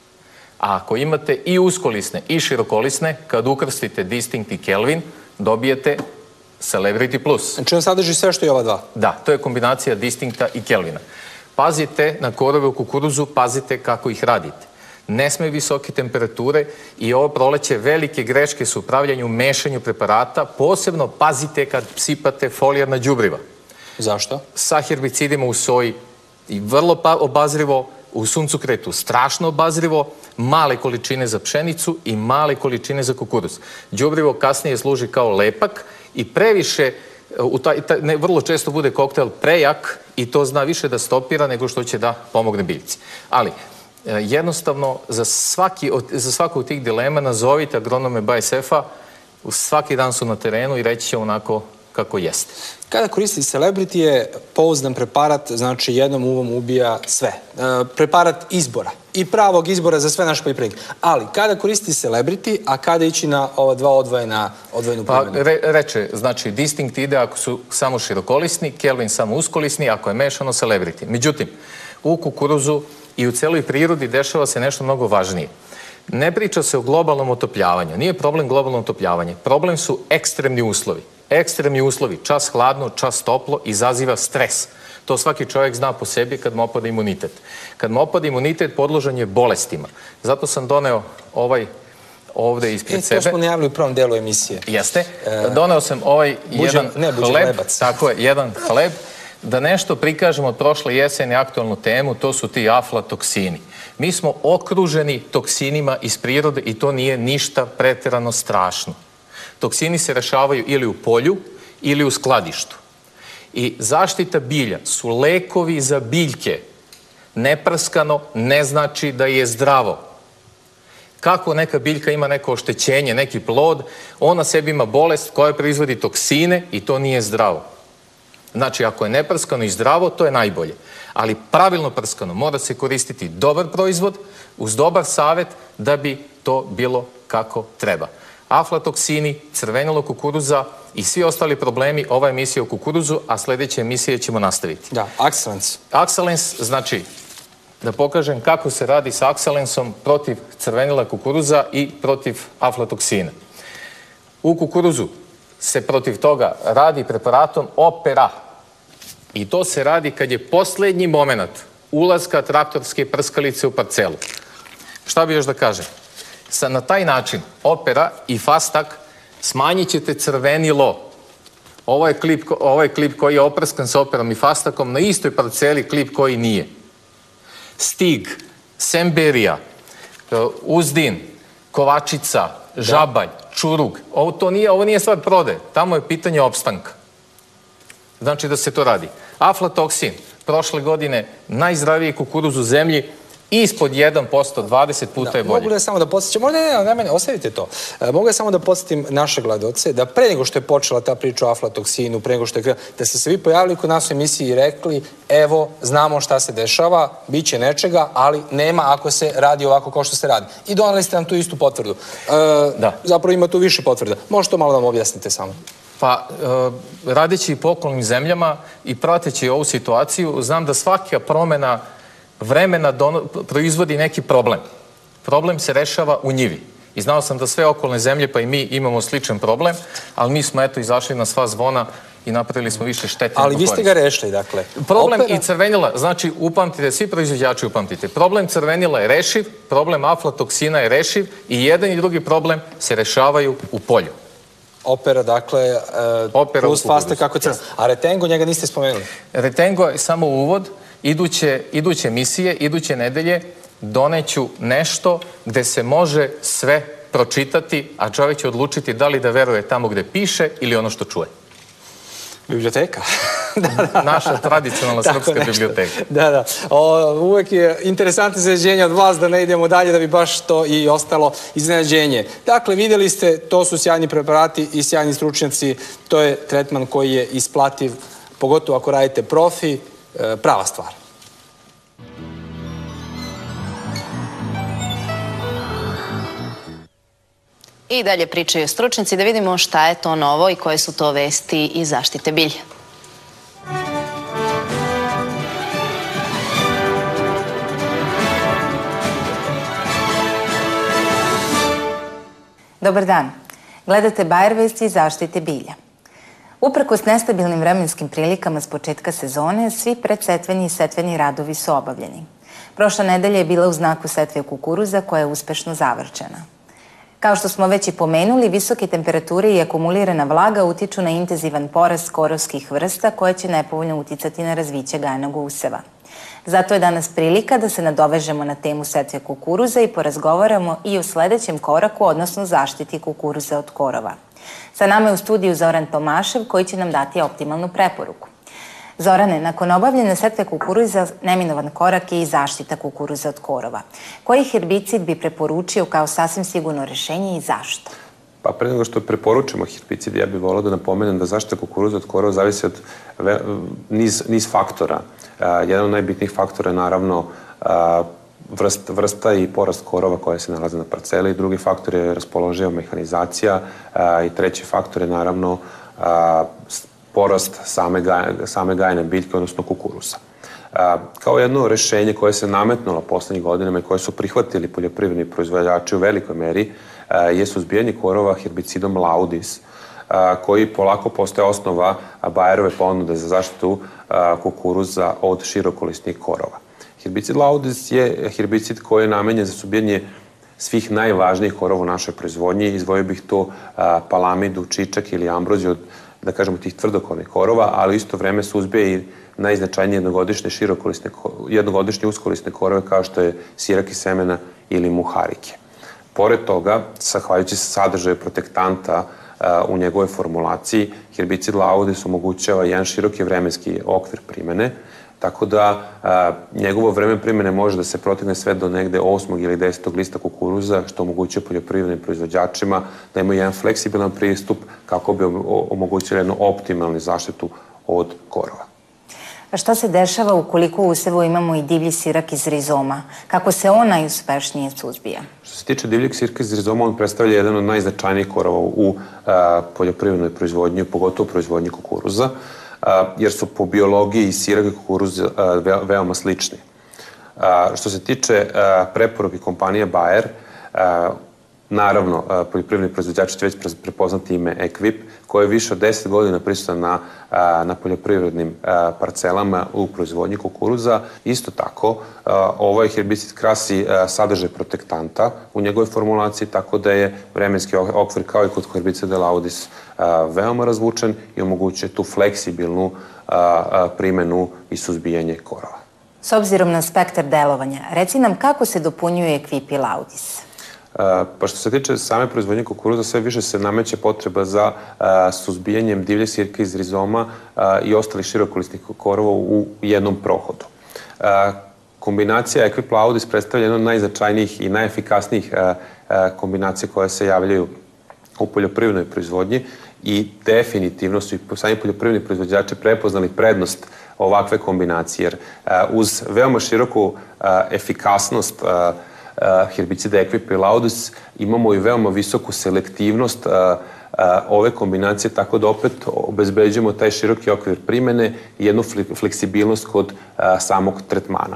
A ako imate i uskolisne i širokolisne, kad ukrstite Distinct i Kelvin, dobijete Celebrity Plus. Znači on sadrži sve što je ova dva? Da, to je kombinacija Distincta i Kelvina. Pazite na korove u kukuruzu, pazite kako ih radite. Ne sme visoke temperature i ovo proleće velike greške su u pravljanju, mešanju preparata. Posebno pazite kad sipate folijarna đubriva. Zašto? Sa herbicidima u soji i vrlo obazrivo, u suncokretu strašno obazrivo, male količine za pšenicu i male količine za kukuruz. Đubrivo kasnije služi kao lepak i previše, u taj, taj, ne, vrlo često bude koktel prejak i to zna više da stopira nego što će da pomogne biljci. Ali, jednostavno, za, svaki, za svaku od tih dilema nazovite agronome B A S F-a, svaki dan su na terenu i reći će onako kako jeste. Kada koristi Celebrity je pouzdan preparat, znači jednom uvom ubija sve. E, preparat izbora i pravog izbora za sve naše poljoprivrednike. Ali kada koristi Celebrity, a kada ići na ova dva odvojena, odvojenu primjenu? Pa re, reče, znači Distinct ide ako su samo širokolisni, Kelvin samo uskolisni, ako je mešano Celebrity. Međutim, u kukuruzu i u celoj prirodi dešava se nešto mnogo važnije. Ne priča se o globalnom otopljavanju. Nije problem globalno otopljavanje. Problem su ekstremni uslovi. Ekstremni uslovi, čas hladno, čas toplo, izaziva stres. To svaki čovjek zna po sebi kad mu opada imunitet. Kad mu opada imunitet, podložan je bolestima. Zato sam doneo ovaj ovde ispred sebe. E, to smo najavili u prvom delu emisije. Jeste. Doneo sam ovaj jedan hleb, tako je, jedan hleb, da nešto prikažemo od prošle jeseni aktualnu temu, to su ti aflatoksini. Mi smo okruženi toksinima iz prirode i to nije ništa preterano strašno. Toksini se rešavaju ili u polju ili u skladištu. I zaštita bilja su lekovi za biljke. Neprskano ne znači da je zdravo. Kako neka biljka ima neko oštećenje, neki plod, ona sebi ima bolest koja proizvodi toksine i to nije zdravo. Znači, ako je neprskano i zdravo, to je najbolje. Ali pravilno prskano mora se koristiti dobar proizvod uz dobar savjet da bi to bilo kako treba. Aflatoksini, crvenilo kukuruza i svi ostali problemi, ova emisija o kukuruzu, a sljedeće emisije ćemo nastaviti. Da, Axalens. Axalens, znači, da pokažem kako se radi sa Axalensom protiv crvenila kukuruza i protiv aflatoksina. U kukuruzu se protiv toga radi preparatom Opera. I to se radi kad je posljednji moment ulaska traktorske prskalice u parcelu. Šta bi još da kažem? Sa, na taj način Opera i Fastak smanjit ćete crvenilo. Ovo je klip, ovo je klip koji je oprskan sa Operom i Fastakom, na istoj parceli klip koji nije. Stig, Semberija, Uzdin, Kovačica, Žabalj, Čurug. Ovo, to nije, ovo nije stvar prode, tamo je pitanje opstanka. Znači da se to radi. Aflatoksin, prošle godine najzdraviji kukuruz u zemlji, ispod jedan posto, dvadeset puta je bolje. Mogu da samo da podsjećam, možda ne, ne, ne, ostavite to. Mogu da samo da podsjetim naše gledaoce da pre nego što je počela ta priča o aflatoksinu, pre nego što je krenula, da ste se vi pojavili kod nas u emisiji i rekli, evo, znamo šta se dešava, bit će nečega, ali nema ako se radi ovako kao što se radi. I donali ste nam tu istu potvrdu. E, da. Zapravo ima tu više potvrda. Možete to malo da vam objasnite samo. Pa, e, radeći po okolnim zemljama i prateći ovu situaciju, znam da svaka promjena vremena proizvodi neki problem. Problem se rešava u njivi. I znao sam da sve okolne zemlje, pa i mi, imamo sličan problem, ali mi smo eto izašli na sva zvona i napravili smo više štete. Ali vi ste ga rešili, dakle. Problem i crvenila, znači upamtite, svi proizvođači upamtite, problem crvenila je rešiv, problem aflatoksina je rešiv i jedan i drugi problem se rešavaju u polju. Opera, dakle, plus faste kako crn. A Retengo, njega niste spomenuli? Retengo je samo uvod. Iduće emisije, iduće nedelje doneću nešto gde se može sve pročitati, a čovjek će odlučiti da li da veruje tamo gde piše ili ono što čuje. Biblioteka. Naša tradicionalna srpska biblioteka. Da, da. Uvek je interesantno iznenađenje od vas da ne idemo dalje da bi baš to i ostalo iznenađenje. Dakle, vidjeli ste, to su sjajni preparati i sjajni stručnjaci. To je tretman koji je isplativ, pogotovo ako radite profi, prava stvar. I dalje pričaju stručnjaci da vidimo šta je to novo i koje su to vesti iz zaštite bilja. Dobar dan. Gledate Bayer vesti iz zaštite bilja. Uprkos nestabilnim vremenskim prilikama s početka sezone, svi predsetveni i setveni radovi su obavljeni. Prošla nedelja je bila u znaku setve kukuruza koja je uspešno završena. Kao što smo već i pomenuli, visoke temperature i akumulirana vlaga utiču na intenzivan porast korovskih vrsta koje će nepovoljno uticati na razviće gajenog useva. Zato je danas prilika da se nadovežemo na temu setve kukuruza i porazgovaramo i o sledećem koraku, odnosno zaštiti kukuruza od korova. Sa nama je u studiju Zoran Tomašev koji će nam dati optimalnu preporuku. Zorane, nakon obavljene setve kukuruza, neminovan korak je i zaštita kukuruza od korova. Koji herbicid bi preporučio kao sasvim sigurno rešenje i zašto? Pa pre nego što preporučimo herbicid, ja bih volao da napomenem da zaštita kukuruza od korova zavisi od niz faktora. Jedan od najbitnijih faktora je naravno vrsta i porast korova koje se nalaze na parceli. Drugi faktor je raspoloživa mehanizacija i treći faktor je naravno porast same gajene biljke, odnosno kukuruza. Kao jedno rešenje koje se nametnulo poslednjih godinama i koje su prihvatili poljoprivredni proizvođači u velikoj meri je suzbijanje korova herbicidom Laudis, koji polako postaje osnova Bayerove ponude za zaštitu kukuruza od širokolisnih korova. Herbicid Laudis je herbicid koji je namenjen za suzbijanje svih najvažnijih korova u našoj proizvodnji. Izdvojio bih to palamidu, čičak ili ambroziju, da kažemo tih tvrdokornih korova, ali isto vreme suzbije i najznačajnije jednogodišnje širokolisne, jednogodišnje uskolisne korove kao što je sirak iz semena ili muharike. Pored toga, zahvaljujući sadržaju protektanta u njegovoj formulaciji, herbicid Laudis omogućava jedan široki vremenski okvir primene, tako da njegovo vreme primene može da se protegne sve do negde osmog ili desetog lista kukuruza, što omogućuje poljoprivrednim proizvođačima da imaju jedan fleksibilan pristup kako bi omogućili jednu optimalnu zaštitu od korova. A šta se dešava ukoliko u usevu imamo i divlji sirak iz rizoma? Kako se on najuspešnije suzbija? Što se tiče divljeg sirka iz rizoma, on predstavlja jedan od najznačajnijih korova u poljoprivrednoj proizvodnji, pogotovo u proizvodnji kukuruza, jer su po biologiji sirak i kukuruz veoma slični. Što se tiče preporuke kompanije Bayer, naravno, poljoprivredni proizvođači će već prepoznati ime Equip, koje je više od deset godina prisutan na poljoprivrednim parcelama u proizvodnji kukuruza. Isto tako, ovaj herbicid krasi sadržaj protektanta u njegovoj formulaciji, tako da je vremenski okvir kao i kod herbicida Laudis veoma razvučen i omogućuje tu fleksibilnu primenu i suzbijanje korova. S obzirom na spektar delovanja, reci nam kako se dopunjuje Equip i Laudis? Pa što se tiče same proizvodnje kukuruza, sve više se nameće potreba za suzbijanjem divljeg sirka iz rizoma i ostalih širokolisnih korova u jednom prohodu. Kombinacija Equip Laudis predstavlja jedno od najznačajnijih i najefikasnijih kombinacija koje se javljaju u poljoprivrednoj proizvodnji i definitivno su i sami poljoprivredni proizvođači prepoznali prednost ovakve kombinacije, jer uz veoma široku efikasnost herbicida Equip i Laudis imamo i veoma visoku selektivnost ove kombinacije, tako da opet obezbeđujemo taj široki okvir primene i jednu fleksibilnost kod samog tretmana.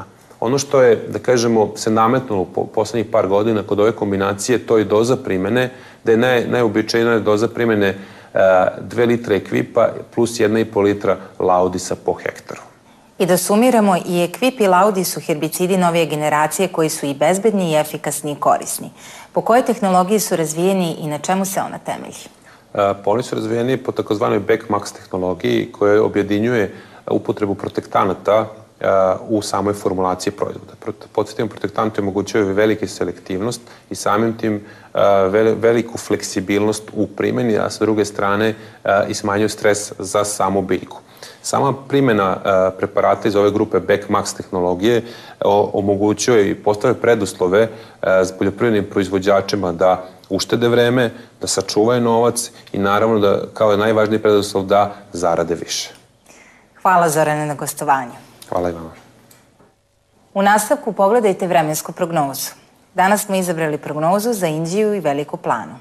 Ono što je, da kažemo, se nametnulo u poslednjih par godina kod ove kombinacije, to je doza primene, da je naj, najobičajnija doza primene dve litre ekvipa plus jedna i po litra laudisa po hektaru. I da sumiramo, i ekvip i laudis su herbicidi novije generacije koji su i bezbedni i efikasni i korisni. Po kojoj tehnologiji su razvijeni i na čemu se ona temelji? Pa oni su razvijeni po takozvanoj Backmax tehnologiji koja objedinjuje upotrebu protektanata u samoj formulaciji proizvoda. Podsjetimo, protektanti omogućuju veliku selektivnost i samim tim veliku fleksibilnost u primjeni, a sa druge strane i smanjuju stres za samu biljku. Sama primjena preparata iz ove grupe Backmax tehnologije omogućuje i postavlja preduslove s poljoprivrednim proizvođačima da uštede vreme, da sačuvaju novac i naravno da, kao najvažniji preduslov, da zarade više. Hvala, Zorane, na gostovanju. Hvala i vama. U nastavku pogledajte vremensku prognozu. Danas smo izabrali prognozu za Inđiju i Veliku Planu.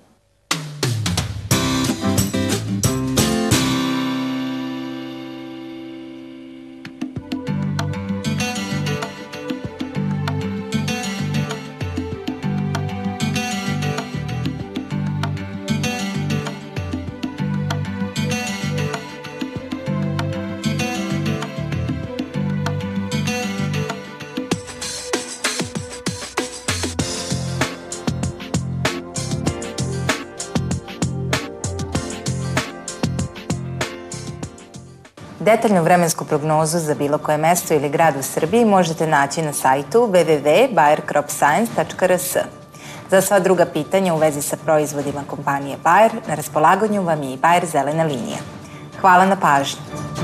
Detaljnu vremensku prognozu za bilo koje mesto ili grad u Srbiji možete naći na sajtu w w w tačka bayer crop science tačka r s. Za sva druga pitanja u vezi sa proizvodima kompanije Bayer, na raspolaganju vam je i Bayer zelena linija. Hvala na pažnju.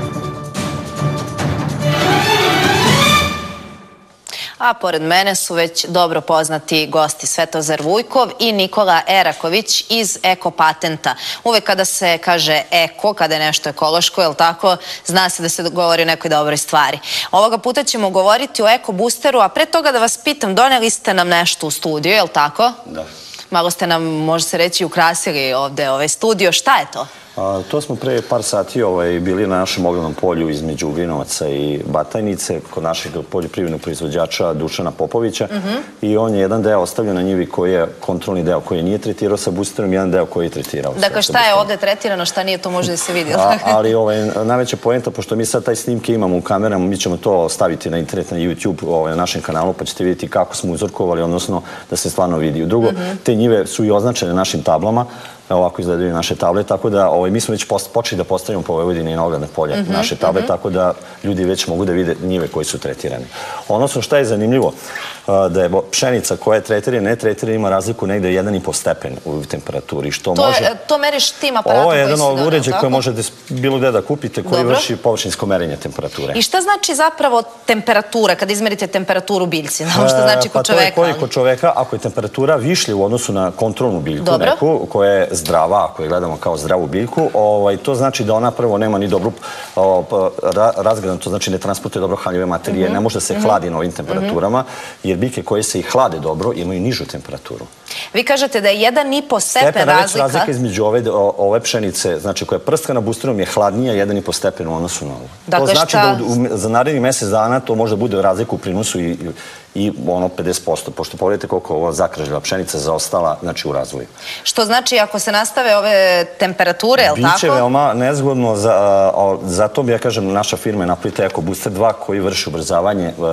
A pored mene su već dobro poznati gosti Svetozar Vujkov i Nikola Eraković iz Eko Patenta. Uvek kada se kaže eko, kada je nešto ekološko, jel tako, zna se da se govori o nekoj dobroj stvari. Ovoga puta ćemo govoriti o Eko Boosteru, a pre toga da vas pitam, doneli ste nam nešto u studiju, jel tako? Da. Malo ste nam, može se reći, ukrasili ovde ovaj studio. Šta je to? A, to smo pre par sati ovaj, bili na našem oglednom polju između Vinovaca i Batajnice kod našeg poljoprivrednog proizvođača Dušana Popovića. Mhm. I on je jedan deo ostavljen na njivi koji je kontrolni deo koji nije tretirao sa boosterom i jedan deo koji je tretirao. Dakle, šta je ovde tretirano, šta nije, to može da se vidi. A, ali ovaj, najveća poenta, pošto mi sad taj snimke imamo u kamerama, mi ćemo to staviti na internet, na YouTube, ovaj, na našem kanalu, pa ćete vidjeti kako smo uzorkovali, odnosno da se stvarno vidi. Drugo, Mhm. te njive su i označene našim tablama, ovako izgledaju naše table, tako da ovaj, mi smo već počeli da postavimo po Vojvodini na ogledne polje Mhm, naše table, mhm. tako da ljudi već mogu da vide njive koji su tretirane. Odnosno, šta je zanimljivo, a, da je pšenica koja je tretirana, ne tretirana, ima razliku negde jedan i po stepen u temperaturi, što To, može... je, to meriš tim aparatom Ovo je koji jedan si od doneo, uređaja tako? koje možete bilo gde da kupite, koji Dobro. vrši površinsko merenje temperature. I šta znači zapravo temperatura, kada izmerite temperaturu biljci? Znamo šta znači Pa kod to je čoveka. koji kod čoveka, ako je temperatura višlja u odnosu na kontrolnu biljku Dobro. neku, koja je zdrava, ako je gledamo kao zdravu biljku, ovaj, to znači da ona prvo nema ni dobru o, pa, ra, razgledanu, to znači ne transportuje dobro hranjive materije, Mhm, ne može da se mhm. hladi na ovim temperaturama, jer biljke koje se i hlade dobro imaju nižu temperaturu. Vi kažete da je jedan i po stepen Stepen već razlika. razlika između ove, o- ove pšenice, znači koja je prskana boosterom, je hladnija jedan i po stepen u odnosu na ovu. Dakle, to znači šta- da u, u, za narednih mjesec dana to može bude razliku u prinosu i, i ono pedeset posto, pošto pogledajte koliko ova zakržila pšenica zaostala, znači u razvoju. Što znači ako se nastave ove temperature, je li Biće tako? veoma nezgodno, za, a, zato bi ja kažem naša firma je napravila Eko Booster dva koji vrši ubrzavanje e,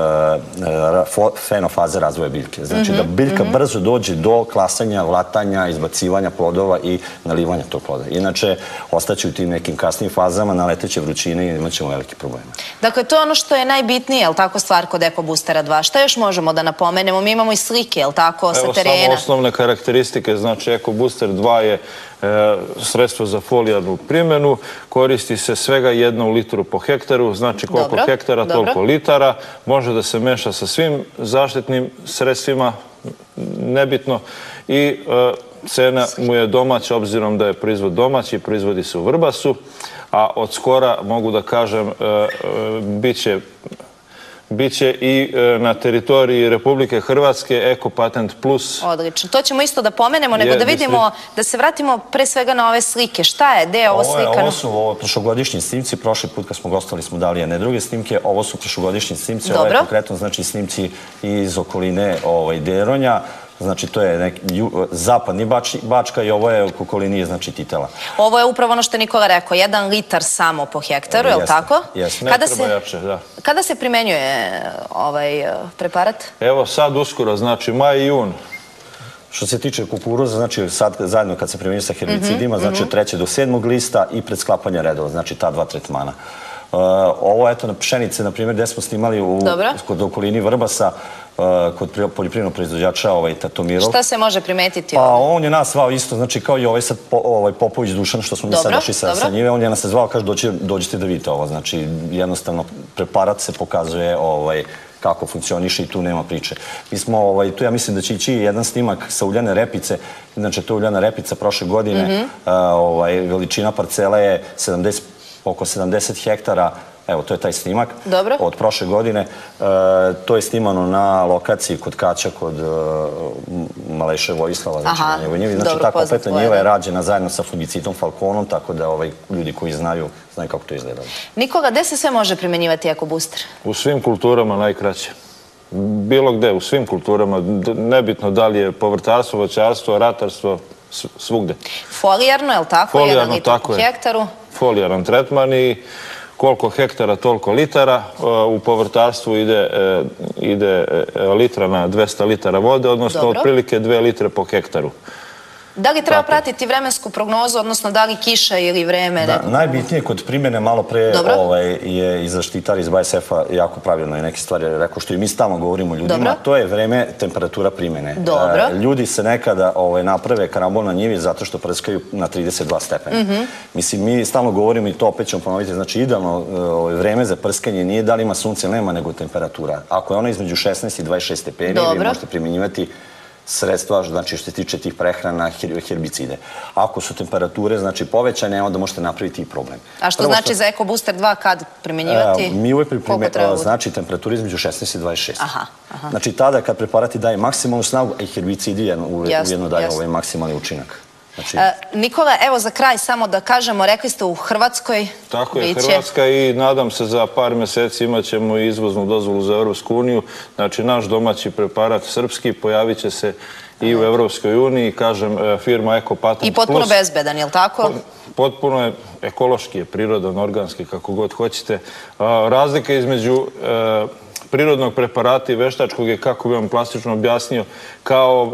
e, fo- fenofaze razvoja biljke. Znači da Mhm, biljka mhm. brzo dođe do klasanja, vlatanja, izbacivanja plodova i nalivanja tog ploda. Inače, ostaće u tim nekim kasnim fazama, naleteće vrućine i imat ćemo velike probleme. Dakle, to je ono što je najbitnije, je li tako, stvar kod Eko Boostera dva? Šta još možemo da napomenemo? Mi imamo i slike, je li tako, sa Evo samo terena? osnovne karakteristike, znači Eko Booster dva je e, sredstvo za folijarnu primjenu, koristi se svega jedna u litru po hektaru, znači koliko Dobro, hektara, dobro. toliko litara, može da se meša sa svim zaštitnim sredstvima, nebitno, i e, cena mu je domaća, obzirom da je proizvod domaći, proizvodi se u Vrbasu, a od skora mogu da kažem, e, e, bit će Biće i na teritoriji Republike Hrvatske Ekopatent Plus. Odlično. To ćemo isto da pomenemo, nego da vidimo, da se vratimo pre svega na ove slike. Šta je? Gde je ovo slikano? Ovo su prošlogodišnji snimci. Prošli put kad smo gostovali smo dali jedne druge snimke. Ovo su prošlogodišnji snimci. Ovo je konkretno znači snimci iz okoline Deronja. Znači, to je zapadni Bačka i ovo je u okolini, znači, Titela. Ovo je upravo ono što je Nikola rekao, jedan litar samo po hektaru, je li tako? Jeste, ne treba jače, da. Kada se primenjuje ovaj preparat? Evo sad uskoro, znači, maj i jun. Što se tiče kukuruza, znači sad zajedno kad se primenjuje sa herbicidima, znači od trećeg do sedmog lista i pred sklapanje redova, znači ta dva tretmana. Ovo, eto, na pšenice, na primjer, gde smo snimali kod okolini Vrbasa, kod poljoprivrednog proizvođača Tatomirov. Šta se može primetiti? Pa on je nas zvao isto, znači kao i ovaj sad Popović Dušan, što smo mi sad došli sa njive, on je nas zvao, kaže dođite da vidite ovo. Znači, jednostavno, preparat se pokazuje kako funkcioniše i tu nema priče. Mi smo, tu ja mislim da će ići jedan snimak sa uljane repice, znači to je uljana repica prošle godine, veličina parcela je oko sedamdeset hektara, evo, to je taj snimak od prošle godine. To je snimano na lokaciji kod Kaća, kod Maleše Vojislava, znači na njegov njivi. Znači, ta kompletna njiva je rađena zajedno sa fungicitom Falconom, tako da ljudi koji znaju, znaju kako to izgleda. Nikola, gde se sve može primenjivati ekobuster? U svim kulturama najkraće. Bilo gde, u svim kulturama. Nebitno da li je povrtarstvo, voćarstvo, ratarstvo, svugde. Folijarno, je li tako? Jedan litar po hektaru? Folijaran tretman i koliko hektara, toliko litara. U povrtarstvu ide litra na dvesta litara vode, odnosno otprilike dve litre po hektaru. Da li treba pratiti vremensku prognozu, odnosno da li kiša ili vreme? Najbitnije kod primjene malo pre je i zaštitar iz B A S F-a jako pravilno i neke stvari rekao, što i mi stalno govorimo ljudima, to je vreme, temperatura primjene. Ljudi se nekada naprave karambol na njivi zato što prskaju na trideset dva stepena. Mislim, mi stalno govorimo i to opet ćemo ponoviti, znači idealno vreme za prskanje nije da li ima sunce ili nema, nego temperatura. Ako je ona između šesnaest i dvadeset šest stepeni, vi možete primjenjivati sredstva, znači što se tiče tih prehrana, herbicide. Ako su temperature, znači povećane, onda možete napraviti i problem. A što znači za EcoBooster dva kad primjenjivati? Mi uvek primjenjujemo, znači temperatura između šesnaest i dvadeset šest. Znači tada kad preparati daje maksimalnu snagu, a i herbicidi ujedno daje ovaj maksimalni učinak. Nikola, evo za kraj samo da kažemo, rekli ste u Hrvatskoj. Tako je, Hrvatska i nadam se za par meseci imat ćemo izvoznu dozvolu za Evropsku uniju. Znači naš domaći preparat srpski pojavit će se i u Evropskoj uniji, kažem, firma Ekopatent Plus. I potpuno bezbedan, je li tako? Potpuno je ekološki, je prirodan, organski, kako god hoćete. Razlika između prirodnog preparata i veštačkog je, kako bi vam plastično objasnio, kao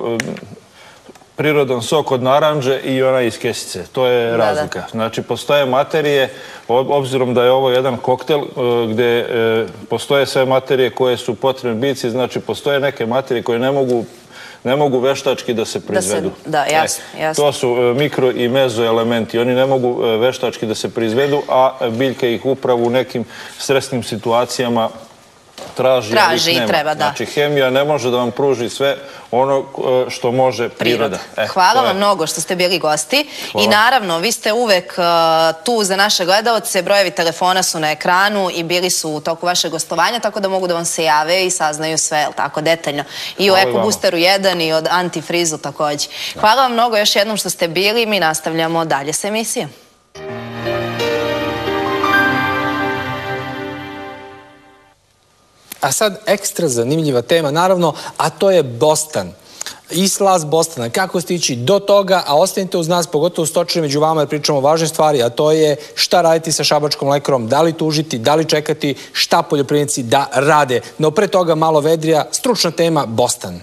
prirodan sok od naranđe i ona iz kesice. To je razlika. Znači, postoje materije, obzirom da je ovo jedan koktel gde postoje sve materije koje su potrebne biljci, znači postoje neke materije koje ne mogu ne mogu veštački da se proizvedu. Da, jasno, jasno. To su mikro i mezo elementi. Oni ne mogu veštački da se proizvedu, a biljka ih upravo u nekim stresnim situacijama traži, traži i treba, da. Znači, hemija ne može da vam pruži sve ono što može priroda. Hvala vam mnogo što ste bili gosti. I naravno, vi ste uvek tu za naše gledalce, brojevi telefona su na ekranu i bili su u toku vašeg gostovanja, tako da mogu da vam se jave i saznaju sve, tako detaljno. I o EcoBoosteru jedan i od Antifrizu takođe. Hvala vam mnogo još jednom što ste bili, mi nastavljamo dalje sa emisijom. A sad ekstra zanimljiva tema, naravno, a to je bostan. I slast bostana. Kako stići do toga, a ostanite uz nas, pogotovo stočari među vama, jer pričamo o važnoj stvari, a to je šta raditi sa šabačkom mlekarom, da li tužiti, da li čekati, šta poljoprivrednici da rade. No pre toga malo vedrija, stručna tema, bostan.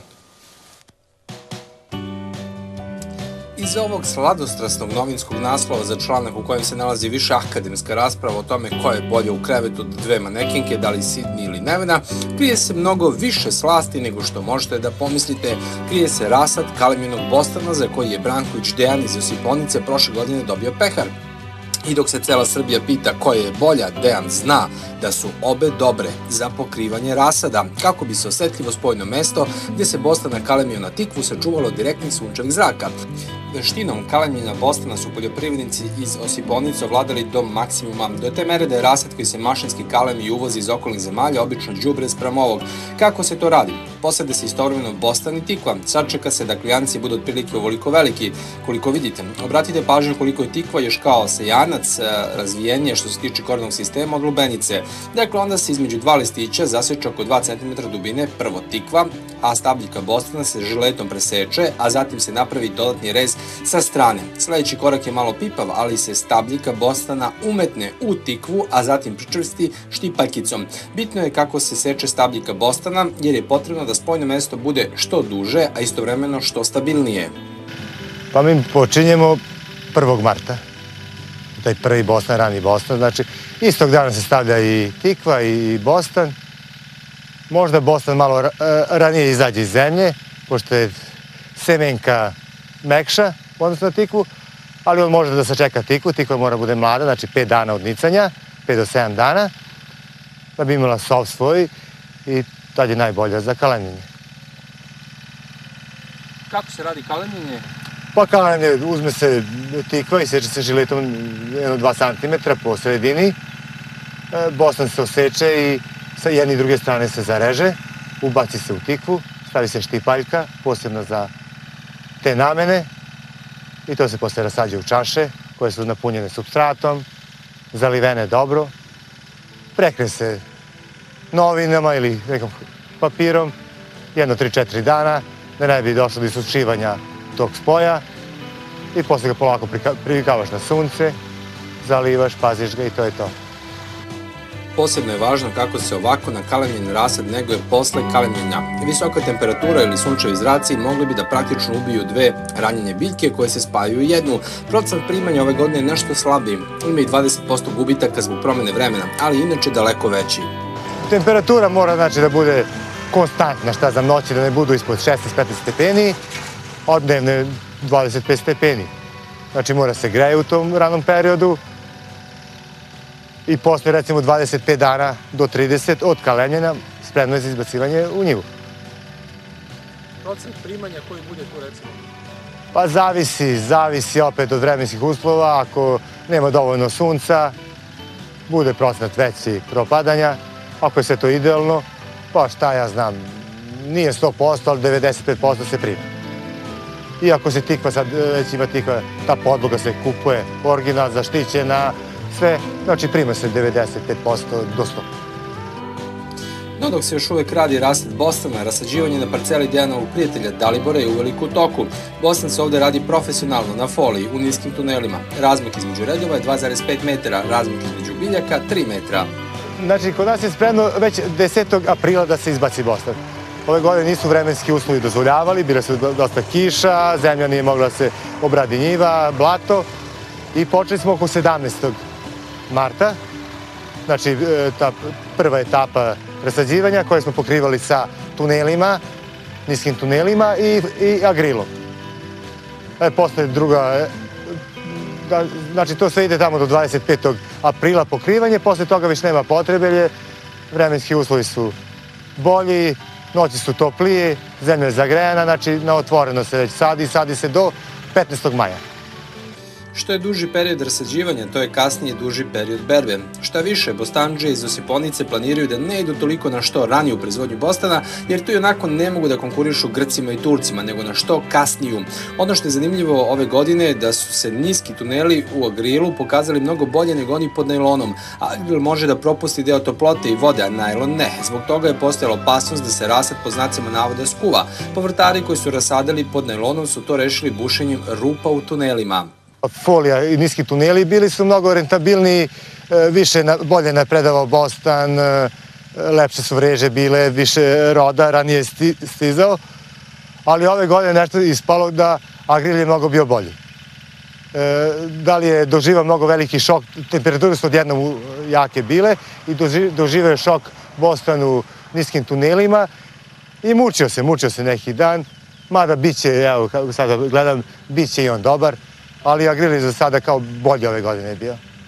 Iza ovog sladostrasnog novinskog naslova za članak u kojem se nalazi više akademska rasprava o tome ko je bolje u krevetu od dve manekinke, da li Sidni ili Nevena, krije se mnogo više slasti nego što možete da pomislite. Krije se rasad kalemljenog bostana za koji je Branković Dejan iz Josiponice prošle godine dobio pehar. I dok se cela Srbija pita koja je bolja, Dejan zna da su obe dobre za pokrivanje rasada, kako bi se osetljivo spojno mesto gdje se bostan nakalemio na tikvu sačuvalo od direktnih sunčevih zraka. Veštinom kalemljenja bostana su poljoprivrednici iz osiponica ovladali do maksimuma, do te mere da je rasad koji se mašinski kalemi i uvozi iz okolnih zemalja obično đubre spram ovog. Kako se to radi? Posade se istovremeno bostan i tikva. Sačeka se da klijanci budu otprilike ovoliko veliki. Koliko vidite, obratite pažnju koliko je tikva još kao sejanac, razvijenije što se tiče korenog sistema od lubenice. Dakle, onda se između dva listića zaseče oko dva centimetra dubine prvo tikva, a stabljika bostana se žiletom preseče, a zatim se napravi dodatni rez sa strane. Sljedeći korak je malo pipav, ali se stabljika bostana umetne u tikvu, a zatim pričvrsti štipaljkicom. Bitno je kako se seče stabljika bostana, jer je potrebno da spojno mesto bude što duže, a istovremeno što stabilnije. Pa mi počinjemo prvog marta. Taj prvi bostan, rani bostan. Znači, istog dana se stavlja i tikva i bostan. Možda bostan malo ranije izađe iz zemlje, pošto je semenka mekša, odnosno na tikvu, ali on može da sačeka tikvu. Tikva mora bude mlada, znači pet dana od nicanja, pet do sedam dana, da bi imala sov svoj i tad je najbolja za kalemljenje. Kako se radi kalemljenje? Pa kalemljenje, uzme se tikva i seče se žiletom jedno do dva centimetra po sredini. Bostan se oseče i sa jedne i druge strane se zareže, ubaci se u tikvu, stavi se štipaljka, posebno za te namene, i to se posle rasađa u čaše koje su napunjene supstratom, zalivene dobro, prekre se novinama ili nekom papirom, jedno, tri, četiri dana, da ne bi došlo do isušivanja tog spoja, i posle ga polako privikavaš na sunce, zalivaš, paziš ga i to je to. Posebno je važno kako se ovako nakalemljen rasad neguje posle kalemljenja. Visoka temperatura ili sunčevi zraci mogli bi da praktično ubiju dve ranjene biljke koje se spajaju u jednu. Procenat primanja ove godine je nešto slabiji. Ima i dvadeset posto gubitaka zbog promene vremena, ali inače daleko veći. Temperatura mora znači da bude konstantna, šta za noći, da ne budu ispod šesnaest petnaest stepeni, od dnevne dvadeset pet stepeni. Znači mora se greje u tom ranom periodu, i posle recimo dvadeset pet dana do trideset od kalemljenja spremno je za izbacivanje u njivu. Procent primanja koji bude tu recimo? Pa zavisi, zavisi opet od vremenskih uslova. Ako nema dovoljno sunca, bude procenat veći propadanja. Ako je sve to idealno, pa šta ja znam, nije sto posto, ali devedeset pet posto se prima. I ako se tikva, sad već ima tikva, ta podloga se kupuje, original, zaštićena, sve, znači prima se devedeset pet posto do sto posto. No dok se još uvek radi rasad bostana, rasađivanje na parceli Dejanovog prijatelja Dalibora je uveliko u toku. Bostan se ovde radi profesionalno, na foliji, u niskim tunelima. Razmak između redova je dva zarez pet metara, razmak između biljaka tri metra. Znači, kod nas je spremno već desetog aprila da se izbaci bostan. Ove godine nisu vremenski uslovi dozvoljavali, bile su dosta kiša, zemlja nije mogla da se obradi njiva, blato, i počeli smo oko sedamnaestog marta, znači ta prva etapa rasađivanja koje smo pokrivali sa tunelima, niskim tunelima i agrilom. Posle druga, znači to sve ide tamo do dvadeset petog aprila pokrivanje, posle toga već nema potrebe, jer vremenski uslovi su bolji, noći su toplije, zemlja je zagrejana, znači na otvoreno se već sadi, sadi se do petnaestog maja. Što je duži period rasađivanja, to je kasnije duži period berbe. Šta više, bostandžije iz osiponice planiraju da ne idu toliko na što raniju proizvodnju bostana, jer tu i onako ne mogu da konkurišu Grcima i Turcima, nego na što kasniju. Ono što je zanimljivo ove godine je da su se niski tuneli u agrilu pokazali mnogo bolje nego oni pod najlonom. Agril može da propusti deo toplote i vode, a najlon ne. Zbog toga je postojala opasnost da se rasad po znacima navoda skuva. Povrtari koji su rasadili pod najlonom su to rešili bušenjem rupa u tunelima. Folija i niski tuneli bili su mnogo rentabilniji, više bolje napredavao bostan, lepše su vreže bile, više roda ranije stizao, ali ove godine nešto ispalo da agril je mnogo bio bolji. Da li je doživao mnogo veliki šok, temperature su odjednom jake bile i doživao je šok bostan u niskim tunelima i mučio se, mučio se neki dan, mada bit će, evo sada gledam, bit će i on dobar, ali agril je za sada kao bolje ove godine bio.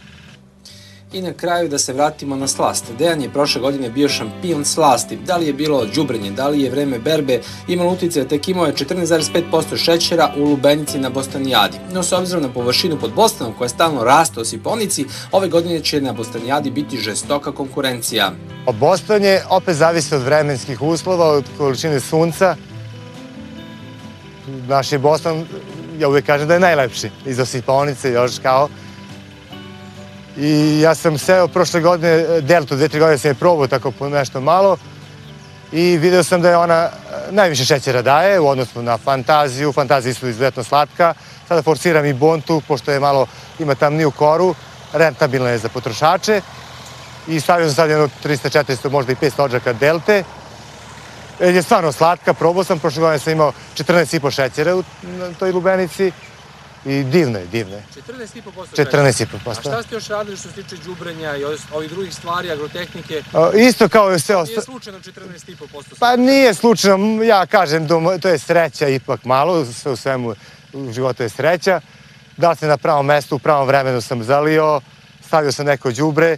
I na kraju da se vratimo na slast. Dejan je prošle godine bio šampion slasti. Da li je bilo đubrenje, da li je vreme berbe, imalo utjecaj, tek imao je četrnaest zarez pet posto šećera u lubenici na Bostanijadi. No, s obzirom na površinu pod Bostanom koja stalno raste o siponici, ove godine će na Bostanijadi biti žestoka konkurencija. Boston je opet zavisi od vremenskih uslova, od količine sunca. Naš je Boston, ja uvijek kažem da je najlepši, iz osiponice još kao. I ja sam seo prošle godine, deltu, dve, tri godine sam je probao tako po nešto malo i video sam da je ona najviše šećera daje u odnosu na fantaziju. Fantazija su izuzetno slatka. Sada forsiram i bontu, pošto je malo, ima tamniju koru, rentabilna je za potrošače. I stavio sam sad jedno trista četiristo, možda i petsto odžaka delte. Je stvarno slatka, probao sam, prošle godine sam imao četrnaest i po šećera u toj lubenici. I divno je, divno je. četrnaest i po posto četrnaest i po posto. A šta ste još radili što se tiče đubrenja i ovih drugih stvari, agrotehnike? Isto kao i sve ostalo. Nije slučajno četrnaest i po posto? Pa nije slučajno, ja kažem, to je sreća ipak malo, sve u svemu u životu je sreća. Da se na pravom mestu, u pravom vremenu sam zalio, stavio sam neko đubre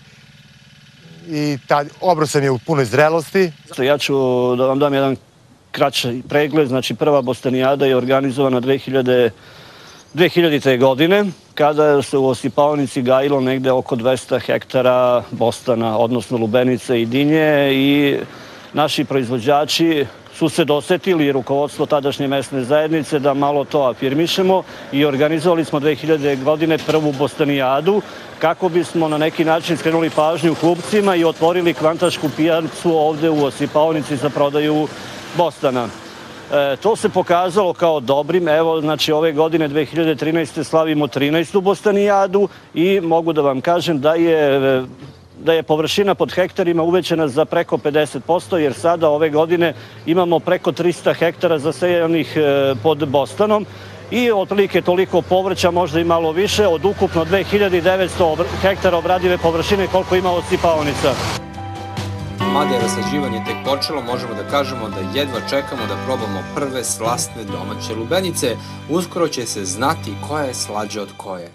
i obrao sam je u punoj zrelosti. Ja ću da vam dam jedan kraći pregled, znači prva Bostanijada je organizovana dve hiljadite. godine, kada se u osipaonici gajilo negde oko dvesta hektara bostana, odnosno lubenice i dinje, i naši proizvođači su se dosetili, rukovodstvo tadašnje mesne zajednice, da malo to afirmišemo i organizovali smo dve hiljadite. godine prvu Bostanijadu kako bismo na neki način skrenuli pažnju kupcima i otvorili kvantašku pijacu ovde u osipaonici za prodaju bostana. To se pokazalo kao dobrim. Evo, znači, ove godine, dve hiljade trinaeste. slavimo trinaestu Bostanijadu i mogu da vam kažem da je da je površina pod hektarima uvećana za preko pedeset posto, jer sada ove godine imamo preko trista hektara zasejanih pod Bostanom i otprilike toliko povrća, možda i malo više, od ukupno dve hiljade devetsto hektara obradive površine koliko ima osipaonica. Mada je rasađivanje tek počelo, možemo da kažemo da jedva čekamo da probamo prve slasne domaće lubenice. Uskoro će se znati koja je slađa od koje.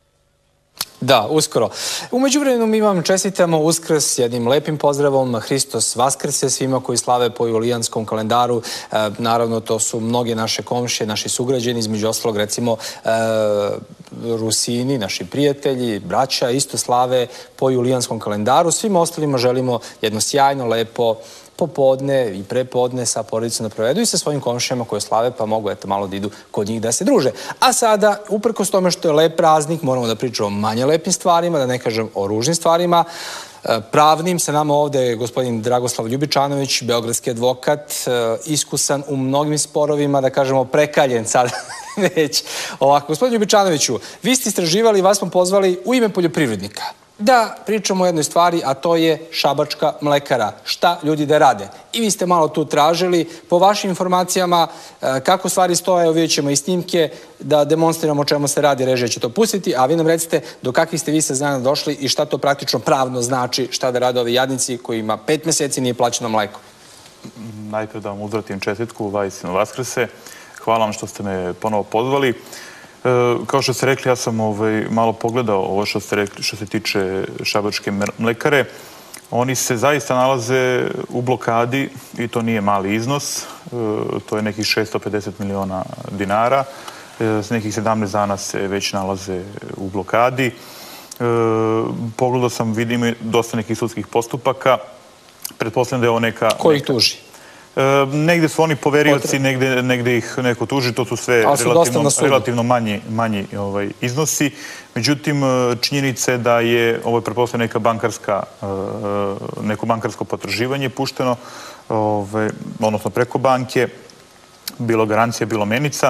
Da, uskoro. U međuvremenu mi vam čestitamo Uskrs jednim lepim pozdravom. Hristos Vaskrse svima koji slave po julijanskom kalendaru. Naravno, to su mnoge naše komšije, naši sugrađeni, između ostalog, recimo, Rusini, naši prijatelji, braća, isto slave po julijanskom kalendaru. Svim ostalima želimo jedno sjajno, lepo popodne i prepodne sa porodicom da provedu i sa svojim komšijama koje slave, pa mogu eto malo da idu kod njih da se druže. A sada, uprkos tome što je lep praznik, moramo da pričamo o manje lepim stvarima, da ne kažem o ružnim stvarima. Pravnim, sa nama ovde je gospodin Dragoslav Ljubičanović, beogradski advokat, iskusan u mnogim sporovima, da kažemo prekaljen sad već. Ovako, gospodin Ljubičanoviću, vi ste istraživali i vas smo pozvali u ime poljoprivrednika da pričamo o jednoj stvari, a to je šabačka mlekara. Šta ljudi da rade? I vi ste malo tu tražili. Po vašim informacijama, kako stvari stoje, vidjet ćemo i snimke, da demonstriramo o čemu se radi, režija će to pustiti, a vi nam recite do kakvih ste vi saznanja došli i šta to praktično pravno znači, šta da rade ovi jadnici koji ima pet meseci nije plaćeno mleko. Najprej da vam uzvratim čestitku, Vajsinu Vaskrse. Hvala vam što ste me ponovo pozvali. Kao što ste rekli, ja sam malo pogledao ovo što ste rekli što se tiče šabačke mlekare. Oni se zaista nalaze u blokadi i to nije mali iznos. To je nekih šesto pedeset miliona dinara. S nekih sedamnaest dana se već nalaze u blokadi. Pogledao sam, vidim dosta nekih sudskih postupaka. Pretpostavljam da je ovo neka... Ko ih tuži? Negde su oni poverioci, negde ih neko tuži, to su sve relativno manji iznosi. Međutim, činjenica je da je, ovo je pretpostavljeno neka bankarska, neko bankarsko potraživanje pušteno, odnosno preko banke, bilo garancija, bilo menica.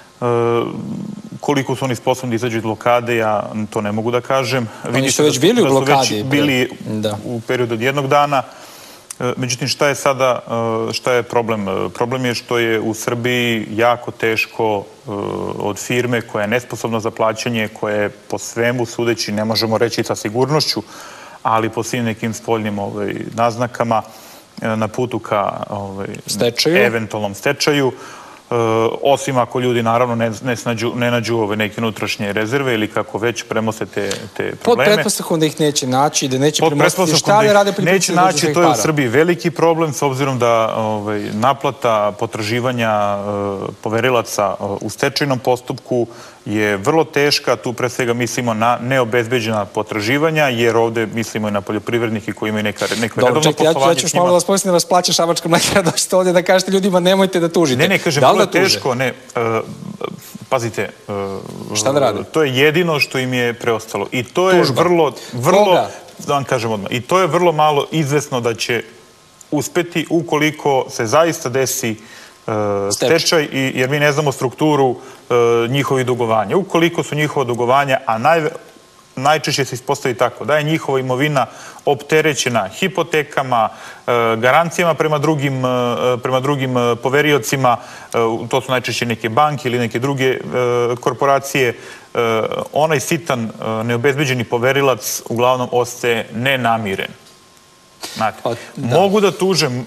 Koliko su oni sposobni da izađu iz blokade, ja to ne mogu da kažem. Oni su već bili u blokadi. Bili u periodu od jednog dana. Međutim, šta je sada, šta je problem? Problem je što je u Srbiji jako teško od firme koja je nesposobna za plaćanje, koja je po svemu sudeći, ne možemo reći sa sigurnošću, ali po svim nekim spoljnim naznakama na putu ka eventualnom stečaju, osim ako ljudi naravno ne, ne, snađu, ne nađu ove neke unutrašnje rezerve ili kako već premose te, te probleme. Pod pretpostavkom da ih neće naći, da neće premostiti, šta ne rade poljoprivrednici neće naći, to je u Srbiji veliki problem s obzirom da ovaj, naplata potraživanja uh, poverilaca uh, u stečajnom postupku je vrlo teška. Tu pre svega mislimo na neobezbeđena potraživanja, jer ovde mislimo i na poljoprivrednike koji imaju neka, neko redovno poslovanje. Dobro, čekaj, ja ću još malo da vas pomislim da vas plaća Šabačka mlekara, dođete ovdje da kažete ljudima nemojte da tužite. Ne, ne, kažem, vrlo je teško, ne, uh, pazite, uh, šta da rade? To je jedino što im je preostalo. I to je Tužba. vrlo, vrlo, Koga? da vam kažem odmah, i to je vrlo malo izvesno da će uspeti ukoliko se zaista desi uh, stečaj, i, jer mi ne znamo strukturu uh, njihovih dugovanja. Ukoliko su njihova dugovanja, a naj, najčešće se ispostavi tako da je njihova imovina opterećena hipotekama, garancijama prema drugim, prema drugim poveriocima, to su najčešće neke banke ili neke druge korporacije, onaj sitan neobezbeđeni poverilac uglavnom ostaje nenamiren. Znate, da. Mogu da tužem,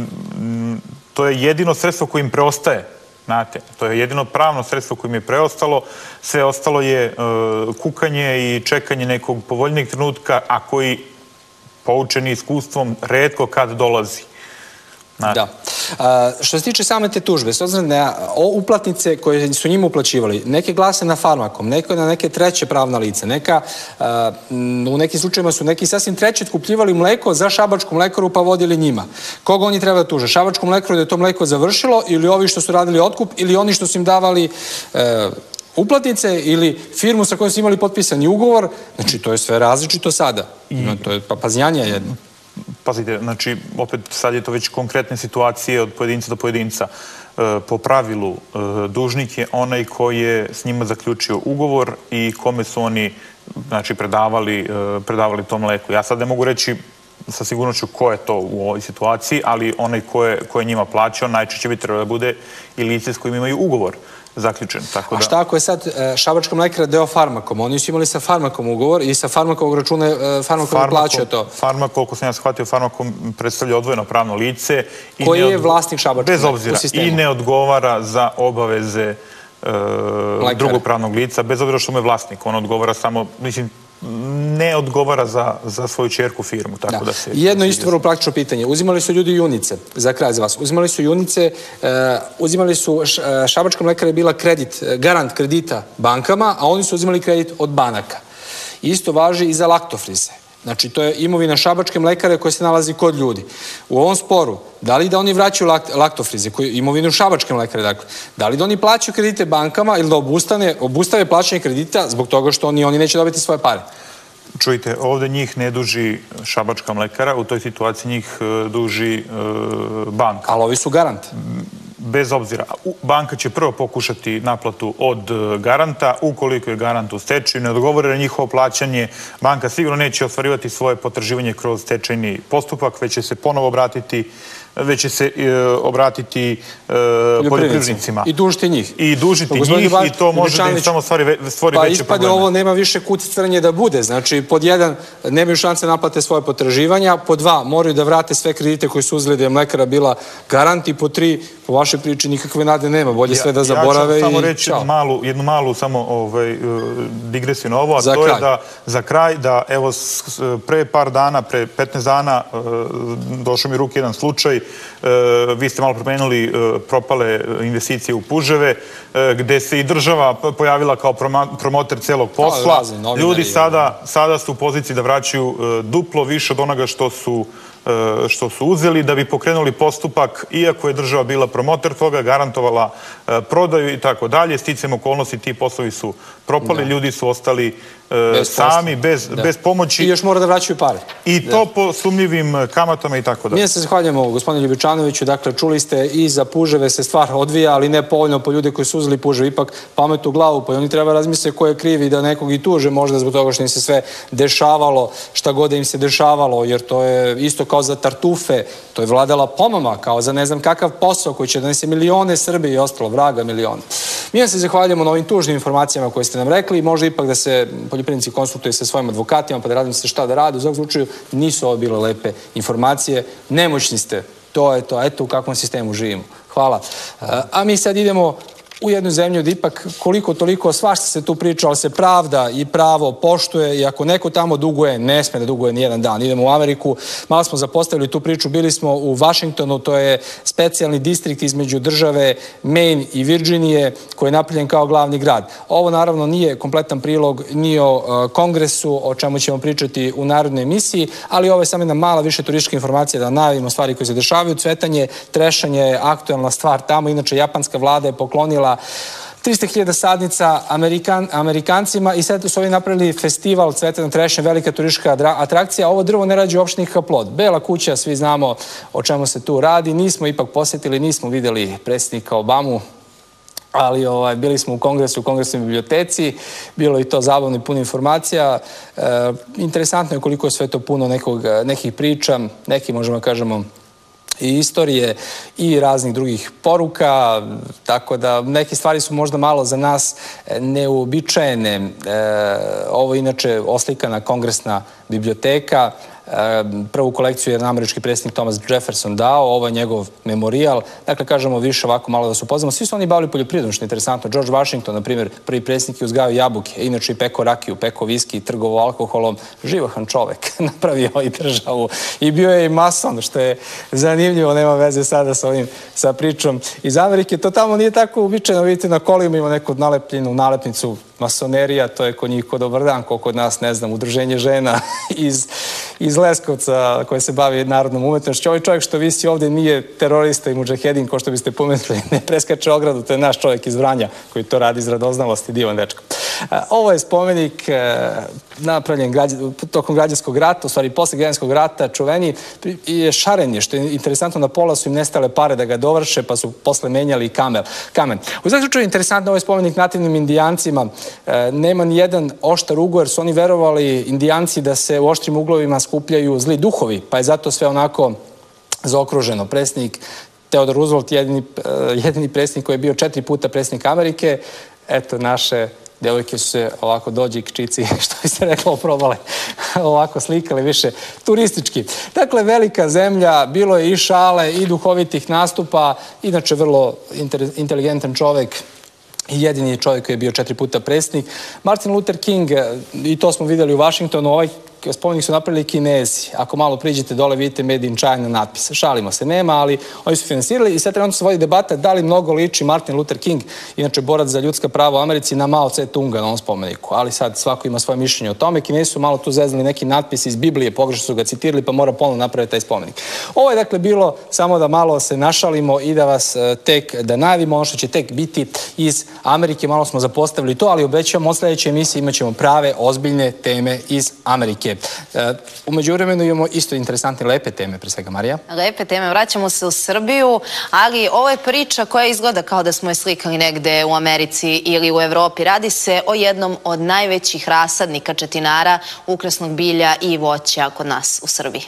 to je jedino sredstvo koje im preostaje. Znate, to je jedino pravno sredstvo koje mi je preostalo. Sve ostalo je uh, kukanje i čekanje nekog povoljnijeg trenutka, a koji, poučeni iskustvom, retko kad dolazi. Da. A, što se tiče same te tužbe, s obzirom na uplatnice koje su njima uplaćivali, neke glase na Farmakom, neke na neke treće pravna lice, neka, a, u nekim slučajima su neki sasvim treći otkupljivali mleko za Šabačku mlekaru pa vodili njima. Koga oni treba da tuže? Šabačku mlekaru da je to mleko završilo, ili ovi što su radili otkup, ili oni što su im davali e, uplatnice, ili firmu sa kojom su imali potpisani ugovor? Znači, to je sve različito sada. No, to je pa, paznjanja jedno. Pazite, znači, opet sad je to već konkretne situacije od pojedinca do pojedinca. Po pravilu, dužnik je onaj koji je s njima zaključio ugovor i kome su oni, znači, predavali, predavali to mleko. Ja sad ne mogu reći sa sigurnošću ko je to u ovoj situaciji, ali onaj ko je, ko je njima plaćao, najčešće bi trebalo da bude i lice s kojim imaju ugovor zaključen. Tako da... A šta ako je sad Šabačka mlekara deo Farmakom? Oni su imali sa Farmakom ugovor i sa Farmakovog računa Farmakom plaćao to. Farmak, koliko sam ja shvatio, Farmakom predstavlja odvojeno pravno lice. Koji je vlasnik Šabačke bez obzira, i ne odgovara za obaveze e, drugog pravnog lica, bez obzira što mu je vlasnik. On odgovara samo, mislim, ne odgovara za, za svoju čerku firmu. Tako da. Da se, jedno isto vrlo praktično pitanje. Uzimali su ljudi junice, za kraj za vas. Uzimali su junice, uh, uzimali su, Šabačka mlekara je bila kredit, garant kredita bankama, a oni su uzimali kredit od banaka. Isto važi i za laktofrize. Znači, to je imovina Šabačke mlekare koja se nalazi kod ljudi. U ovom sporu, da li da oni vraćaju lakt, laktofrize, koju, imovinu Šabačke mlekare, dakle, da li da oni plaćaju kredite bankama ili da obustane, obustave plaćanje kredita zbog toga što oni, oni neće dobiti svoje pare? Čujte, ovde njih ne duži Šabačka mlekara, u toj situaciji njih duži e, banka. Ali ovi su garant. Bez obzira. Banka će prvo pokušati naplatu od garanta. Ukoliko je garant u stečaju, ne odgovore na njihovo plaćanje, banka sigurno neće ostvarivati svoje potraživanje kroz stečajni postupak, već će se ponovo obratiti već će se e, obratiti e, poljoprivrednicima. I dužiti njih. I dužiti njih i to može da im samo stvori, stvori pa veće probleme. Pa ovo nema više kucicranje da bude. Znači, pod jedan, nemaju šanse naplate svoje potraživanja, pod dva, moraju da vrate sve kredite koji su uzeli da je mlekara bila garant i pod tri, po vašoj priči nikakve nade nema. Bolje sve da zaborave i ja ću samo reći malu, jednu malu samo ovaj, digresiju na ovo, a za to kraj. je da za kraj da evo pre par dana, pre petnaest dana došao mi u ruke jedan slučaj. Vi ste malo promenuli propale investicije u Puževe, gde se i država pojavila kao promoter celog posla. Ljudi sada, sada su u poziciji da vraćaju duplo više od onoga što su što su uzeli da bi pokrenuli postupak, iako je država bila promoter toga, garantovala prodaju i tako dalje. Sticam okolnosti, ti poslovi su propali, ljudi su ostali sami, bez pomoći. I još mora da vraćaju pare. I to po sumnjivim kamatama i tako dalje. Mi se zahvaljamo gospodinu Ljubičanoviću. Dakle, čuli ste i za Puževe se stvar odvija, ali ne povoljno po ljude koji su uzeli Puževe. Ipak pamet u glavu, pa oni treba razmisliti ko je kriv i da nekog i tuže možda zbog toga što im se sve dešavalo, šta god da im se dešavalo, jer to je isto kao za tartufe, to je vladala pomama, kao za ne znam kakav posao koji će donese milione Srbije i ostalo, vraga miliona. Mi se zahvaljamo na ovim tužnim informacijama koje ste nam rekli i možda ipak da se poljoprivrednici konsultuju sa svojim advokatima pa da radim se šta da rade. U svakom slučaju nisu ovo bile lepe informacije. Nemoćni ste To je to, eto u kakvom sistemu živimo. Hvala. A mi sad idemo u jednu zemlju da ipak koliko toliko svašta se tu priča, ali se pravda i pravo poštuje i ako neko tamo duguje, ne sme da duguje ni jedan dan. Idemo u Ameriku, malo smo zapostavili tu priču, bili smo u Vašingtonu, to je specijalni distrikt između države Maine i Virginije koji je napravljen kao glavni grad. Ovo naravno nije kompletan prilog ni o kongresu, o čemu ćemo pričati u narodnoj emisiji, ali ovo je samo jedna mala više turistička informacija da najavimo stvari koje se dešavaju. Cvetanje, trešanje je aktuelna stvar tamo, inače japanska vlada je poklonila trista hiljada sadnica Amerikancima i sad su ovi napravili festival cvetanja trešanja, velika turistička atrakcija. Ovo drvo ne rađe uopšte nikakav plod. Bela kuća, svi znamo o čemu se tu radi. Nismo ipak posjetili, nismo vidjeli predsjednika Obamu, ali bili smo u kongresu, u kongresnoj biblioteci, bilo je i to zabavno i puno informacija. Interesantno je koliko je sve to puno nekih priča, neki možemo da kažemo i istorije i raznih drugih poruka, tako da neke stvari su možda malo za nas neuobičajene. Ovo je inače oslikana kongresna biblioteka. Prvu kolekciju je američki predsjednik Thomas Jefferson dao, ovo je njegov memorijal. Dakle, kažemo više ovako malo da se upoznamo. Svi su oni bavili poljoprivredom, što je interesantno. George Washington, na primjer, prvi predsjednik je uzgajao jabuke, inače i peko rakiju, peko viski, trgovao alkoholom. Živahan čovek, napravio i državu. I bio je i mason, što je zanimljivo, nema veze sada sa ovim, sa pričom iz Amerike. To tamo nije tako uobičajeno, vidite na kolima ima neku nalepljenu nalepnicu masonerija, to je kod njih kod dobar dan, ko kod nas, ne znam, udruženje žena iz, iz Leskovca koje se bavi narodnom umetnošću. Ovaj čovjek što visi ovdje nije terorista i mudžahedin, ko što biste pomislili, ne preskače ogradu, to je naš čovjek iz Vranja koji to radi iz radoznalosti, divan dečko. Ovo je spomenik napravljen tokom građanskog rata, u stvari posle građanskog rata, čuveni je šarenje, što je interesantno, na pola su im nestale pare da ga dovrše, pa su posle menjali kamen. U svakom slučaju je interesantno ovaj spomenik nativnim indijancima. Nema ni jedan oštar ugao, jer su oni verovali, indijanci, da se u oštrim uglovima skupljaju zli duhovi, pa je zato sve onako zaokruženo. Predsjednik Theodore Roosevelt, jedini predsjednik koji je bio četiri puta predsjednik Amerike, eto, naše devojke su se ovako dođi k čici, što bi se reklo, oprobale, ovako slikali više turistički. Dakle, velika zemlja, bilo je i šale, i duhovitih nastupa, inače vrlo inteligentan čovek, i jedini čovjek koji je bio četiri puta predsjednik. Martin Luther King, i to smo vidjeli u Vašingtonu, ovaj spomenik su napravili Kinezi. Ako malo priđete dole, vidite Made in China natpis. Šalimo se, nema, ali oni su finansirali i sad trenutno se vodi debata da li mnogo liči Martin Luther King, inače borac za ljudska prava u Americi, na Mao Tse-tunga na ovom spomeniku. Ali sad svako ima svoje mišljenje o tome. Kinezi su malo tu zeznali neki natpis iz Biblije, pogrešno su ga citirali, pa mora ponovno napraviti taj spomenik. Ovo je dakle bilo samo da malo se našalimo i da vas tek, da najavimo ono što će tek biti iz Amerike. Malo smo zapostavili to, ali obećavamo od sljedeće emisije imat ćemo prave, ozbiljne teme iz Amerike. U međuvremenu imamo isto interesantne, lepe teme, pre svega, Marija. Lepe teme, vraćamo se u Srbiju, ali ovo je priča koja izgleda kao da smo je slikali negde u Americi ili u Evropi. Radi se o jednom od najvećih rasadnika četinara, ukrasnog bilja i voća kod nas u Srbiji.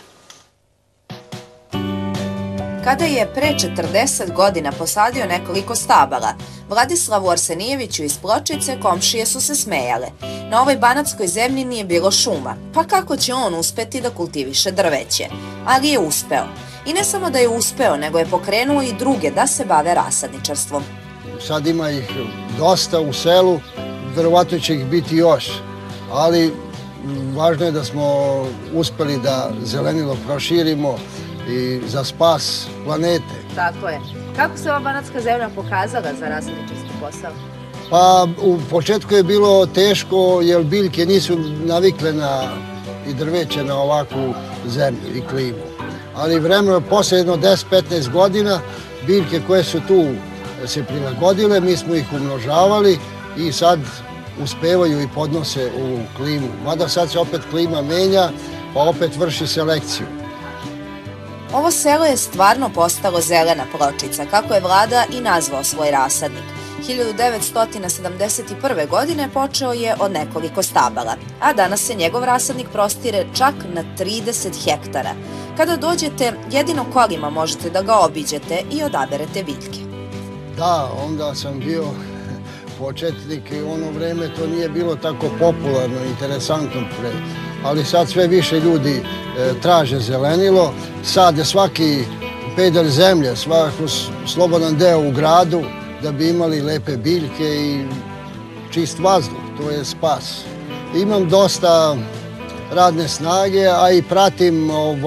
Kada je pre četrdeset godina posadio nekoliko stabala, Vladislavu Arsenijeviću iz Pločice komšije su se smejale. Na ovoj banatskoj zemlji nije bilo šuma, pa kako će on uspeti da kultiviše drveće? Ali je uspeo. I ne samo da je uspeo, nego je pokrenuo i druge da se bave rasadničarstvom. Sad ima ih dosta u selu, verovatno će ih biti još, ali važno je da smo uspeli da zelenilo proširimo i za spas planete. Tako je. Kako se ova banatska zemlja pokazala za rasadničarski posao? Pa u početku je bilo teško jer biljke nisu navikle na i drveće na ovakvu zemlju i klimu. Ali vremeno, posle jedno deset do petnaest godina, biljke koje su tu se prilagodile, mi smo ih umnožavali i sad uspevaju i podnose u klimu. Mada sad se opet klima menja, pa opet vrši selekciju. Ovo selo je stvarno postalo zelena Pločica, kako je vlada i nazvao svoj rasadnik. hiljadu devetsto sedamdeset prve. godine počeo je od nekoliko stabala, a danas se njegov rasadnik prostire čak na trideset hektara. Kada dođete, jedino kolima možete da ga obiđete i odaberete biljke. Da, onda sam bio početnik i u ono vreme to nije bilo tako popularno, interesantno, ali sad sve više ljudi traže zelenilo, sade svaki pedalj zemlje, svako slobodan deo u gradu, da bi imali lepe biljke i čist vazduh, to je spas. Imam dosta radne snage, a i pratim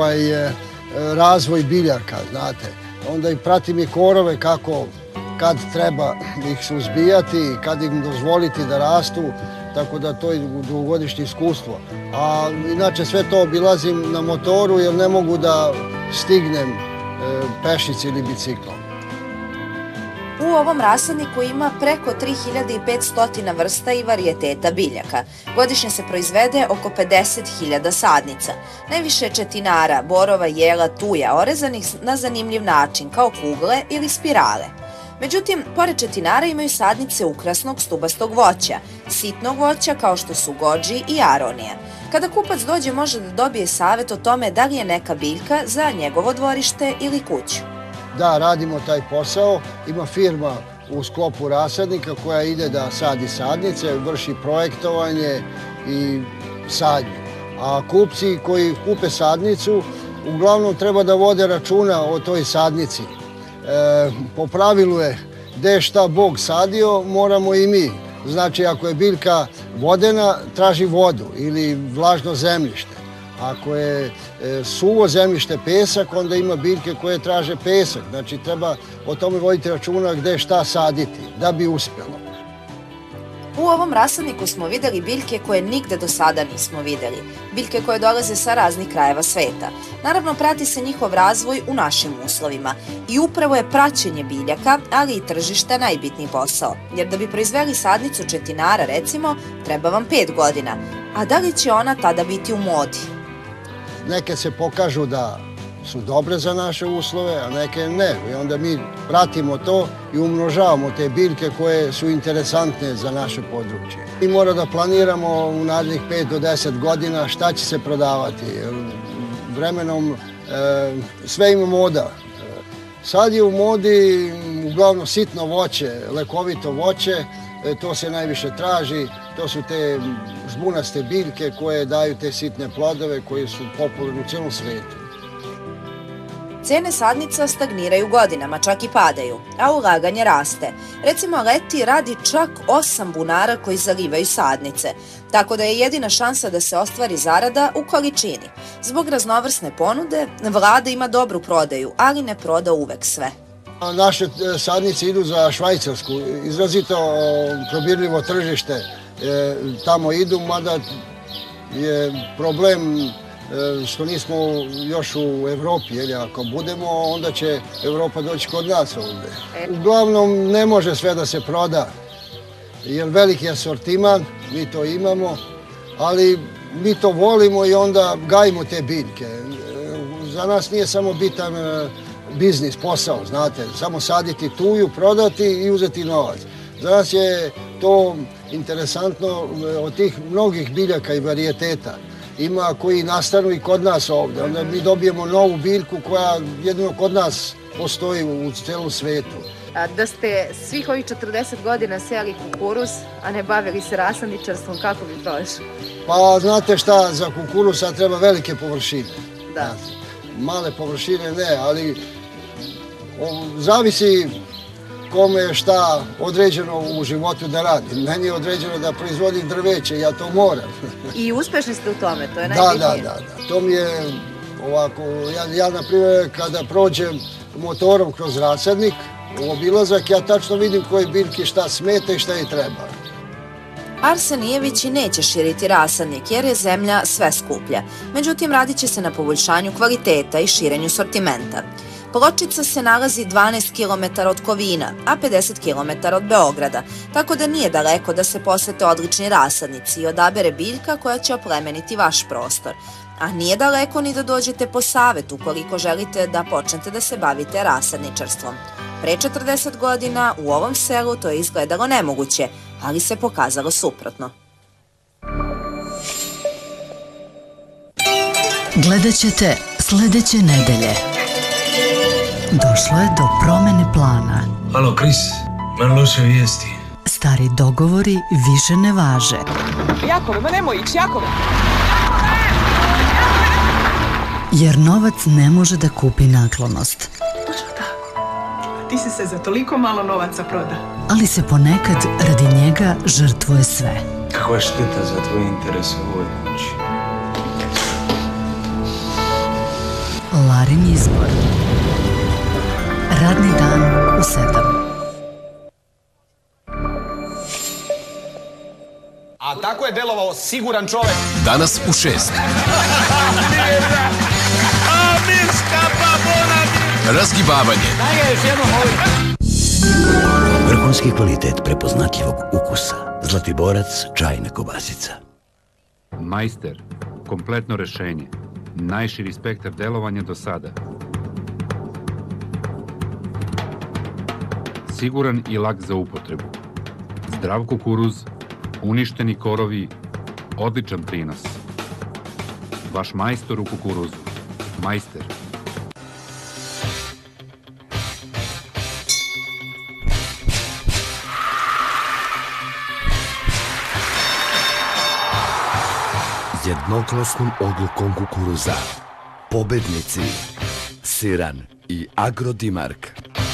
razvoj biljaka, znate. Onda i pratim i korove kako, kad treba ih suzbijati, kad im dozvoliti da rastu, tako da to je dugogodišnje iskustvo. A inače sve to obilazim na motoru jer ne mogu da stignem pešici ili biciklom. U ovom rasadniku ima preko tri hiljade petsto vrsta i varijeteta biljaka. Godišnje se proizvede oko pedeset hiljada sadnica. Najviše četinara, borova, jela, tuja, orezanih na zanimljiv način, kao kugle ili spirale. Međutim, pored četinara imaju sadnice ukrasnog stubastog voća, sitnog voća kao što su gođi i aronija. Kada kupac dođe može da dobije savjet o tome da li je neka biljka za njegovo dvorište ili kuću. Da, radimo taj posao. Ima firma u sklopu rasadnika koja ide da sadi sadnice, vrši projektovanje i sadnju. A kupci koji kupe sadnicu uglavnom treba da vode računa o toj sadnici. Po pravilu je gde šta Bog sadio, moramo i mi. Znači, ako je biljka vodena, traži vodu ili vlažno zemljište. Ako je suvo zemljište, pesak, onda ima biljke koje traže pesak. Znači, treba o tome voditi računa gde šta saditi, da bi uspjelo. U ovom rasadniku smo videli biljke koje nigde do sada nismo videli. Biljke koje dolaze sa raznih krajeva sveta. Naravno, prati se njihov razvoj u našim uslovima. I upravo je praćenje biljaka, ali i tržište najbitniji posao. Jer da bi proizveli sadnicu četinara, recimo, treba vam pet godina. A da li će ona tada biti u modi? Neke se pokažu da su dobre za naše uslove, a neke ne. I onda mi pratimo to i umnožavamo te biljke koje su interesantne za naše područje. Mi moramo da planiramo u narednih pet do deset godina šta će se prodavati. Vremenom sve ima moda. Sad je u modi uglavnom sitno voće, lekovito voće, to se najviše traži. To su te žbunaste biljke koje daju te sitne plodove koji su popularni u cijelom svijetu. Cene sadnica stagniraju godinama, čak i padaju, a ulaganje raste. Recimo, leti radi čak osam bunara koji zalivaju sadnice, tako da je jedina šansa da se ostvari zarada u količini. Zbog raznovrsne ponude, vlada ima dobru prodaju, ali ne proda uvek sve. Naše sadnice idu za Švajcarsku, izrazito probirljivo tržište. Tamo idu, mada je problem što nismo još u Evropi, jer ako budemo, onda će Evropa doći kod nas ovde. Uglavnom, ne može sve da se proda, jer veliki asortiman, mi to imamo, ali mi to volimo i onda gajimo te biljke. Za nas nije samo bitan biznis, posao, znate, samo saditi tuju, prodati i uzeti novac. Za nas je to interesantno od tih mnogih biljaka i varijeteta. Ima koji nastanu i kod nas ovde. Onda mi dobijemo novu biljku koja jedino kod nas postoji u celom svetu. Da ste svih ovih četrdeset godina sejali kukuruz, a ne bavili se rasadničarstvom, kako bi prošlo? Pa znate šta, za kukuruz sad treba velike površine. Da. Male površine ne, ali zavisi kome je šta određeno u životu da radi. Meni je određeno da proizvodim drveće, ja to moram. I uspešni ste u tome, to je najbitnije. Da, da, da. To mi je ovako, ja na primjer kada prođem motorom kroz rasadnik, u obilazak, ja tačno vidim koje biljke šta smeta i šta je treba. Arsenijević i neće širiti rasadnik jer je zemlja sve skuplja. Međutim, radit će se na poboljšanju kvaliteta i širenju sortimenta. Pločica se nalazi dvanaest kilometara od Kovina, a pedeset kilometara od Beograda, tako da nije daleko da se posete odlični rasadnici i odabere biljka koja će oplemeniti vaš prostor. A nije daleko ni da dođete po savet ukoliko želite da počnete da se bavite rasadničarstvom. Pre četrdeset godina u ovom selu to je izgledalo nemoguće, ali se pokazalo suprotno. Gledat ćete sljedeće nedelje. Došlo je do promene plana. Halo, Kris, imam loše vijesti. Stari dogovori više ne važe. Jakove, ma nemoj ići, Jakove! Jer novac ne može da kupi naklonost. ti si se za toliko malo novaca proda. Ali se ponekad radi njega žrtvuje sve. Kakva je šteta za tvoje interese u ovoj kući? Larin izbor. Radni dan u sedam. A tako je delovao siguran čovek. Danas u šest. Razgibavanje. Vrhunski kvalitet prepoznatljivog ukusa. Zlatiborac čajna kobasica. Majster. Kompletno rešenje. Najširi spektar delovanja do sada. Siguran i lak za upotrebu. Zdrav kukuruz, uništeni korovi, odličan prinos. Vaš majstor u kukuruzu. Majster. Jednoglasnom odlukom kukuruza. Pobednici Siran i Agrodimark.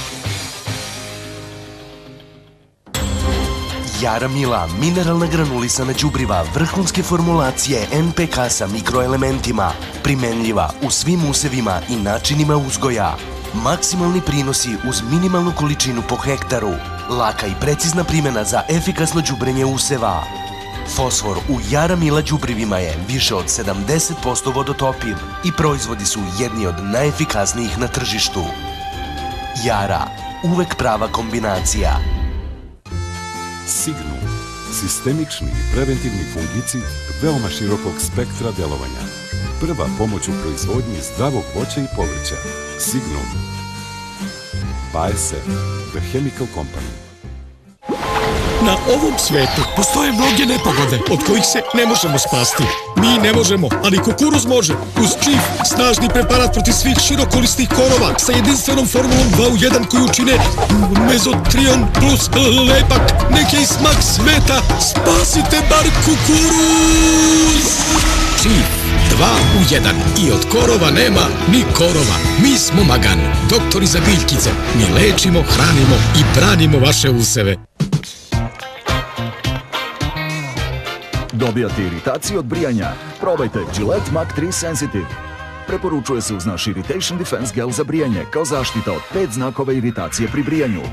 Jara Mila, mineralna granulisana đubriva vrhunske formulacije en pe ka sa mikroelementima, primenljiva u svim usevima i načinima uzgoja. Maksimalni prinosi uz minimalnu količinu po hektaru, laka i precizna primjena za efikasno đubrenje useva. Fosfor u Jara Mila đubrivima je više od sedamdeset posto vodotopiv i proizvodi su jedni od najefikasnijih na tržištu. Jara, uvek prava kombinacija. Signum, sistemični i preventivni fungicid veoma širokog spektra delovanja. Prva pomoć u proizvodnji zdravog voća i povrća. Signum. B A S F, The Chemical Company. Na ovom svetu postoje mnoge nepogode od kojih se ne možemo spasti. Mi ne možemo, ali kukuruz može. Uz Čif, snažni preparat protiv svih širokolisnih korova sa jedinstvenom formulom dva u jedan koju čine mezotrion plus lepak, neki smak sveta. Spasite bar kukuruz! Čif, dva u jedan i od korova nema ni korova. Mi smo Magan, doktori za biljkice. Mi lečimo, hranimo i branimo vaše useve. Dobijate iritaciju od brijanja? Probajte Gillette Mach tri Sensitive. Preporučuje se uz naš Irritation Defense Gel za brijanje kao zaštita od pet znakova iritacije pri brijanju.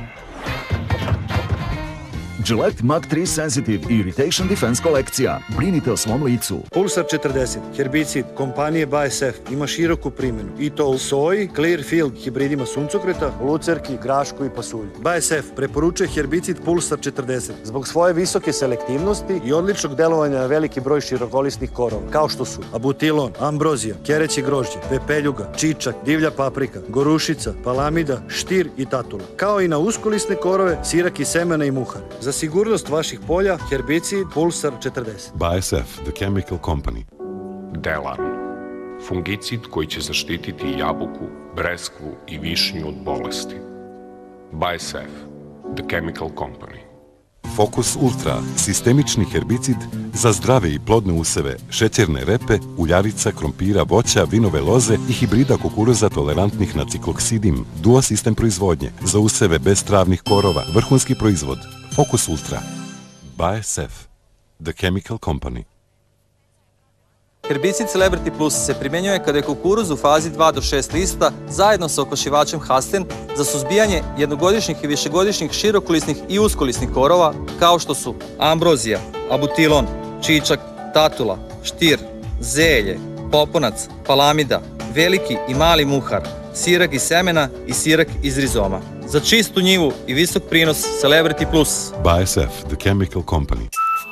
Gillette Mach tri Sensitive i Irritation Defense kolekcija. Brinite o svom licu. Pulsar četrdeset, herbicid kompanije B A S F, ima široku primjenu i to u soji, Clearfield, hibridima suncokreta, lucerki, grašku i pasulju. B A S F preporučuje herbicid Pulsar četrdeset zbog svoje visoke selektivnosti i odličnog delovanja na veliki broj širokolisnih korova, kao što su abutilon, ambrozija, kereće grožđe, pepeljuga, čičak, divlja paprika, gorušica, palamida, štir i tatula, kao i na uskolisne korove, sirak i semena i muhar. Za sigurnost vaših polja, herbicid Pulsar četrdeset. B A S F, The Chemical Company. Delan. Fungicid koji će zaštititi jabuku, breskvu i višnju od bolesti. B A S F, The Chemical Company. Focus Ultra, sistemični herbicid za zdrave i plodne useve, šećerne repe, uljarica, krompira, voća, vinove loze i hibrida kukuruza tolerantnih na cikloksidin. Duo sistem proizvodnje za useve bez travnih korova, vrhunski proizvod. Focus Ultra. B A S F, The Chemical Company. Herbicid Celebrity Plus se primjenjuje kada je kukuruz u fazi dva do šest lista zajedno sa okošivačem Hasten za suzbijanje jednogodišnjih i višegodišnjih širokolisnih i uskolisnih korova kao što su ambrozija, abutilon, čičak, tatula, štir, zelje, poponac, palamida, veliki i mali muhar, sirak iz semena i sirak iz rizoma. Za čistu njivu i visok prinos Celebrity Plus. B A S F, The Chemical Company.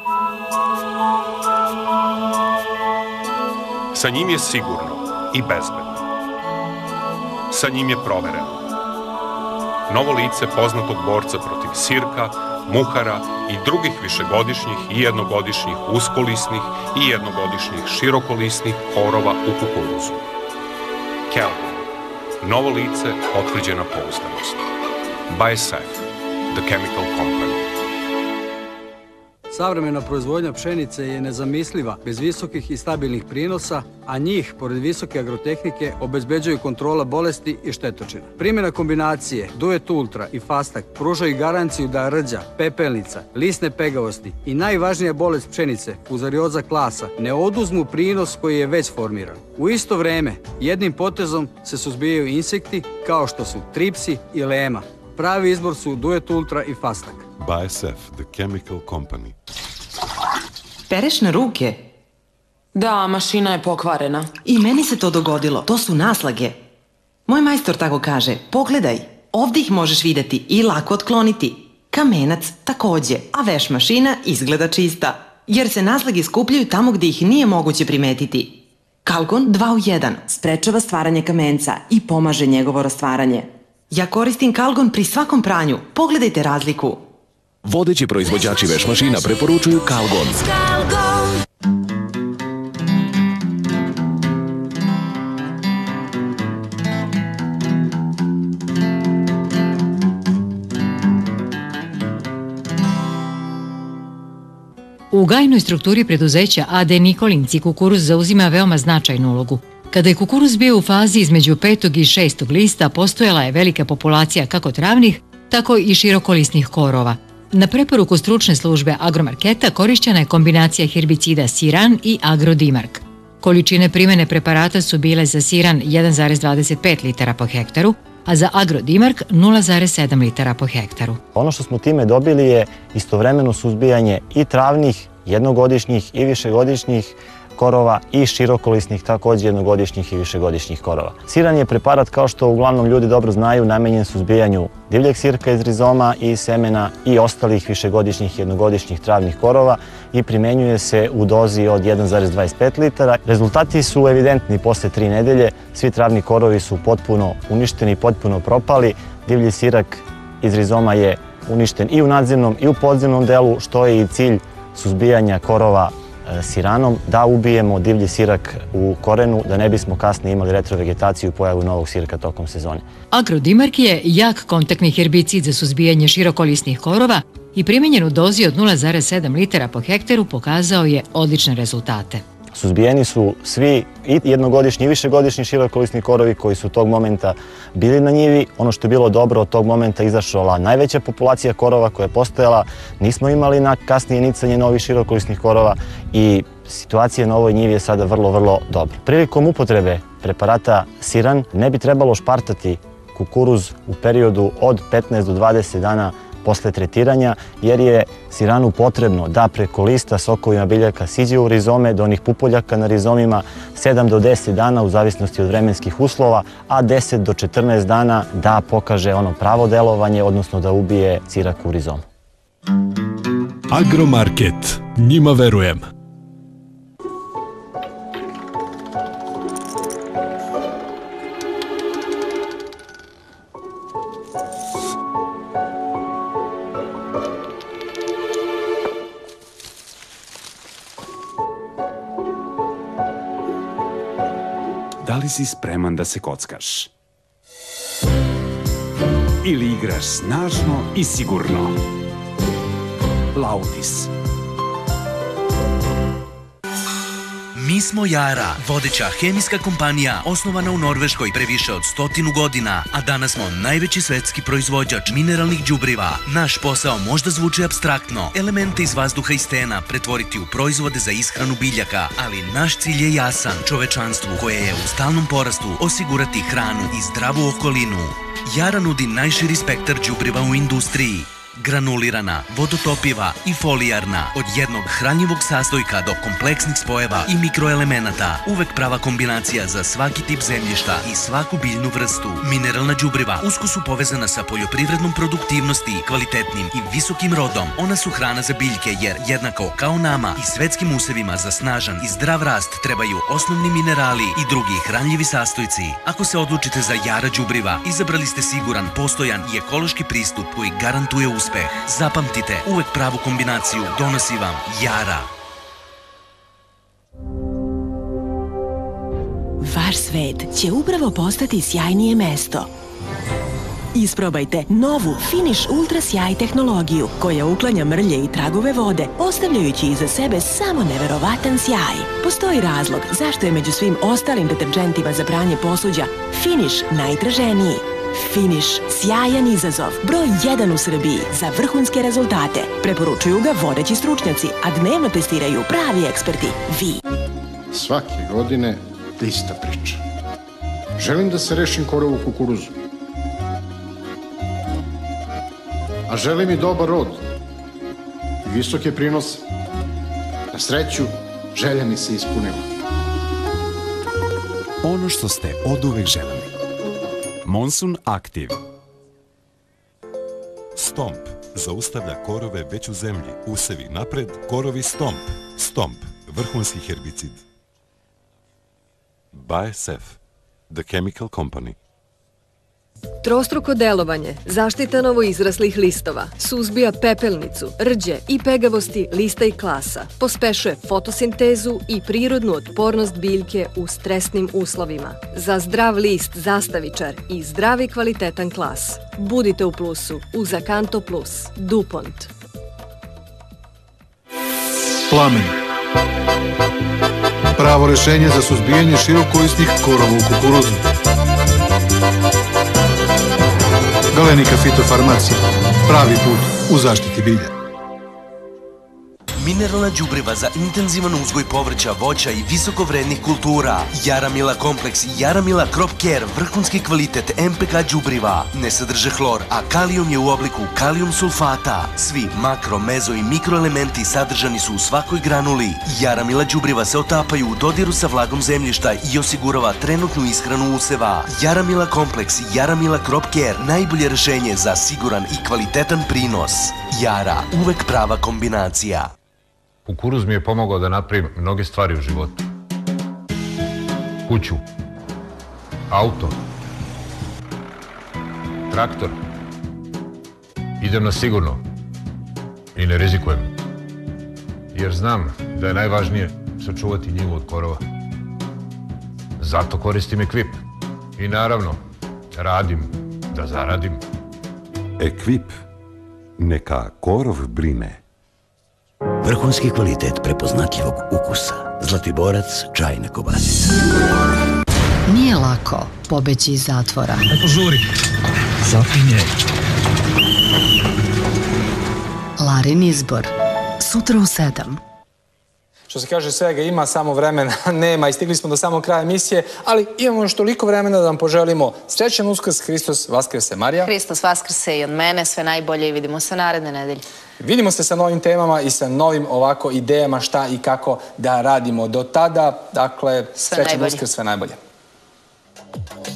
Sa njim je sigurno i bezbedno. Sa njim je provereno. Novo lice poznatog borca protiv sirka, muhara i drugih višegodišnjih i jednogodišnjih uskolisnih i jednogodišnjih širokolisnih korova u kukuruzu. Kelvin. Novo lice, potvrđena pouzdanost. B A S F, The Chemical Company. Savremena proizvodnja pšenice je nezamisliva bez visokih i stabilnih prinosa, a njih, pored visoke agrotehnike, obezbeđuju kontrola bolesti i štetočina. Primjena kombinacije Duet Ultra i Fastak pružaju garanciju da rđa, pepelnica, lisne pegavosti i najvažnija bolest pšenice, fuzarioza klasa, ne oduzmu prinos koji je već formiran. U isto vreme, jednim potezom se suzbijaju insekti kao što su tripsi i lema. Pravi izbor su Duet Ultra i Fastak. B A S F, The Chemical Company. Pereš na ruke? Da, mašina je pokvarena. I meni se to dogodilo. To su naslage. Moj majstor tako kaže, pogledaj. Ovdje ih možeš vidjeti i lako otkloniti. Kamenac također, a veš mašina izgleda čista. Jer se naslage skupljaju tamo gdje ih nije moguće primetiti. Kalgon dva u jedan sprečava stvaranje kamenca i pomaže njegovo rastvaranje. Ja koristim Kalgon pri svakom pranju. Pogledajte razliku. Vodeći proizvođači veš mašina preporučuju Kalgon. U gajnoj strukturi preduzeća A D Nikolinci kukuruz zauzima veoma značajnu ulogu. Kada je kukuruz bio u fazi između petog i šestog lista, postojala je velika populacija kako travnih, tako i širokolisnih korova. Na preporuku stručne službe Agromarketa korišćena je kombinacija herbicida Siran i Agrodimark. Količine primjene preparata su bile za Siran jedan zarez dvadeset pet litara po hektaru, a za Agrodimark nula zarez sedam litara po hektaru. Ono što smo time dobili je istovremeno suzbijanje i travnih, jednogodišnjih i višegodišnjih korova i širokolisnih, također jednogodišnjih i višegodišnjih korova. Siran je preparat, kao što uglavnom ljudi dobro znaju, namenjen suzbijanju divljeg sirka iz rizoma i semena i ostalih višegodišnjih i jednogodišnjih travnih korova i primenjuje se u dozi od jedan zarez dvadeset pet litara. Rezultati su evidentni posle tri nedelje, svi travni korovi su potpuno uništeni, potpuno propali, divlji sirak iz rizoma je uništen i u nadzemnom i u podzemnom delu, što je i cilj suzbijanja korova siranom, da ubijemo divlji sirak u korenu, da ne bismo kasnije imali retrovegetaciju i pojavu novog sirka tokom sezone. Agrodimark je jak kontaktni herbicid za suzbijanje širokolisnih korova i primjenjen u dozi od nula zarez sedam litara po hektaru pokazao je odlične rezultate. Suzbijeni su svi i jednogodišnji i višegodišnji širokolisni korovi koji su tog momenta bili na njivi. Ono što je bilo dobro, od tog momenta izašla najveća populacija korova koja je postojala. Nismo imali na kasnije nicanje novih širokolisnih korova i situacija na ovoj njivi je sada vrlo, vrlo dobra. Prilikom upotrebe preparata Siran ne bi trebalo špartati kukuruz u periodu od petnaest do dvadeset dana posle tretiranja, jer je siranu potrebno da preko lista sokovima biljaka siđe u rizome do onih pupoljaka na rizomima sedam do deset dana u zavisnosti od vremenskih uslova, a deset do četrnaest dana da pokaže ono pravo delovanje, odnosno da ubije sirak u rizomu. Agromarket. Njima verujem. Da li si spreman da se kockaš? Ili igraš snažno i sigurno? Laudis. Mi smo Jara, vodeća hemijska kompanija osnovana u Norveškoj pre više od stotinu godina, a danas smo najveći svetski proizvođač mineralnih đubriva. Naš posao možda zvuči apstraktno, elemente iz vazduha i stena pretvoriti u proizvode za ishranu biljaka, ali naš cilj je jasan, čovečanstvu koje je u stalnom porastu osigurati hranu i zdravu okolinu. Jara nudi najširi spektar đubriva u industriji. Granulirana, vodotopiva i folijarna, od jednog hranjivog sastojka do kompleksnih spojeva i mikroelemenata, uvek prava kombinacija za svaki tip zemljišta i svaku biljnu vrstu. Mineralna đubriva usko su povezana sa poljoprivrednom produktivnosti, kvalitetnim i visokim rodom. Ona su hrana za biljke jer jednako kao nama i svetskim usevima za snažan i zdrav rast trebaju osnovni minerali i drugi hranljivi sastojci. Ako se odlučite za Jara đubriva, izabrali ste siguran, postojan i ekološki pristup koji garantuje uspeh. Zapamtite, uvek pravu kombinaciju donosi vam Jara. Vaš svet će upravo postati sjajnije mesto. Isprobajte novu Finish Ultra Sjaj tehnologiju koja uklanja mrlje i tragove vode, ostavljajući iza sebe samo neverovatan sjaj. Postoji razlog zašto je među svim ostalim deterđentima za pranje posuđa Finish najtraženiji. Finish, sjajan izazov, broj jedan u Srbiji za vrhunske rezultate. Preporučuju ga vodeći stručnjaci, a dnevno testiraju pravi eksperti, vi. Svake godine ista priča. Želim da se rešim korov u kukuruzu. A želim i dobar rod i visoke prinose. Na sreću, želja mi se ispunila. Ono što ste oduvek želeli. Monsun Aktiv. Stomp zaustavlja korove već u zemlji. Usevi napred, korovi Stomp. Stomp, vrhunski herbicid. B A S F, The Chemical Company. Trostruko delovanje, zaštita novoizraslih listova, suzbija pepelnicu, rđe i pegavosti lista i klasa, pospešuje fotosintezu i prirodnu otpornost biljke u stresnim uslovima. Za zdrav list zastavičar i zdravi kvalitetan klas. Budite u plusu uz Akanto Plus. DuPont. Plamen. Pravo rešenje za suzbijanje širokolisnih korova u kukuruzu. Galenika fitofarmacija. Pravi put u zaštiti bilja. Mineralna đubriva za intenzivan uzgoj povrća, voća i visokovrednih kultura. Jaramila kompleks i Jaramila Crop Care, vrhunski kvalitet M P K đubriva. Ne sadrže hlor, a kalijum je u obliku kalijum sulfata. Svi makro, mezo i mikroelementi sadržani su u svakoj granuli. Jaramila đubriva se otapaju u dodiru sa vlagom zemljišta i osigurava trenutnu ishranu useva. Jaramila kompleks i Jaramila Crop Care, najbolje rešenje za siguran i kvalitetan prinos. Jara, uvek prava kombinacija. Kukuruz mi je pomogao da napravim mnoge stvari u životu. Kuću, auto, traktor. Idem na sigurno i ne rizikujem. Jer znam da je najvažnije sačuvati njivu od korova. Zato koristim Equip. I naravno, radim da zaradim. Equip. Neka korov brine. Vrhunski kvalitet prepoznatljivog ukusa. Zlatiborac čajna kobasica. Nije lako pobeći iz zatvora. Eto žuri. Zapinje. Larin izbor. Sutra u sedam. Što se kaže, svega ima, samo vremena nema i stigli smo do samog kraja emisije, ali imamo još toliko vremena da vam poželimo srećan Uskrs, Hristos Vaskrse, Marija. Hristos Vaskrse i od mene, sve najbolje i vidimo se naredne nedelje. Vidimo se sa novim temama i sa novim ovako idejama šta i kako da radimo do tada. Dakle, srećan Uskrs, sve najbolje.